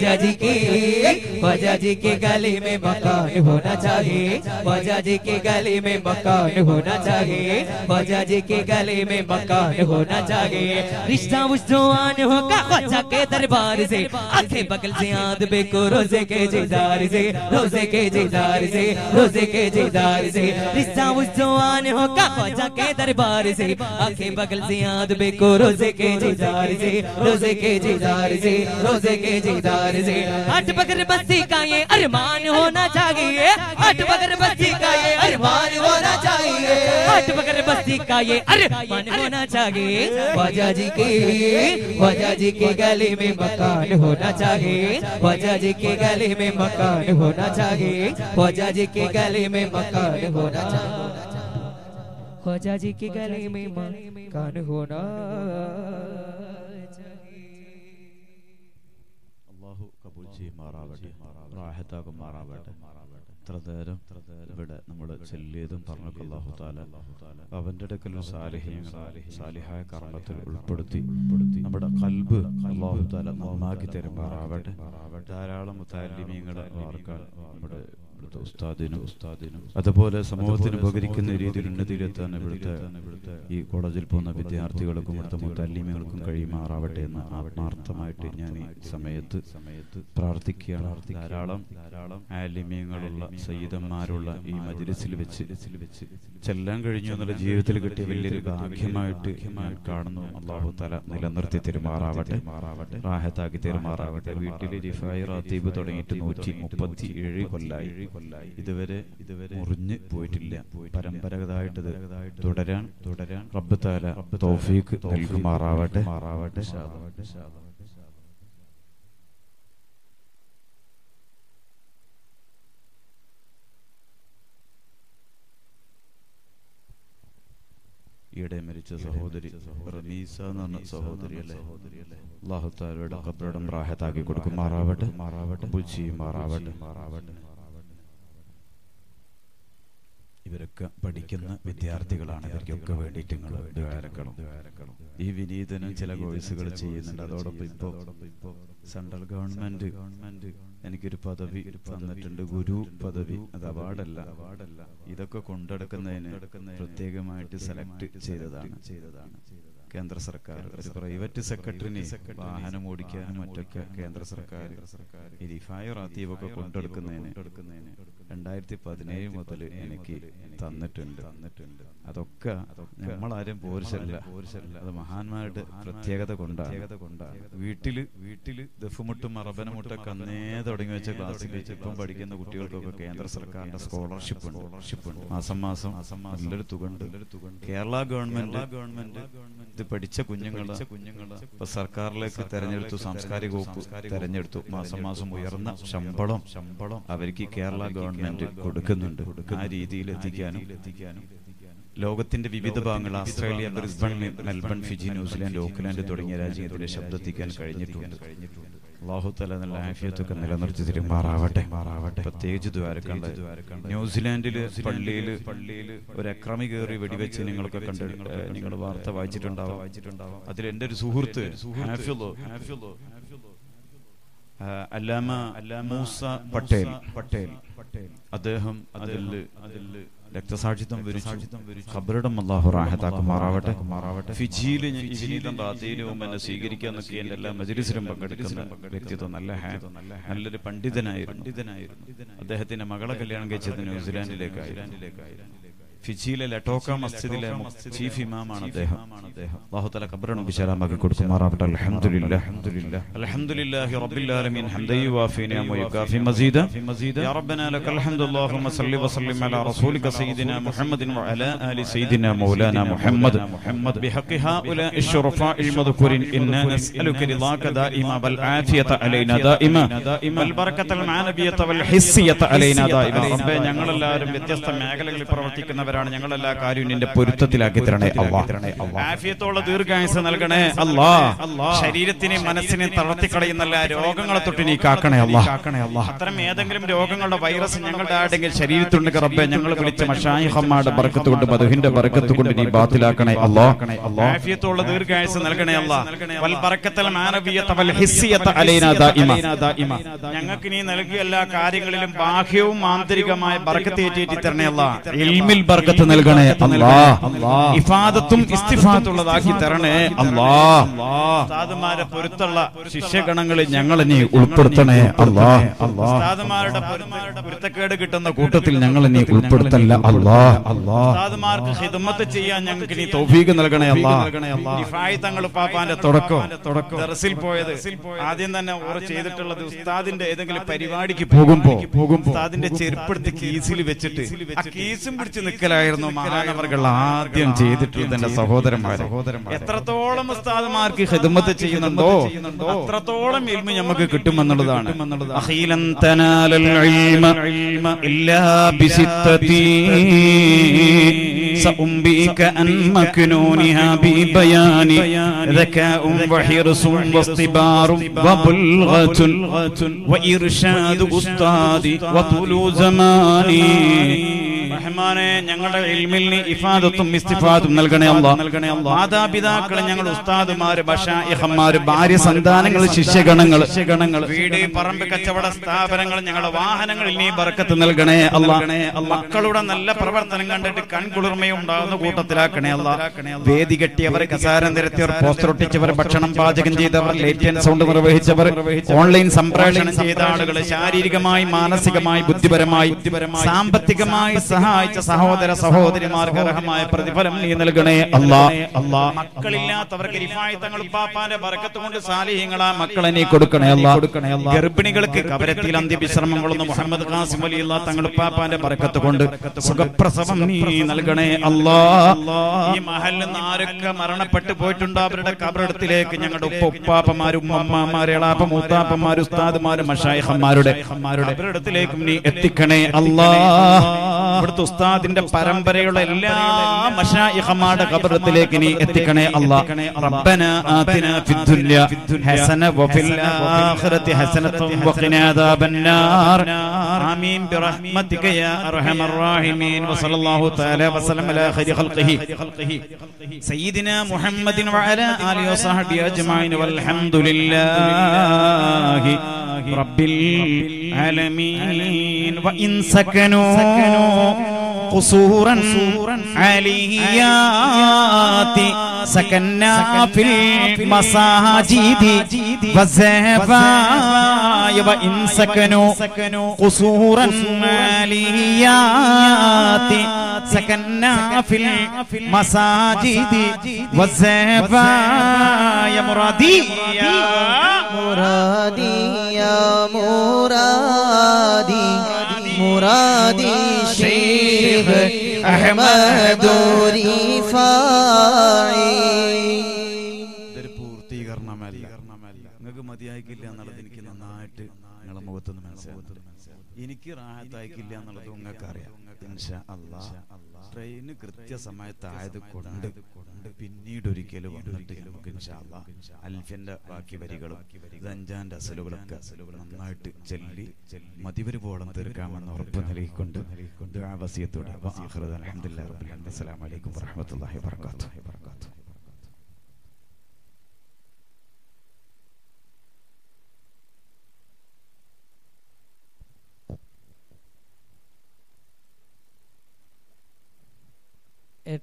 ख्वाजा जी के गली में मकान होना चाहिए ख्वाजा जी के गली में मकान होना चाहिए ख्वाजा जी के गली में मकान होना चाहिए रिश्ता उस जवान होगा ख्वाजा के दरबार से आंखें बगल से याद बेको रोजे के जेदार से रोजे के जेदार से रोजे के जेदार से रिश्ता उस जवान होगा ख्वाजा के दरबार से आंखें बगल से याद बेको रोजे के जेदार से रोजे के जेदार से रोजे के जेदार से आठ बगर बस्ती का ये अरमान होना चाहिए आठ बगर बस्ती का ये अरमान होना चाहिए आठ बगर बस्ती का ये अरमान होना चाहिए ख्वाजा जी के गली में मकान होना चाहिए ख्वाजा जी के गली में मकान होना चाहिए ख्वाजा जी के गली में मकान होना चाहिए ख्वाजा जी के गली में मकान होना അല്ലാഹു കബൂൽ ചെയ്യുമാറാവട്ടെ റാഹത്താകുമാറാവട്ടെ ഇത്ര നേരം ഇവിടെ നമ്മൾ ചൊല്ലിയതും പറഞ്ഞൊക്കെ അല്ലാഹു തആല അവന്റെ അടുക്കൽ സാലിഹായ കർമ്മത്തിൽ ഉൾപ്പെടുത്തി നമ്മുടെ ഖൽബ് അല്ലാഹു തആല നന്നാക്കി തരുമാറാവട്ടെ ധാരാളം മുതഅല്ലിമീങ്ങളെ വാർക്കാൻ നമ്മുടെ ഉസ്താദിനും അതുപോലെ സമൂഹത്തിന് ഉപകരിക്കുന്ന രീതിയിൽ ഉന്നതിയിലെത്താൻ ഇവിടുത്തെ ഈ കോളേജിൽ പോകുന്ന വിദ്യാർത്ഥികൾക്കും ഇവിടുത്തെ മുതഅല്ലിമീങ്ങൾക്കും കഴിയുമാറാവട്ടെ എന്ന് ആത്മാർത്ഥമായിട്ട് ഞാൻ ഈ സമയത്ത് പ്രാർത്ഥിക്കുകയാണ്. ധാരാളം ആലിമീങ്ങളുള്ള സയ്യിദന്മാരുള്ള ഈ മജ്‌ലിസിൽ വെച്ച് ചെല്ലാൻ കഴിഞ്ഞു എന്നുള്ള ജീവിതത്തിൽ കിട്ടിയ വലിയൊരു ഭാഗ്യമായിട്ട് ഞാൻ കാണുന്നു. അല്ലാഹു തആല നിലനിർത്തി തരുമാറാവട്ടെ, റാഹത്താക്കി തരുമാറാവട്ടെ. വീട്ടിൽ റിഫായി റാത്തീബ് തുടങ്ങിയിട്ട് 137 കൊല്ലായി. ഇതുവരെ മുറിഞ്ഞ് പോയിട്ടില്ല. പരമ്പരാഗതമായിട്ട് തുടരാൻ റബ്ബ് തആല തൗഫീഖ് നൽകുമാറാവട്ടെ. ഈയിടെ മരിച്ച സഹോദരി റമീസ എന്ന് പറഞ്ഞ സഹോദരി അല്ലേ, അല്ലാഹു തആലയുടെ ഖബറിടം റാഹത്താക്കി കൊടുക്കുമാറാവട്ടെ, ഖബൂൽ ചെയ്യുമാറാവട്ടെ. ഇവരൊക്കെ പഠിക്കുന്ന വിദ്യാർത്ഥികളാണ്. ഇവർക്കൊക്കെ വേണ്ടിയിട്ട് നിങ്ങൾ ദ്വാരക്കണം. ഈ വിനീതനും ചില കോഴ്സുകൾ ചെയ്യുന്നുണ്ട്. അതോടൊപ്പം ഇപ്പോ സെൻട്രൽ ഗവൺമെന്റ് എനിക്കൊരു പദവി തന്നിട്ടുണ്ട്, ഗുരു പദവി. അത് അവാർഡല്ല. ഇതൊക്കെ കൊണ്ടെടുക്കുന്നതിന് പ്രത്യേകമായിട്ട് സെലക്ട് ചെയ്തതാണ് കേന്ദ്ര സർക്കാർ. ഒരു പ്രൈവറ്റ് സെക്രട്ടറിന് വാഹനം ഓടിക്കാനും മറ്റൊക്കെ കേന്ദ്ര സർക്കാർ ഈ റിഫായി റാത്തീബൊക്കെ കൊണ്ടെടുക്കുന്നതിന് 2017 മുതൽ എനിക്ക് തന്നിട്ടുണ്ട്. അതൊക്കെ നമ്മളാരും പോരിച്ചല്ല, അത് മഹാന്മാരുടെ പ്രത്യേകത കൊണ്ടാണ്. വീട്ടില് ദഫുമുട്ടും അറബനമുട്ടൊക്കെ അന്നേ തുടങ്ങി വെച്ച ക്ലാസ്സിൽ ഇപ്പം പഠിക്കുന്ന കുട്ടികൾക്കൊക്കെ കേന്ദ്ര സർക്കാരിന്റെ സ്കോളർഷിപ്പ് ഉണ്ട്. മാസം നല്ലൊരു തുക ഉണ്ട്. കേരള ഗവൺമെന്റ് ഇത് പഠിച്ച കുഞ്ഞുങ്ങളെ ഇപ്പൊ സർക്കാരിലേക്ക് തെരഞ്ഞെടുത്തു, സാംസ്കാരിക വകുപ്പ് തെരഞ്ഞെടുത്തു. മാസം ഉയർന്ന ശമ്പളം അവർക്ക് കേരള ഗവൺമെന്റ് കൊടുക്കുന്നുണ്ട്. ആ രീതിയിൽ എത്തിക്കാനും ലോകത്തിന്റെ വിവിധ ഭാഗങ്ങൾ, Australia, Brisbane, Melbourne, Fiji, New Zealand, Auckland തുടങ്ങിയ രാജ്യങ്ങളുടെ ശബ്ദത്തിക്കാൻ കഴിഞ്ഞിട്ടുണ്ട്. അല്ലാഹു തആല നല്ല ആഫിയത്തൊക്കെ നിലനിർത്തി തരുമാറാവട്ടെ. പ്രത്യേകിച്ച് ദ്വാരക്കണ്ട ന്യൂസിലാൻഡില് പള്ളിയില് ഒരു അക്രമി കയറി വെടിവെച്ച് നിങ്ങളൊക്കെ കണ്ട് നിങ്ങൾ വാർത്ത വായിച്ചിട്ടുണ്ടാവും. അതിൽ എൻ്റെ ഒരു സുഹൃത്ത് അല്ലാമ മൂസ പട്ടേൽ അദ്ദേഹം അതിൽ രക്തസാക്ഷിത്വം വരിച്ചു. ഖബറിടം അല്ലാഹു റാഹത്താക്കുമാറാവട്ടെ. ഫിജിയിൽ വിനീതം റാത്തയിലും എന്നെ സ്വീകരിക്കാന്നൊക്കെ എൻ്റെ എല്ലാ മജ്‌ലിസിലും പങ്കെടുക്കുന്ന വ്യക്തിത്വം, നല്ലൊരു പണ്ഡിതനായിരുന്നു. അദ്ദേഹത്തിന്റെ മകളെ കല്യാണം കഴിച്ചത് ന്യൂസിലാൻഡിലേക്കായിരുന്നു. ഫിജിയിലെ ലട്ടോക്ക മസ്ജിദിലെ ചീഫ് ഇമാമാണ് അദ്ദേഹം. അല്ലാഹു തആല ഖബറിടം വിശാലമാക്കി കൊടുക്കുമാറാവട്ടെ. അൽഹംദുലില്ലാഹി റബ്ബിൽ ആലമീൻ ഹംദൻ യുവാഫി നിഅമഹു വയുകാഫി മസീദ. യാ റബ്ബനാ ലക്കൽ ഹംദു അല്ലാഹുമ്മ സല്ലി വസല്ലിം അലാ റസൂലിക സയ്യിദിനാ മുഹമ്മദിൻ വഅലാ ആലി സയ്യിദിനാ മൗലാനാ മുഹമ്മദ് ബിഹഖി ഹൗലാഇ الشرفاء المذكورين إنا نسألك رضاك دائما والعافية علينا دائما والبركة المعنوية والحسية علينا دائما. റബ്ബേ, ഞങ്ങളെല്ലാവരും വ്യത്യസ്ത മേഖലകളിൽ പ്രവർത്തിക്കുന്നവരാണ്. ഞങ്ങളെല്ലാ കാര്യവും നിന്റെ പൊരുത്തത്തിലാക്കി തരണേ അല്ലാഹ്. ആഫിയത്തുള്ള ദീർഘായുസ്സ് നൽകണേ അല്ലാഹ്. ശരീരത്തിനെ മനസ്സിനെ തളർത്തിക്കളയുന്ന എല്ലാ രോഗങ്ങളെ തൊട്ട് നീ കാക്കണേ അല്ലാഹ്. അത്തരം ഏതെങ്കിലും രോഗങ്ങളുടെ വൈറസ് ഞങ്ങളുടെ ആരുടെങ്കിലും ശരീരത്തിലുണ്ടെങ്കിൽ റബ്ബേ, ഞങ്ങൾ വിളിച്ച മശായിഖന്മാരുടെ ബർക്കത്ത് കൊണ്ട് മദ്ഹിന്റെ ബർക്കത്ത് കൊണ്ട് നീ ബാത്തിലാക്കണേ അല്ലാഹ്. ആഫിയത്തുള്ള ദീർഘായുസ്സ് നൽകണേ അല്ലാഹ്. വൽ ബറക്കത്തുൽ മാനവിയ്യത വൽ ഹിസ്സിയത അലൈനാ ദായിമ. ഞങ്ങൾക്ക് നീ നൽകിയ എല്ലാ കാര്യങ്ങളിലും ബാഹ്യവും ആന്തരികമായ ബർക്കത്ത് ഏറ്റി തരണേ അല്ലാഹ്. ഇൽമിൽ ബർക്കത്ത് നൽകണേ അല്ലാഹ്. ഇഫാദത്തും ഇസ്തിഫാദത്തുള്ളതാക്കി തരണേ അല്ലാഹ്. ഉസ്താദുമാരെ പൊരുത്തുള്ള ശിഷ്യഗണങ്ങളിൽ ഞങ്ങളെ നീ ഉൾപ്പെടുത്തണേ അല്ലാഹ്. ഉസ്താദുമാരുടെ പൊരുത്തക്കേട് കിട്ടുന്ന കൂട്ടത്തിൽ ഞങ്ങളെ നീ ഉൾപ്പെടുത്തല്ല അല്ലാഹ്. ഉസ്താദുമാർക്ക് ഖിദ്മത്ത് ചെയ്യാൻ ഞങ്ങൾക്ക് നീ തൗഫീഖ് നൽകണേ അല്ലാഹ്. ഇഫായി തങ്ങൾ ഉപ്പാപ്പാന്റെ തുടക്കം ദർസിൽ പോയത് ആദ്യം തന്നെ ഓർ ചെയ്തിട്ടുള്ളത് ഉസ്താദിന്റെ ഏതെങ്കിലും പരിപാടിക്ക് പോകുമ്പോ ഉസ്താദിന്റെ ചെരുപ്പെടുത്ത് കീസിൽ വെച്ചിട്ട് ആ കീസും പിടിച്ച് നിൽക്കലായിരുന്നു മഹാനവർകൾ ആദ്യം ചെയ്തിട്ടുള്ളത്. എന്റെ സഹോദരന്മാരെ, എത്രത്തോളം ഉസ്താദുമാർക്ക് ഖിദ്മത്ത് ചെയ്യുന്നുണ്ടോ അത്രത്തോളം ഇൽമു നമുക്ക് കിട്ടുമെന്നുള്ളതാണ്. അഖീലൻ തനാലൽ ഇൽമ ഇല്ലാ ബിസിത്തതി സഉംബിക അൻ മക്നൂനിഹാ ബിബയാനി ദകാഉം വഹിർസും വസ്തിബാറും വബുൽഗതുൻ വഇർശാദു ഉസ്താദി വതുലു സമാനി. റഹ്മാനെ, ഞങ്ങളുടെ ഇൽമിൽ നീ ഇഫാദത്തും ഇസ്തിഫാദും നൽകണേ അല്ലാഹ്. മാതാപിതാക്കളെ, ഞങ്ങൾ ഉസ്താദുമാര്, ബശായിഖന്മാര്, ഭാര്യ സന്താനങ്ങൾ, ശിഷ്യഗണങ്ങൾ, വീട് പറമ്പ് കച്ചവട സ്ഥാപനങ്ങൾ, ഞങ്ങളുടെ വാഹനങ്ങളിൽ നീ ബർക്കത്ത് നൽകണേ അല്ലാഹ്. മക്കളുടെ നല്ല പ്രവർത്തനം കണ്ടിട്ട് കൺകുളിർമയുണ്ടാകുന്ന കൂട്ടത്തിലാക്കണേ അല്ലാഹ്. വേദി കെട്ടിയവർ, കസാരം നിരത്തിയവർ, പോസ്റ്റർ ഒട്ടിച്ചവർ, ഭക്ഷണം പാചകം ചെയ്തവർ, ലൈറ്റ് ആൻഡ് സൗണ്ട് നിർവഹിച്ചവർ, ഓൺലൈൻ സംപ്രേഷണം ചെയ്ത ആളുകൾ, ശാരീരികമായി മാനസികമായി ബുദ്ധിപരമായി സാമ്പത്തികമായി സഹായിച്ച സഹോദര സഹോദരിമാർക്ക് അർഹമായ പ്രതിഫലം നീ നൽകണേ അല്ലാഹ്. മക്കളില്ലാത്തവർക്ക് റിഫായി തങ്ങൾ ഉപ്പാപ്പാന്റെ ബർക്കത്ത് കൊണ്ട് സാലിഹീങ്ങളാ മക്കളെ നീ കൊടുക്കണേ അല്ലാഹ്. ഗർഭിണികൾക്ക് കബരത്തിൽ അന്ത്യവിശ്രമം കൊള്ളുന്ന മുഹമ്മദ് ഖാസിം വലിയുള്ളാഹ് തങ്ങൾ ഉപ്പാപ്പാന്റെ ബർക്കത്ത് കൊണ്ട് സുഖപ്രസവം നീ നൽകണേ അല്ലാഹ്. ഈ മഹല്ലിൽ നിന്ന് ആരൊക്കെ മരണപ്പെട്ടു പോയിട്ടുണ്ടോ അവരുടെ കബറിടത്തിലേക്ക് ഞങ്ങളുടെ ഉപ്പാപ്പമാരും ഉമ്മമാരെ എളാപ്പ മൂത്താപ്പമാരും ഉസ്താദുമാരും മശായിഖന്മാരുടെ കബറിടത്തിലേക്കും നീ എത്തിക്കണേ അല്ലാഹ്. ഇവിടുത്തെ ഉസ്താദിന്റെ പരമ്പരയുള്ള എല്ലാ മശായിഖന്മാരുടെ ഖബറത്തിലേക്ക് നീ എത്തിക്കണേ അല്ലാഹ്. റബ്ബനാ ആതിനാ ഫിദ്ദുനിയ ഹസന വഫിൽ ആഖിറതി ഹസനതൻ വഖിനാ അദാബന്നാർ. ആമീൻ ബിറഹ്മതിക യാ അർഹമർ റഹീമീൻ. വസല്ലല്ലാഹു തആല വസല്ലം അലാ ഖൈരി ഖൽഖിഹി സയ്യിദിനാ മുഹമ്മദിൻ വഅലാ ആലിഹി വസഹബി അജ്മഈൻ വൽഹംദുലില്ലാഹി റബ്ബിൽ ആലമീൻ. വഇൻ സകനൂ قصورا عاليات سكننا في المساجد والزفايا وإن سكنوا قصورا عاليات سكننا في المساجد والزفايا مرادي يا مرادي يا مرادي مرادي شيخ أحمد رفاعي. ഇതൊരു പൂർത്തീകരണമല്ല. നിങ്ങൾക്ക് മതിയായിക്കില്ല എന്നുള്ളത് എനിക്ക് നന്നായിട്ട് നിങ്ങളുടെ മുഖത്തുനിന്ന് മനസ്സിലാകും. എനിക്ക് റാഹത്തായിക്കില്ല എന്നുള്ളത് നിങ്ങൾക്ക് അറിയാം. ഇൻഷാ അല്ലാഹ് ട്രെയിന് കൃത്യസമയത്തായത് കൊണ്ട് പിന്നീട് ഒരിക്കലും വന്നിട്ട് നമുക്ക് ഇൻഷാ അല്ലാഹ് അൽഫിന്റെ ബാക്കി വരികളും ദഞ്ചാന്റെ അസലുകളൊക്കെ നന്നായിട്ട് ചൊല്ലി മതിവരുവോളം തീർക്കാമെന്ന് ഉറപ്പ് നൽകിക്കൊണ്ട് ദുആ വസിയത്തോടെ അൽഹംദുലില്ലാഹി റബ്ബിൽ ആലമീൻ. അസ്സലാമു അലൈക്കും വറഹ്മത്തുള്ളാഹി വബറകാതുഹു.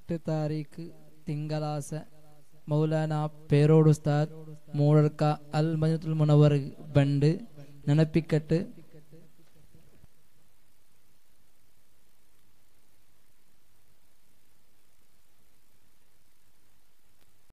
8 താരീഖ് തിങ്കളാഴ്ച മൗലാന പേരോട് ഉസ്താദ് മൂഴർക്ക അൽ മദീനത്തുൽ മുനവ്വർ ബണ്ട് ನೆನಪಿಕಟ್ಟು